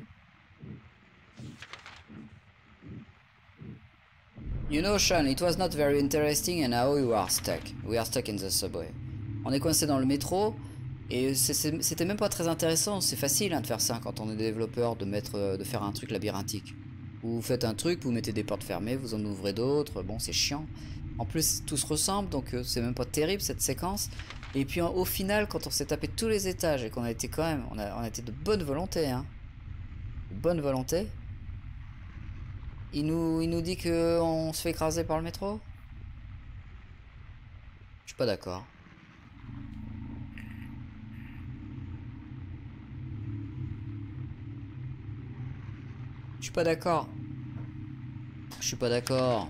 [SPEAKER 2] You know, Sean, it was not very interesting and now we are stuck. We are stuck in the subway. On est coincé dans le métro et c'était même pas très intéressant. C'est facile hein, de faire ça quand on est développeur, de faire un truc labyrinthique. Vous faites un truc, vous mettez des portes fermées, vous en ouvrez d'autres. Bon, c'est chiant. En plus, tout se ressemble, donc c'est même pas terrible cette séquence. Et puis au final, quand on s'est tapé tous les étages et qu'on a été quand même, on a été de bonne volonté, hein. De bonne volonté. Il nous dit que on se fait écraser par le métro. Je suis pas d'accord. Je suis pas d'accord. Je suis pas d'accord.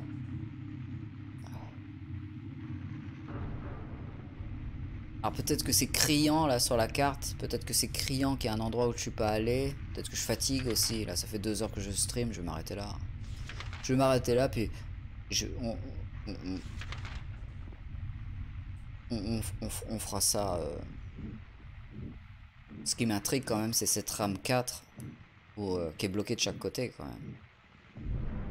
[SPEAKER 2] Alors peut-être que c'est criant là sur la carte. Peut-être que c'est criant qu'il y a un endroit où je suis pas allé. Peut-être que je fatigue aussi. Là, ça fait 2 heures que je stream. Je vais m'arrêter là. Je vais m'arrêter là, puis on fera ça. Ce qui m'intrigue quand même, c'est cette rame 4 qui est bloquée de chaque côté quand même.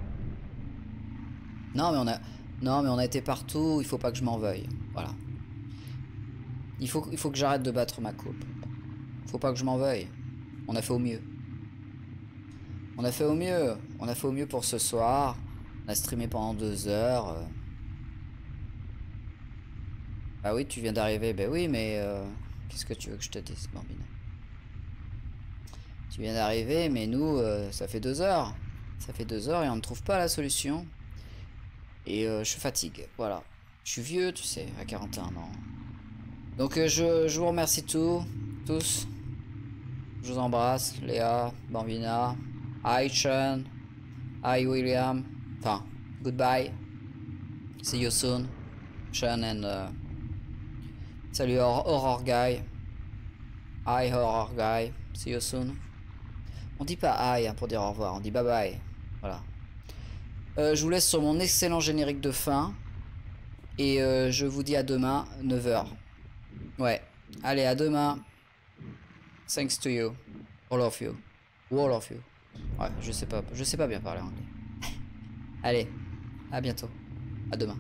[SPEAKER 2] Non mais on a été partout. Il faut pas que je m'en veuille. Voilà. Il faut que j'arrête de battre ma coupe. Faut pas que je m'en veuille. On a fait au mieux. On a fait au mieux. On a fait au mieux pour ce soir. On a streamé pendant 2 heures. Bah oui, tu viens d'arriver. Bah oui, mais qu'est-ce que tu veux que je te dise, Bambine? Tu viens d'arriver, mais nous, ça fait 2 heures. Ça fait 2 heures et on ne trouve pas la solution. Et je fatigue. Voilà. Je suis vieux, tu sais, à 41 ans. Donc je vous remercie tous. Je vous embrasse. Léa, Bambina. Hi Sean. Hi William. Enfin, goodbye. See you soon. Sean and salut Horror Guy. Hi Horror Guy. See you soon. On dit pas hi hein, pour dire au revoir, on dit bye bye. Voilà. Je vous laisse sur mon excellent générique de fin. Et je vous dis à demain, 9h. Ouais. Allez, à demain. Thanks to you. All of you. All of you. Ouais, je sais pas bien parler anglais. Allez, à bientôt. À demain.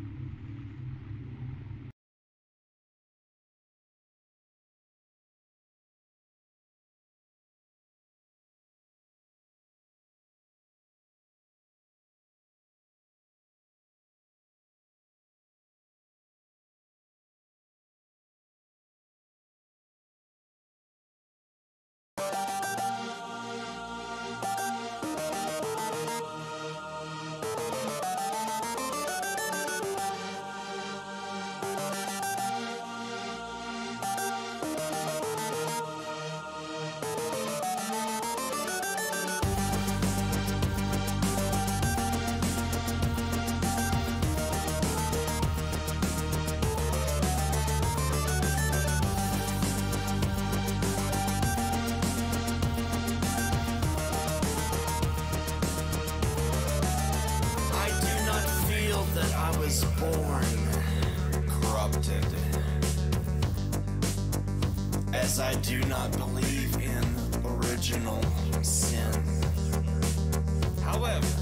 [SPEAKER 5] As I do not believe in original sin. However,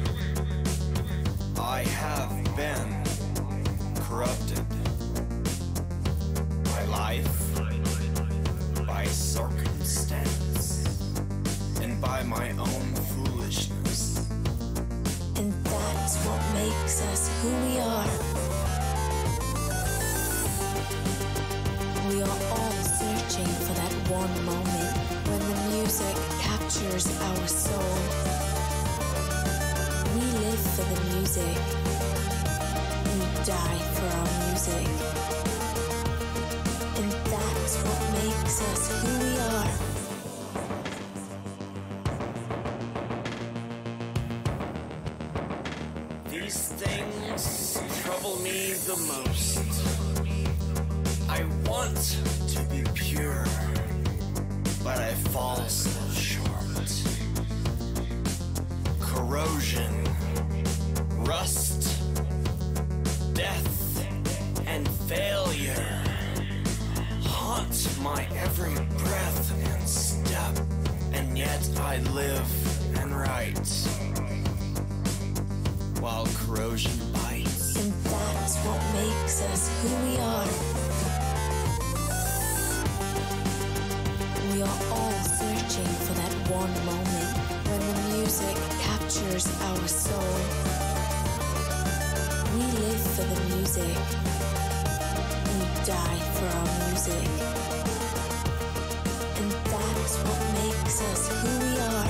[SPEAKER 5] I have been corrupted by life, by circumstance, and by my own foolishness.
[SPEAKER 6] And that's what makes us who we are. We are all searching for that one moment when the music captures our soul. We live for the music. We die for our music. And that's what makes us who we are.
[SPEAKER 5] These things trouble me the most. I want to be pure, but I fall so short. Corrosion, rust, death, and failure haunt my every breath and step, and yet I live and write while corrosion bites.
[SPEAKER 6] And that's what makes us who we are. We are all searching for that one moment when the music captures our soul. We live for the music. We die for our music. And that's what makes us who we are.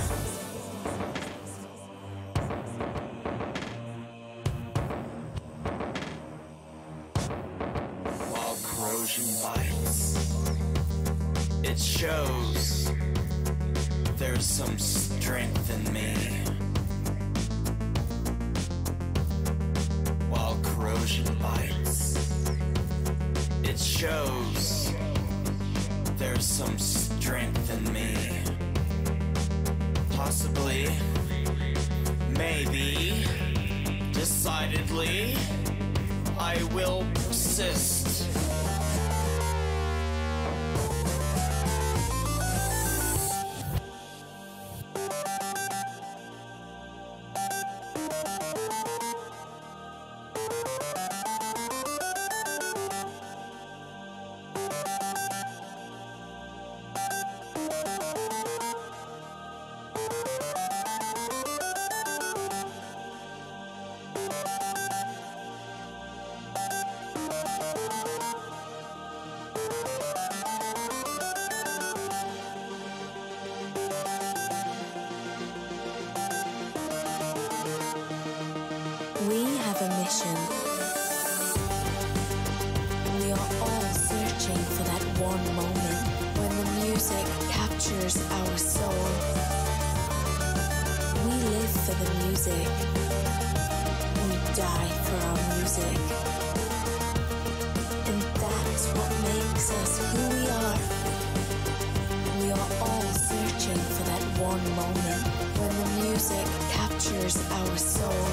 [SPEAKER 5] While corrosion bites, it shows there's some strength in me. While corrosion bites, it shows there's some strength in me. Possibly, maybe, decidedly, I will persist.
[SPEAKER 6] We have a mission. We are all searching for that one moment when the music captures our soul. We live for the music. We die for our music. And that's what makes us who we are. We are all searching for that one moment when the music captures our soul.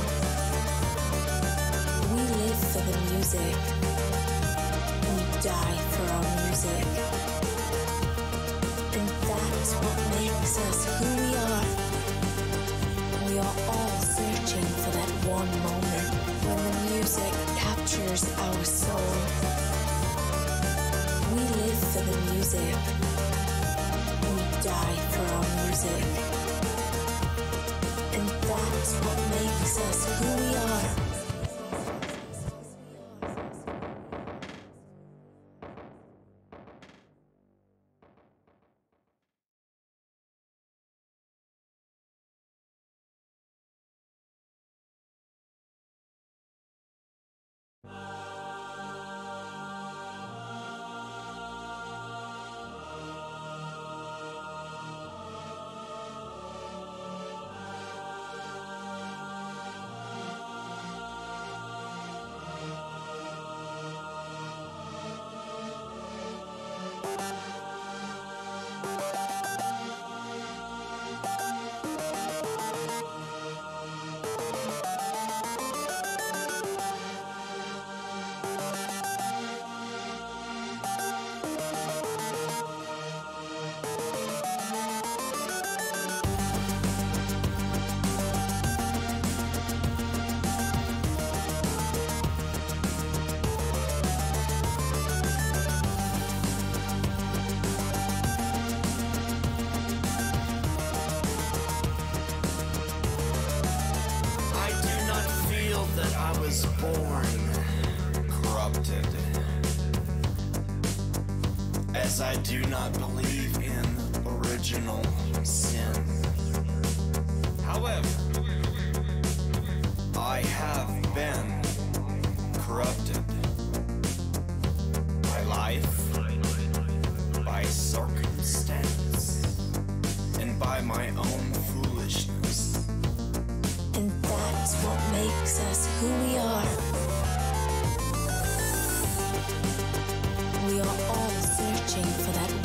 [SPEAKER 6] We live for the music. We die for our music. And that's what makes us who we are. We are all searching for that one moment when the music captures our soul. We live for the music. We die for our music. And that's what makes us who we are.
[SPEAKER 5] as I do not believe in original sin. However, I have been corrupted by life, by circumstance, and by my own foolishness.
[SPEAKER 6] And that's what makes us who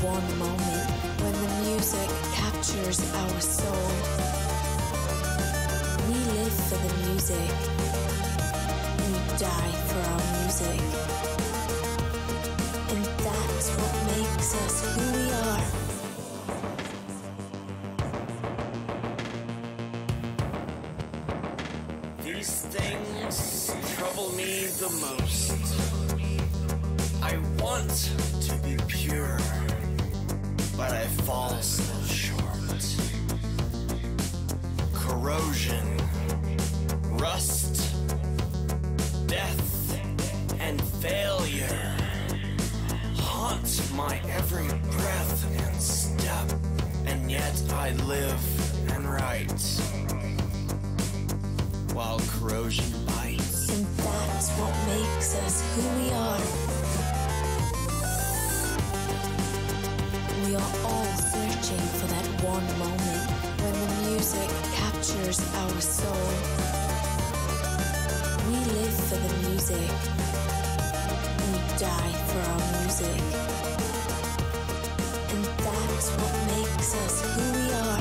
[SPEAKER 6] one moment when the music captures our soul. We live for the music. We die for our music. And that's what makes us who we are.
[SPEAKER 5] These things trouble me the most. I want to be pure, but I fall so short. Corrosion, rust, death, and failure haunt my every breath and step, and yet I live and write while corrosion bites.
[SPEAKER 6] And that's what makes us who we are. We are all searching for that one moment when the music captures our soul. We live for the music. We die for our music. And that's what makes us who we are.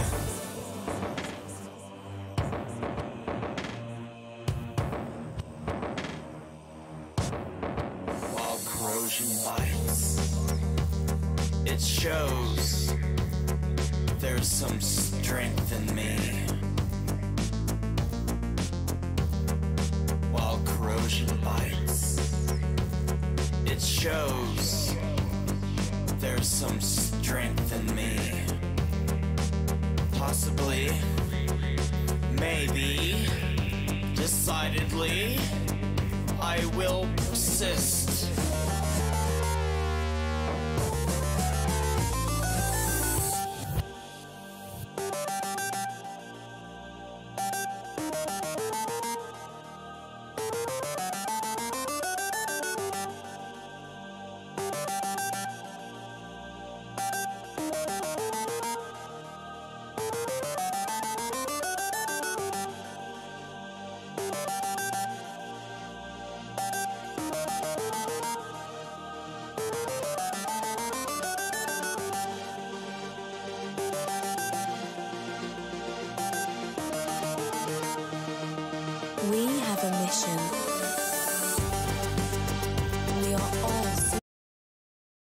[SPEAKER 5] While corrosion bites, it shows there's some strength in me. While corrosion bites, it shows there's some strength in me. Possibly, maybe, decidedly, I will persist.
[SPEAKER 6] We have a mission.